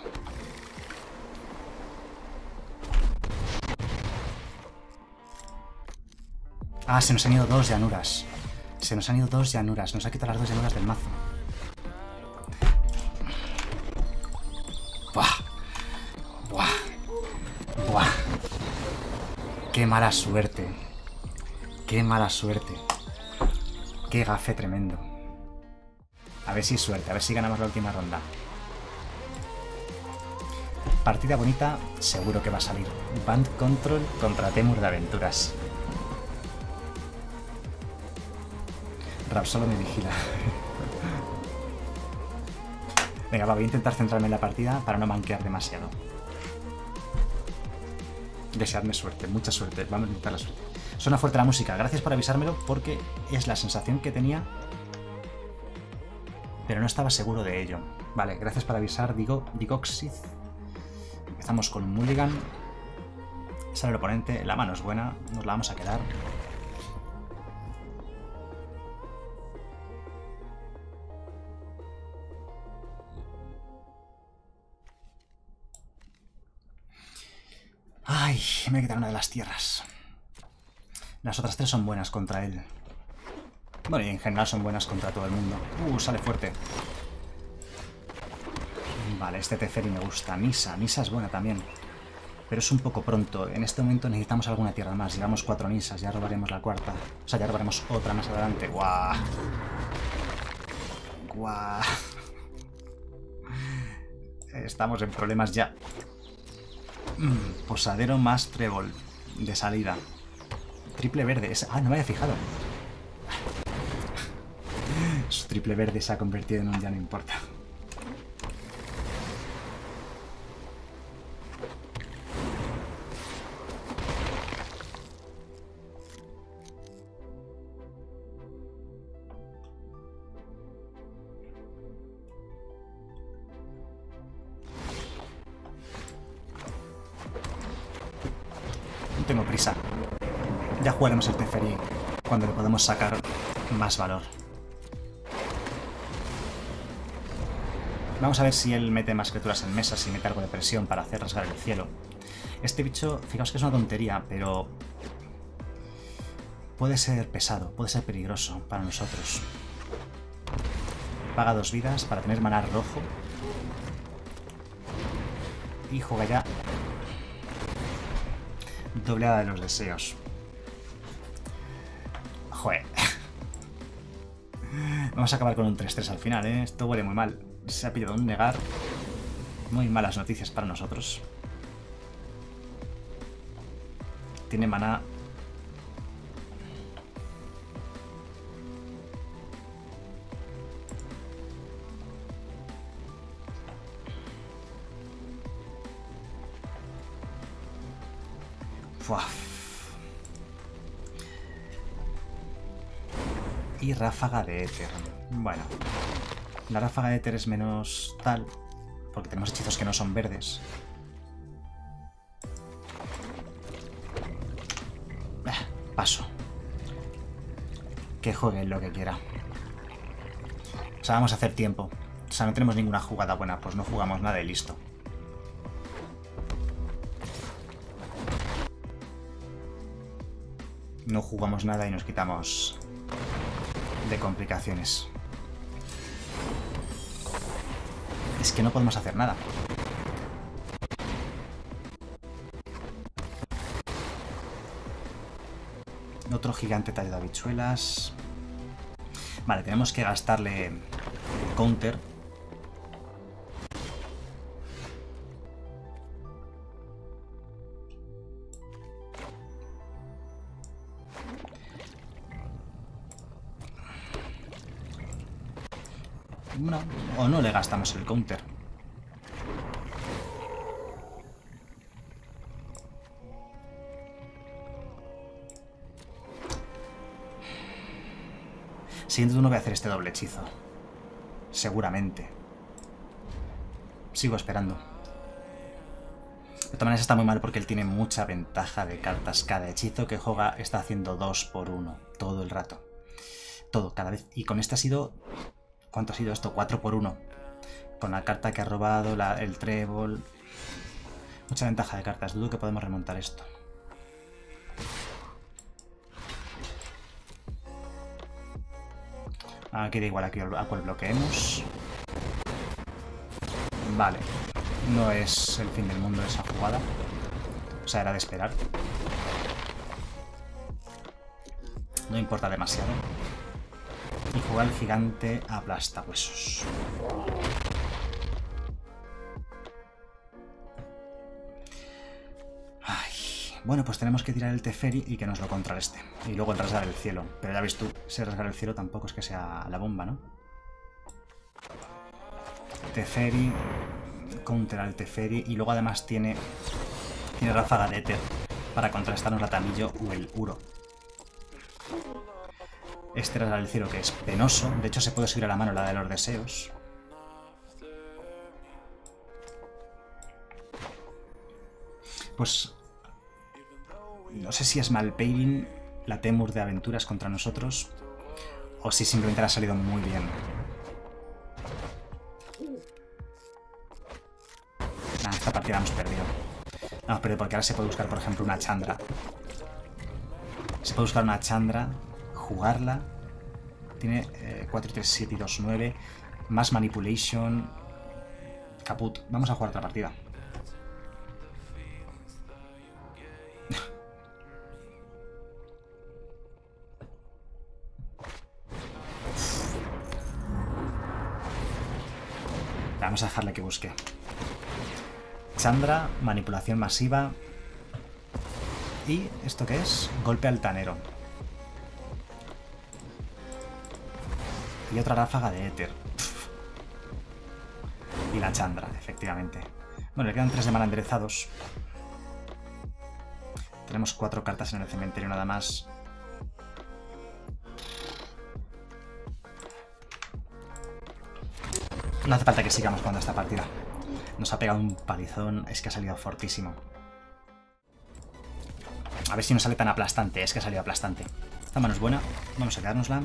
Ah, se nos han ido dos llanuras. Se nos han ido dos llanuras. Nos ha quitado las dos llanuras del mazo. Buah. Buah. Buah. Qué mala suerte. Qué mala suerte. Qué gafe tremendo. A ver si es suerte. A ver si ganamos la última ronda. Partida bonita. Seguro que va a salir. Band Control contra Temur de Aventuras. Rap solo me vigila. Venga, va, voy a intentar centrarme en la partida para no manquear demasiado. Deseadme suerte, mucha suerte. Vamos a intentar la suerte. Suena fuerte la música. Gracias por avisármelo porque es la sensación que tenía, pero no estaba seguro de ello. Vale, gracias por avisar, digo, Digoxid. Empezamos con un Mulligan. Sale el oponente, la mano es buena, nos la vamos a quedar. Ay, me voy a quitar una de las tierras. Las otras tres son buenas contra él. Bueno, y en general son buenas contra todo el mundo. Uh, sale fuerte. Vale, este Teferi me gusta. Nisa, Nisa es buena también. Pero es un poco pronto. En este momento necesitamos alguna tierra más. Llevamos cuatro Nisas, ya robaremos la cuarta. O sea, ya robaremos otra más adelante. ¡Guau! ¡Guau! Estamos en problemas ya. Mm, posadero más trébol de salida. Triple verde. Es... Ah, no me había fijado. Su triple verde se ha convertido en un ya no importa. Tengo prisa. Ya jugaremos el Teferi cuando le podemos sacar más valor. Vamos a ver si él mete más criaturas en mesa, si mete algo de presión para hacer rasgar el cielo. Este bicho, fijaos que es una tontería, pero puede ser pesado, puede ser peligroso para nosotros. Paga dos vidas para tener maná rojo. Y juega ya dobleada de los deseos. Joder. Vamos a acabar con un tres tres al final, ¿eh? Esto huele muy mal. Se ha pillado un negar. Muy malas noticias para nosotros. Tiene maná. Fuah. Y ráfaga de éter. Bueno, la ráfaga de éter es menos tal, porque tenemos hechizos que no son verdes. Eh, paso. Que juegue lo que quiera. O sea, vamos a hacer tiempo. O sea, no tenemos ninguna jugada buena, pues no jugamos nada y listo. No jugamos nada y nos quitamos de complicaciones. Es que no podemos hacer nada. Otro gigante tallo de habichuelas. Vale, tenemos que gastarle el counter. No, o no le gastamos el counter. Siguiente turno voy a hacer este doble hechizo. Seguramente. Sigo esperando. De todas maneras está muy mal porque él tiene mucha ventaja de cartas. Cada hechizo que juega está haciendo dos por uno. Todo el rato. Todo, cada vez. Y con este ha sido... ¿Cuánto ha sido esto? cuatro por uno. Con la carta que ha robado, la, el trébol... Mucha ventaja de cartas. Dudo que podemos remontar esto. Aquí da igual aquí a cuál bloqueemos. Vale. No es el fin del mundo esa jugada. O sea, era de esperar. No importa demasiado. Y jugar el gigante aplasta huesos. Ay. Bueno, pues tenemos que tirar el Teferi y que nos lo contrarreste. Y luego el rasgar el cielo. Pero ya ves tú, ese rasgar el cielo tampoco es que sea la bomba, ¿no? Teferi, counter al Teferi. Y luego además tiene, tiene ráfaga de éter para contrarrestarnos la Tamillo o el Uro. Este rasgar el cielo que es penoso. De hecho se puede subir a la mano la de los deseos. Pues... No sé si es Malpeirin, la Temur de aventuras contra nosotros, o si simplemente le ha salido muy bien. Nah, esta partida hemos perdido. No, hemos perdido porque ahora se puede buscar, por ejemplo, una Chandra. Se puede buscar una Chandra, jugarla. Tiene eh, cuatro, tres, siete y dos, nueve. Más Manipulation. Caput. Vamos a jugar otra partida. Vamos a dejarle que busque. Chandra, manipulación masiva. ¿Y esto qué es? Golpe altanero. Y otra ráfaga de éter. Y la Chandra, efectivamente. Bueno, le quedan tres de mana enderezados. Tenemos cuatro cartas en el cementerio nada más. No hace falta que sigamos jugando esta partida. Nos ha pegado un palizón. Es que ha salido fortísimo. A ver si no sale tan aplastante. Es que ha salido aplastante. Esta mano es buena. Vamos a quedárnosla.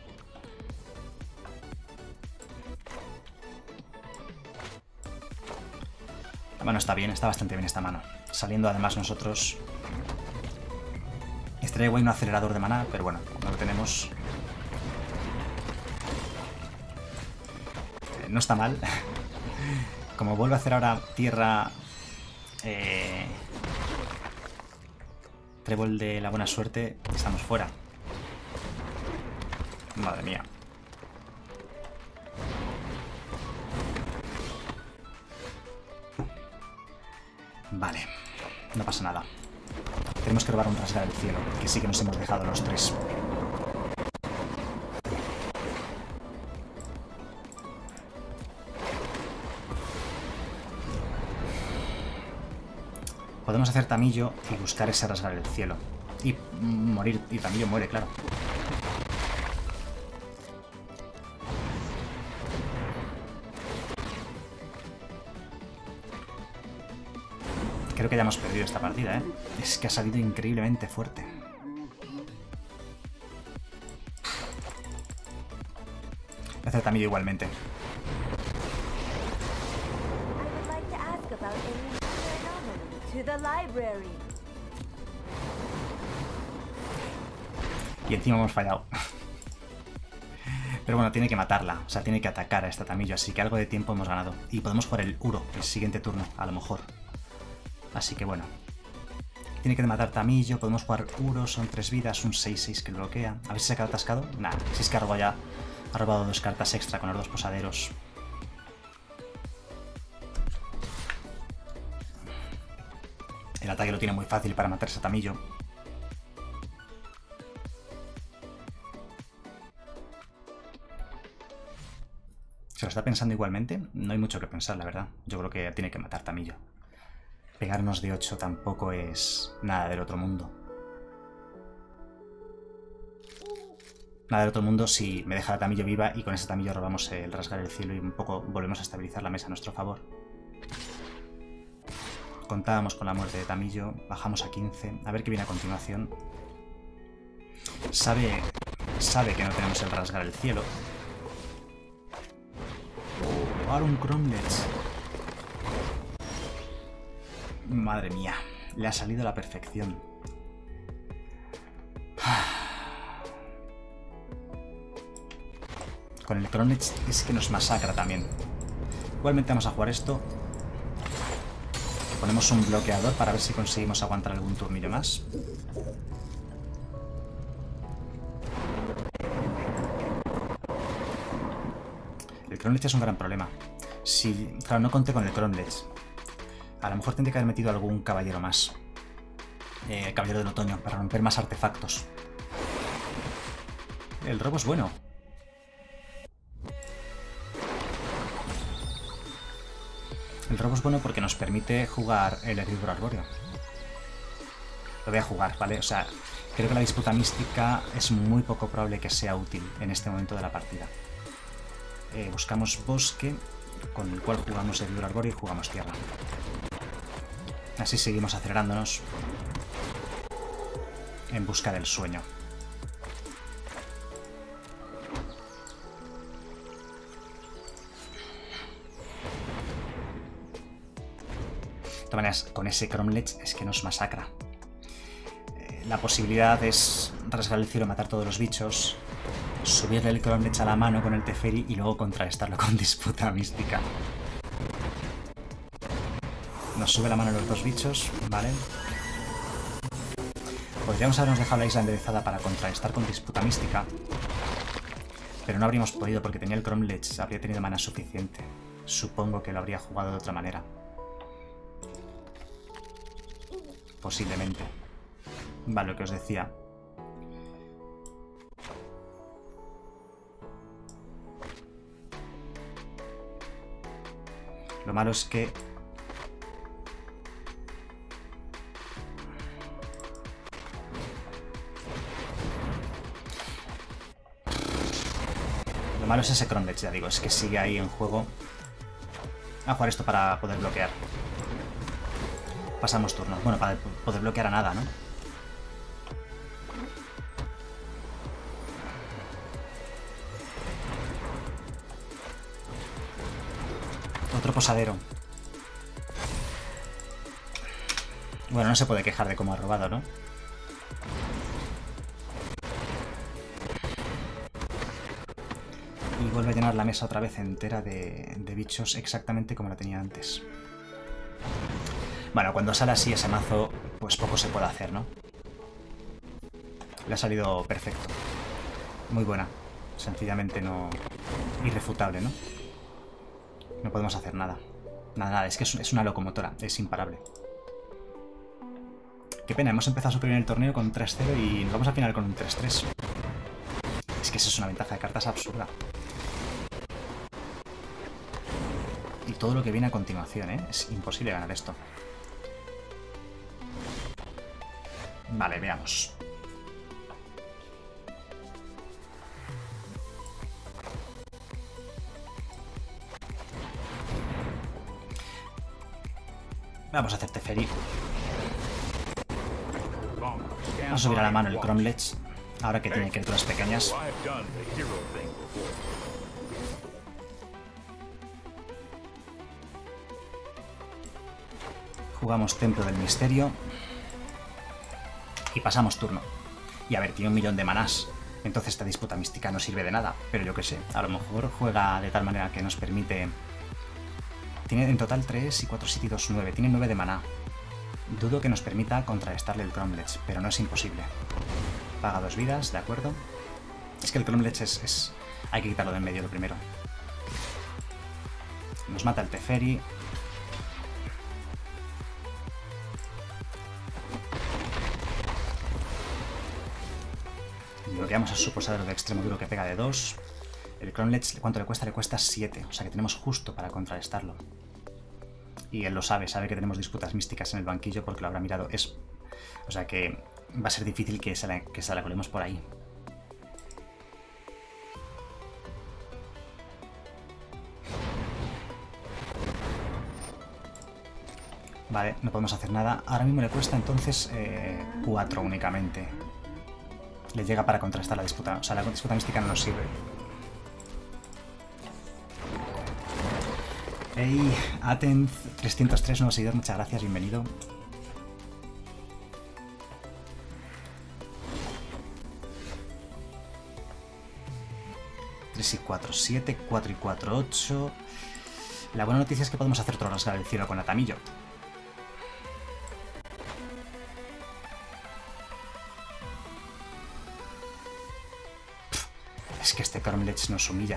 La mano está bien. Está bastante bien esta mano. Saliendo además nosotros... Estaría guay un acelerador de maná. Pero bueno, no lo tenemos... No está mal. Como vuelvo a hacer ahora tierra... Eh, trébol de la buena suerte, estamos fuera. Madre mía. Vale. No pasa nada. Tenemos que robar un rasgar del cielo, que sí que nos hemos dejado los tres. Podemos hacer Tamillo y buscar ese rasgar el cielo. Y morir. Y Tamillo muere, claro. Creo que ya hemos perdido esta partida, ¿eh? Es que ha salido increíblemente fuerte. Voy a hacer Tamillo igualmente. Y encima hemos fallado. Pero bueno, tiene que matarla. O sea, tiene que atacar a esta Tamillo. Así que algo de tiempo hemos ganado. Y podemos jugar el Uro el siguiente turno, a lo mejor. Así que bueno. Tiene que matar Tamillo. Podemos jugar Uro. Son tres vidas. Un seis seis que lo bloquea. A ver si se queda atascado. Nah, si es que ha robado ya. Ha robado dos cartas extra con los dos posaderos. El ataque lo tiene muy fácil para matarse a Tamillo. Se lo está pensando igualmente. No hay mucho que pensar, la verdad. Yo creo que tiene que matar Tamillo. Pegarnos de ocho tampoco es nada del otro mundo. Nada del otro mundo si me deja la Tamillo viva y con ese Tamillo robamos el rasgar el cielo y un poco volvemos a estabilizar la mesa a nuestro favor. Contábamos con la muerte de Tamillo, bajamos a quince, a ver qué viene a continuación. Sabe, sabe que no tenemos el rasgar el cielo. Oh, ahora un Cromlech. Madre mía, le ha salido a la perfección. Con el Cromlech es que nos masacra también. Igualmente vamos a jugar esto. Ponemos un bloqueador para ver si conseguimos aguantar algún turnillo más. El Cromlech es un gran problema. Si, claro, no conté con el Cromlech. A lo mejor tendría que haber metido algún caballero más. Eh, caballero del otoño, para romper más artefactos. El robo es bueno. El robo es bueno porque nos permite jugar el herbívoro arbóreo. Lo voy a jugar, ¿vale? O sea, creo que la disputa mística es muy poco probable que sea útil en este momento de la partida. Eh, buscamos bosque, con el cual jugamos el herbívoro arbóreo y jugamos tierra. Así seguimos acelerándonos en busca del sueño. De todas maneras, con ese Cromlech es que nos masacra. Eh, la posibilidad es rasgar el cielo, matar todos los bichos, subirle el Cromlech a la mano con el Teferi y luego contrarrestarlo con disputa mística. Nos sube la mano los dos bichos, ¿vale? Podríamos habernos dejado la isla enderezada para contrarrestar con disputa mística, pero no habríamos podido porque tenía el Cromlech, habría tenido mana suficiente. Supongo que lo habría jugado de otra manera. Posiblemente. Vale, lo que os decía. Lo malo es que... Lo malo es ese Cromlech, ya digo, es que sigue ahí en juego. Voy a jugar esto para poder bloquear. Pasamos turno. Bueno, para poder bloquear a nada, ¿no? Otro posadero. Bueno, no se puede quejar de cómo ha robado, ¿no? Y vuelve a llenar la mesa otra vez entera de, de bichos exactamente como la tenía antes. Bueno, cuando sale así ese mazo, pues poco se puede hacer, ¿no? Le ha salido perfecto. Muy buena. Sencillamente no... irrefutable, ¿no? No podemos hacer nada. Nada, nada. Es que es una locomotora. Es imparable. Qué pena. Hemos empezado súper bien el torneo con tres cero y nos vamos al final con un tres tres. Es que eso es una ventaja de cartas absurda. Y todo lo que viene a continuación, ¿eh? Es imposible ganar esto. Vale, veamos. Vamos a hacer Teferi. Vamos a subir a la mano el Cromlech. Ahora que tiene criaturas pequeñas. Jugamos Templo del Misterio. Y pasamos turno. Y a ver, tiene un millón de manás. Entonces esta disputa mística no sirve de nada. Pero yo qué sé, a lo mejor juega de tal manera que nos permite... Tiene en total tres y cuatro, siete y dos, nueve. Tiene nueve de maná. Dudo que nos permita contrarrestarle el Cromlech, pero no es imposible. Paga dos vidas, ¿de acuerdo? Es que el Cromlech es, es... Hay que quitarlo de en medio lo primero. Nos mata el Teferi. Bloqueamos a su posadero de extremo duro que pega de dos. El Cromlech, ¿cuánto le cuesta? Le cuesta siete, o sea que tenemos justo para contrarrestarlo. Y él lo sabe, sabe que tenemos disputas místicas en el banquillo porque lo habrá mirado. Es, o sea que va a ser difícil que se la, que se la colemos por ahí. Vale, no podemos hacer nada. Ahora mismo le cuesta entonces eh, cuatro únicamente. Le llega para contrastar la disputa. O sea, la disputa mística no nos sirve. Hey, Aten trescientos tres, nuevos seguidores, muchas gracias, bienvenido. tres y cuatro, siete, cuatro y cuatro, ocho. La buena noticia es que podemos hacer otro rasgar el cielo con Atamillo. Es que este Cromlech nos humilla.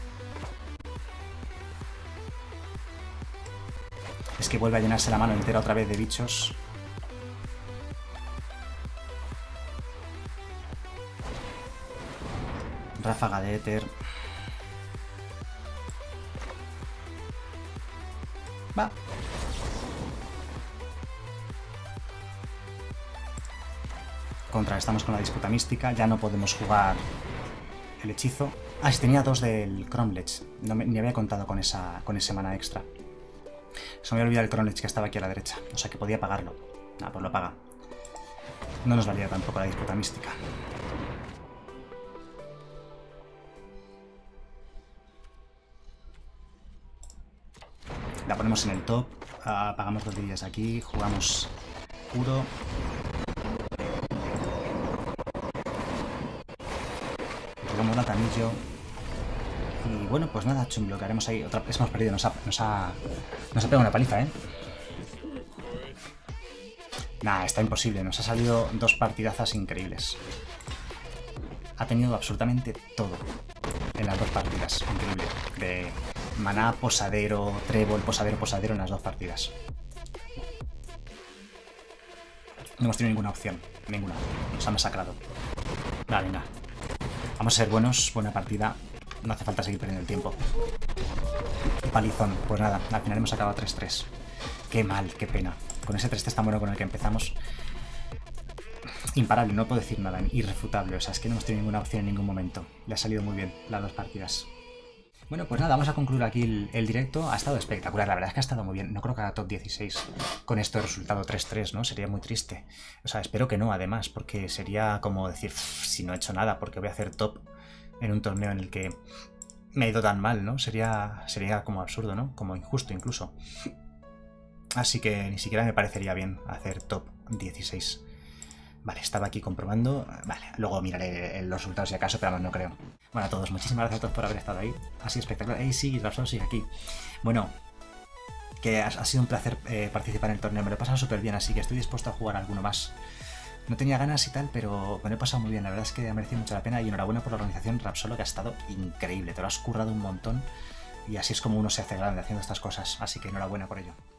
Es que vuelve a llenarse la mano entera otra vez de bichos. Ráfaga de éter. Va. Contrarrestamos con la disputa mística. Ya no podemos jugar el hechizo. Ah, si tenía dos del Cromlech. No me, ni había contado con, esa, con ese mana extra. Se me había olvidado el Cromlech que estaba aquí a la derecha. O sea que podía pagarlo. Ah, pues lo paga. No nos valía tampoco la disputa mística. La ponemos en el top. Apagamos dos días aquí. Jugamos puro. Jugamos Atamillo. Y bueno, pues nada, chumblo, que haremos ahí. Otra vez hemos perdido, nos ha, nos ha, nos ha pegado una paliza, ¿eh? Nah, está imposible, nos ha salido dos partidazas increíbles. Ha tenido absolutamente todo en las dos partidas, increíble. De maná, posadero, trébol, posadero, posadero en las dos partidas. No hemos tenido ninguna opción, ninguna. Nos ha masacrado. Vale, venga. Vamos a ser buenos, buena partida. No hace falta seguir perdiendo el tiempo. Palizón. Pues nada, al final hemos acabado tres tres. Qué mal, qué pena. Con ese tres tres tan bueno con el que empezamos. Imparable, no puedo decir nada. Irrefutable. O sea, es que no hemos tenido ninguna opción en ningún momento. Le ha salido muy bien las dos partidas. Bueno, pues nada, vamos a concluir aquí el, el directo. Ha estado espectacular, la verdad es que ha estado muy bien. No creo que haga top dieciséis con esto de resultado tres tres, ¿no? Sería muy triste. O sea, espero que no, además, porque sería como decir, si no he hecho nada, porque voy a hacer top en un torneo en el que me ha ido tan mal, ¿no? Sería, sería como absurdo, ¿no? Como injusto incluso. Así que ni siquiera me parecería bien hacer top dieciséis. Vale, estaba aquí comprobando. Vale, luego miraré los resultados si acaso, pero vamos, no creo. Bueno, a todos, muchísimas gracias a todos por haber estado ahí. Ha sido espectacular. ¡Ey, sí! Rapsol sigue aquí. Bueno, que ha, ha sido un placer eh, participar en el torneo. Me lo he pasado súper bien, así que estoy dispuesto a jugar alguno más. No tenía ganas y tal, pero me lo he pasado muy bien. La verdad es que ha merecido mucho la pena y enhorabuena por la organización, Rapsolo, que ha estado increíble. Te lo has currado un montón y así es como uno se hace grande haciendo estas cosas. Así que enhorabuena por ello.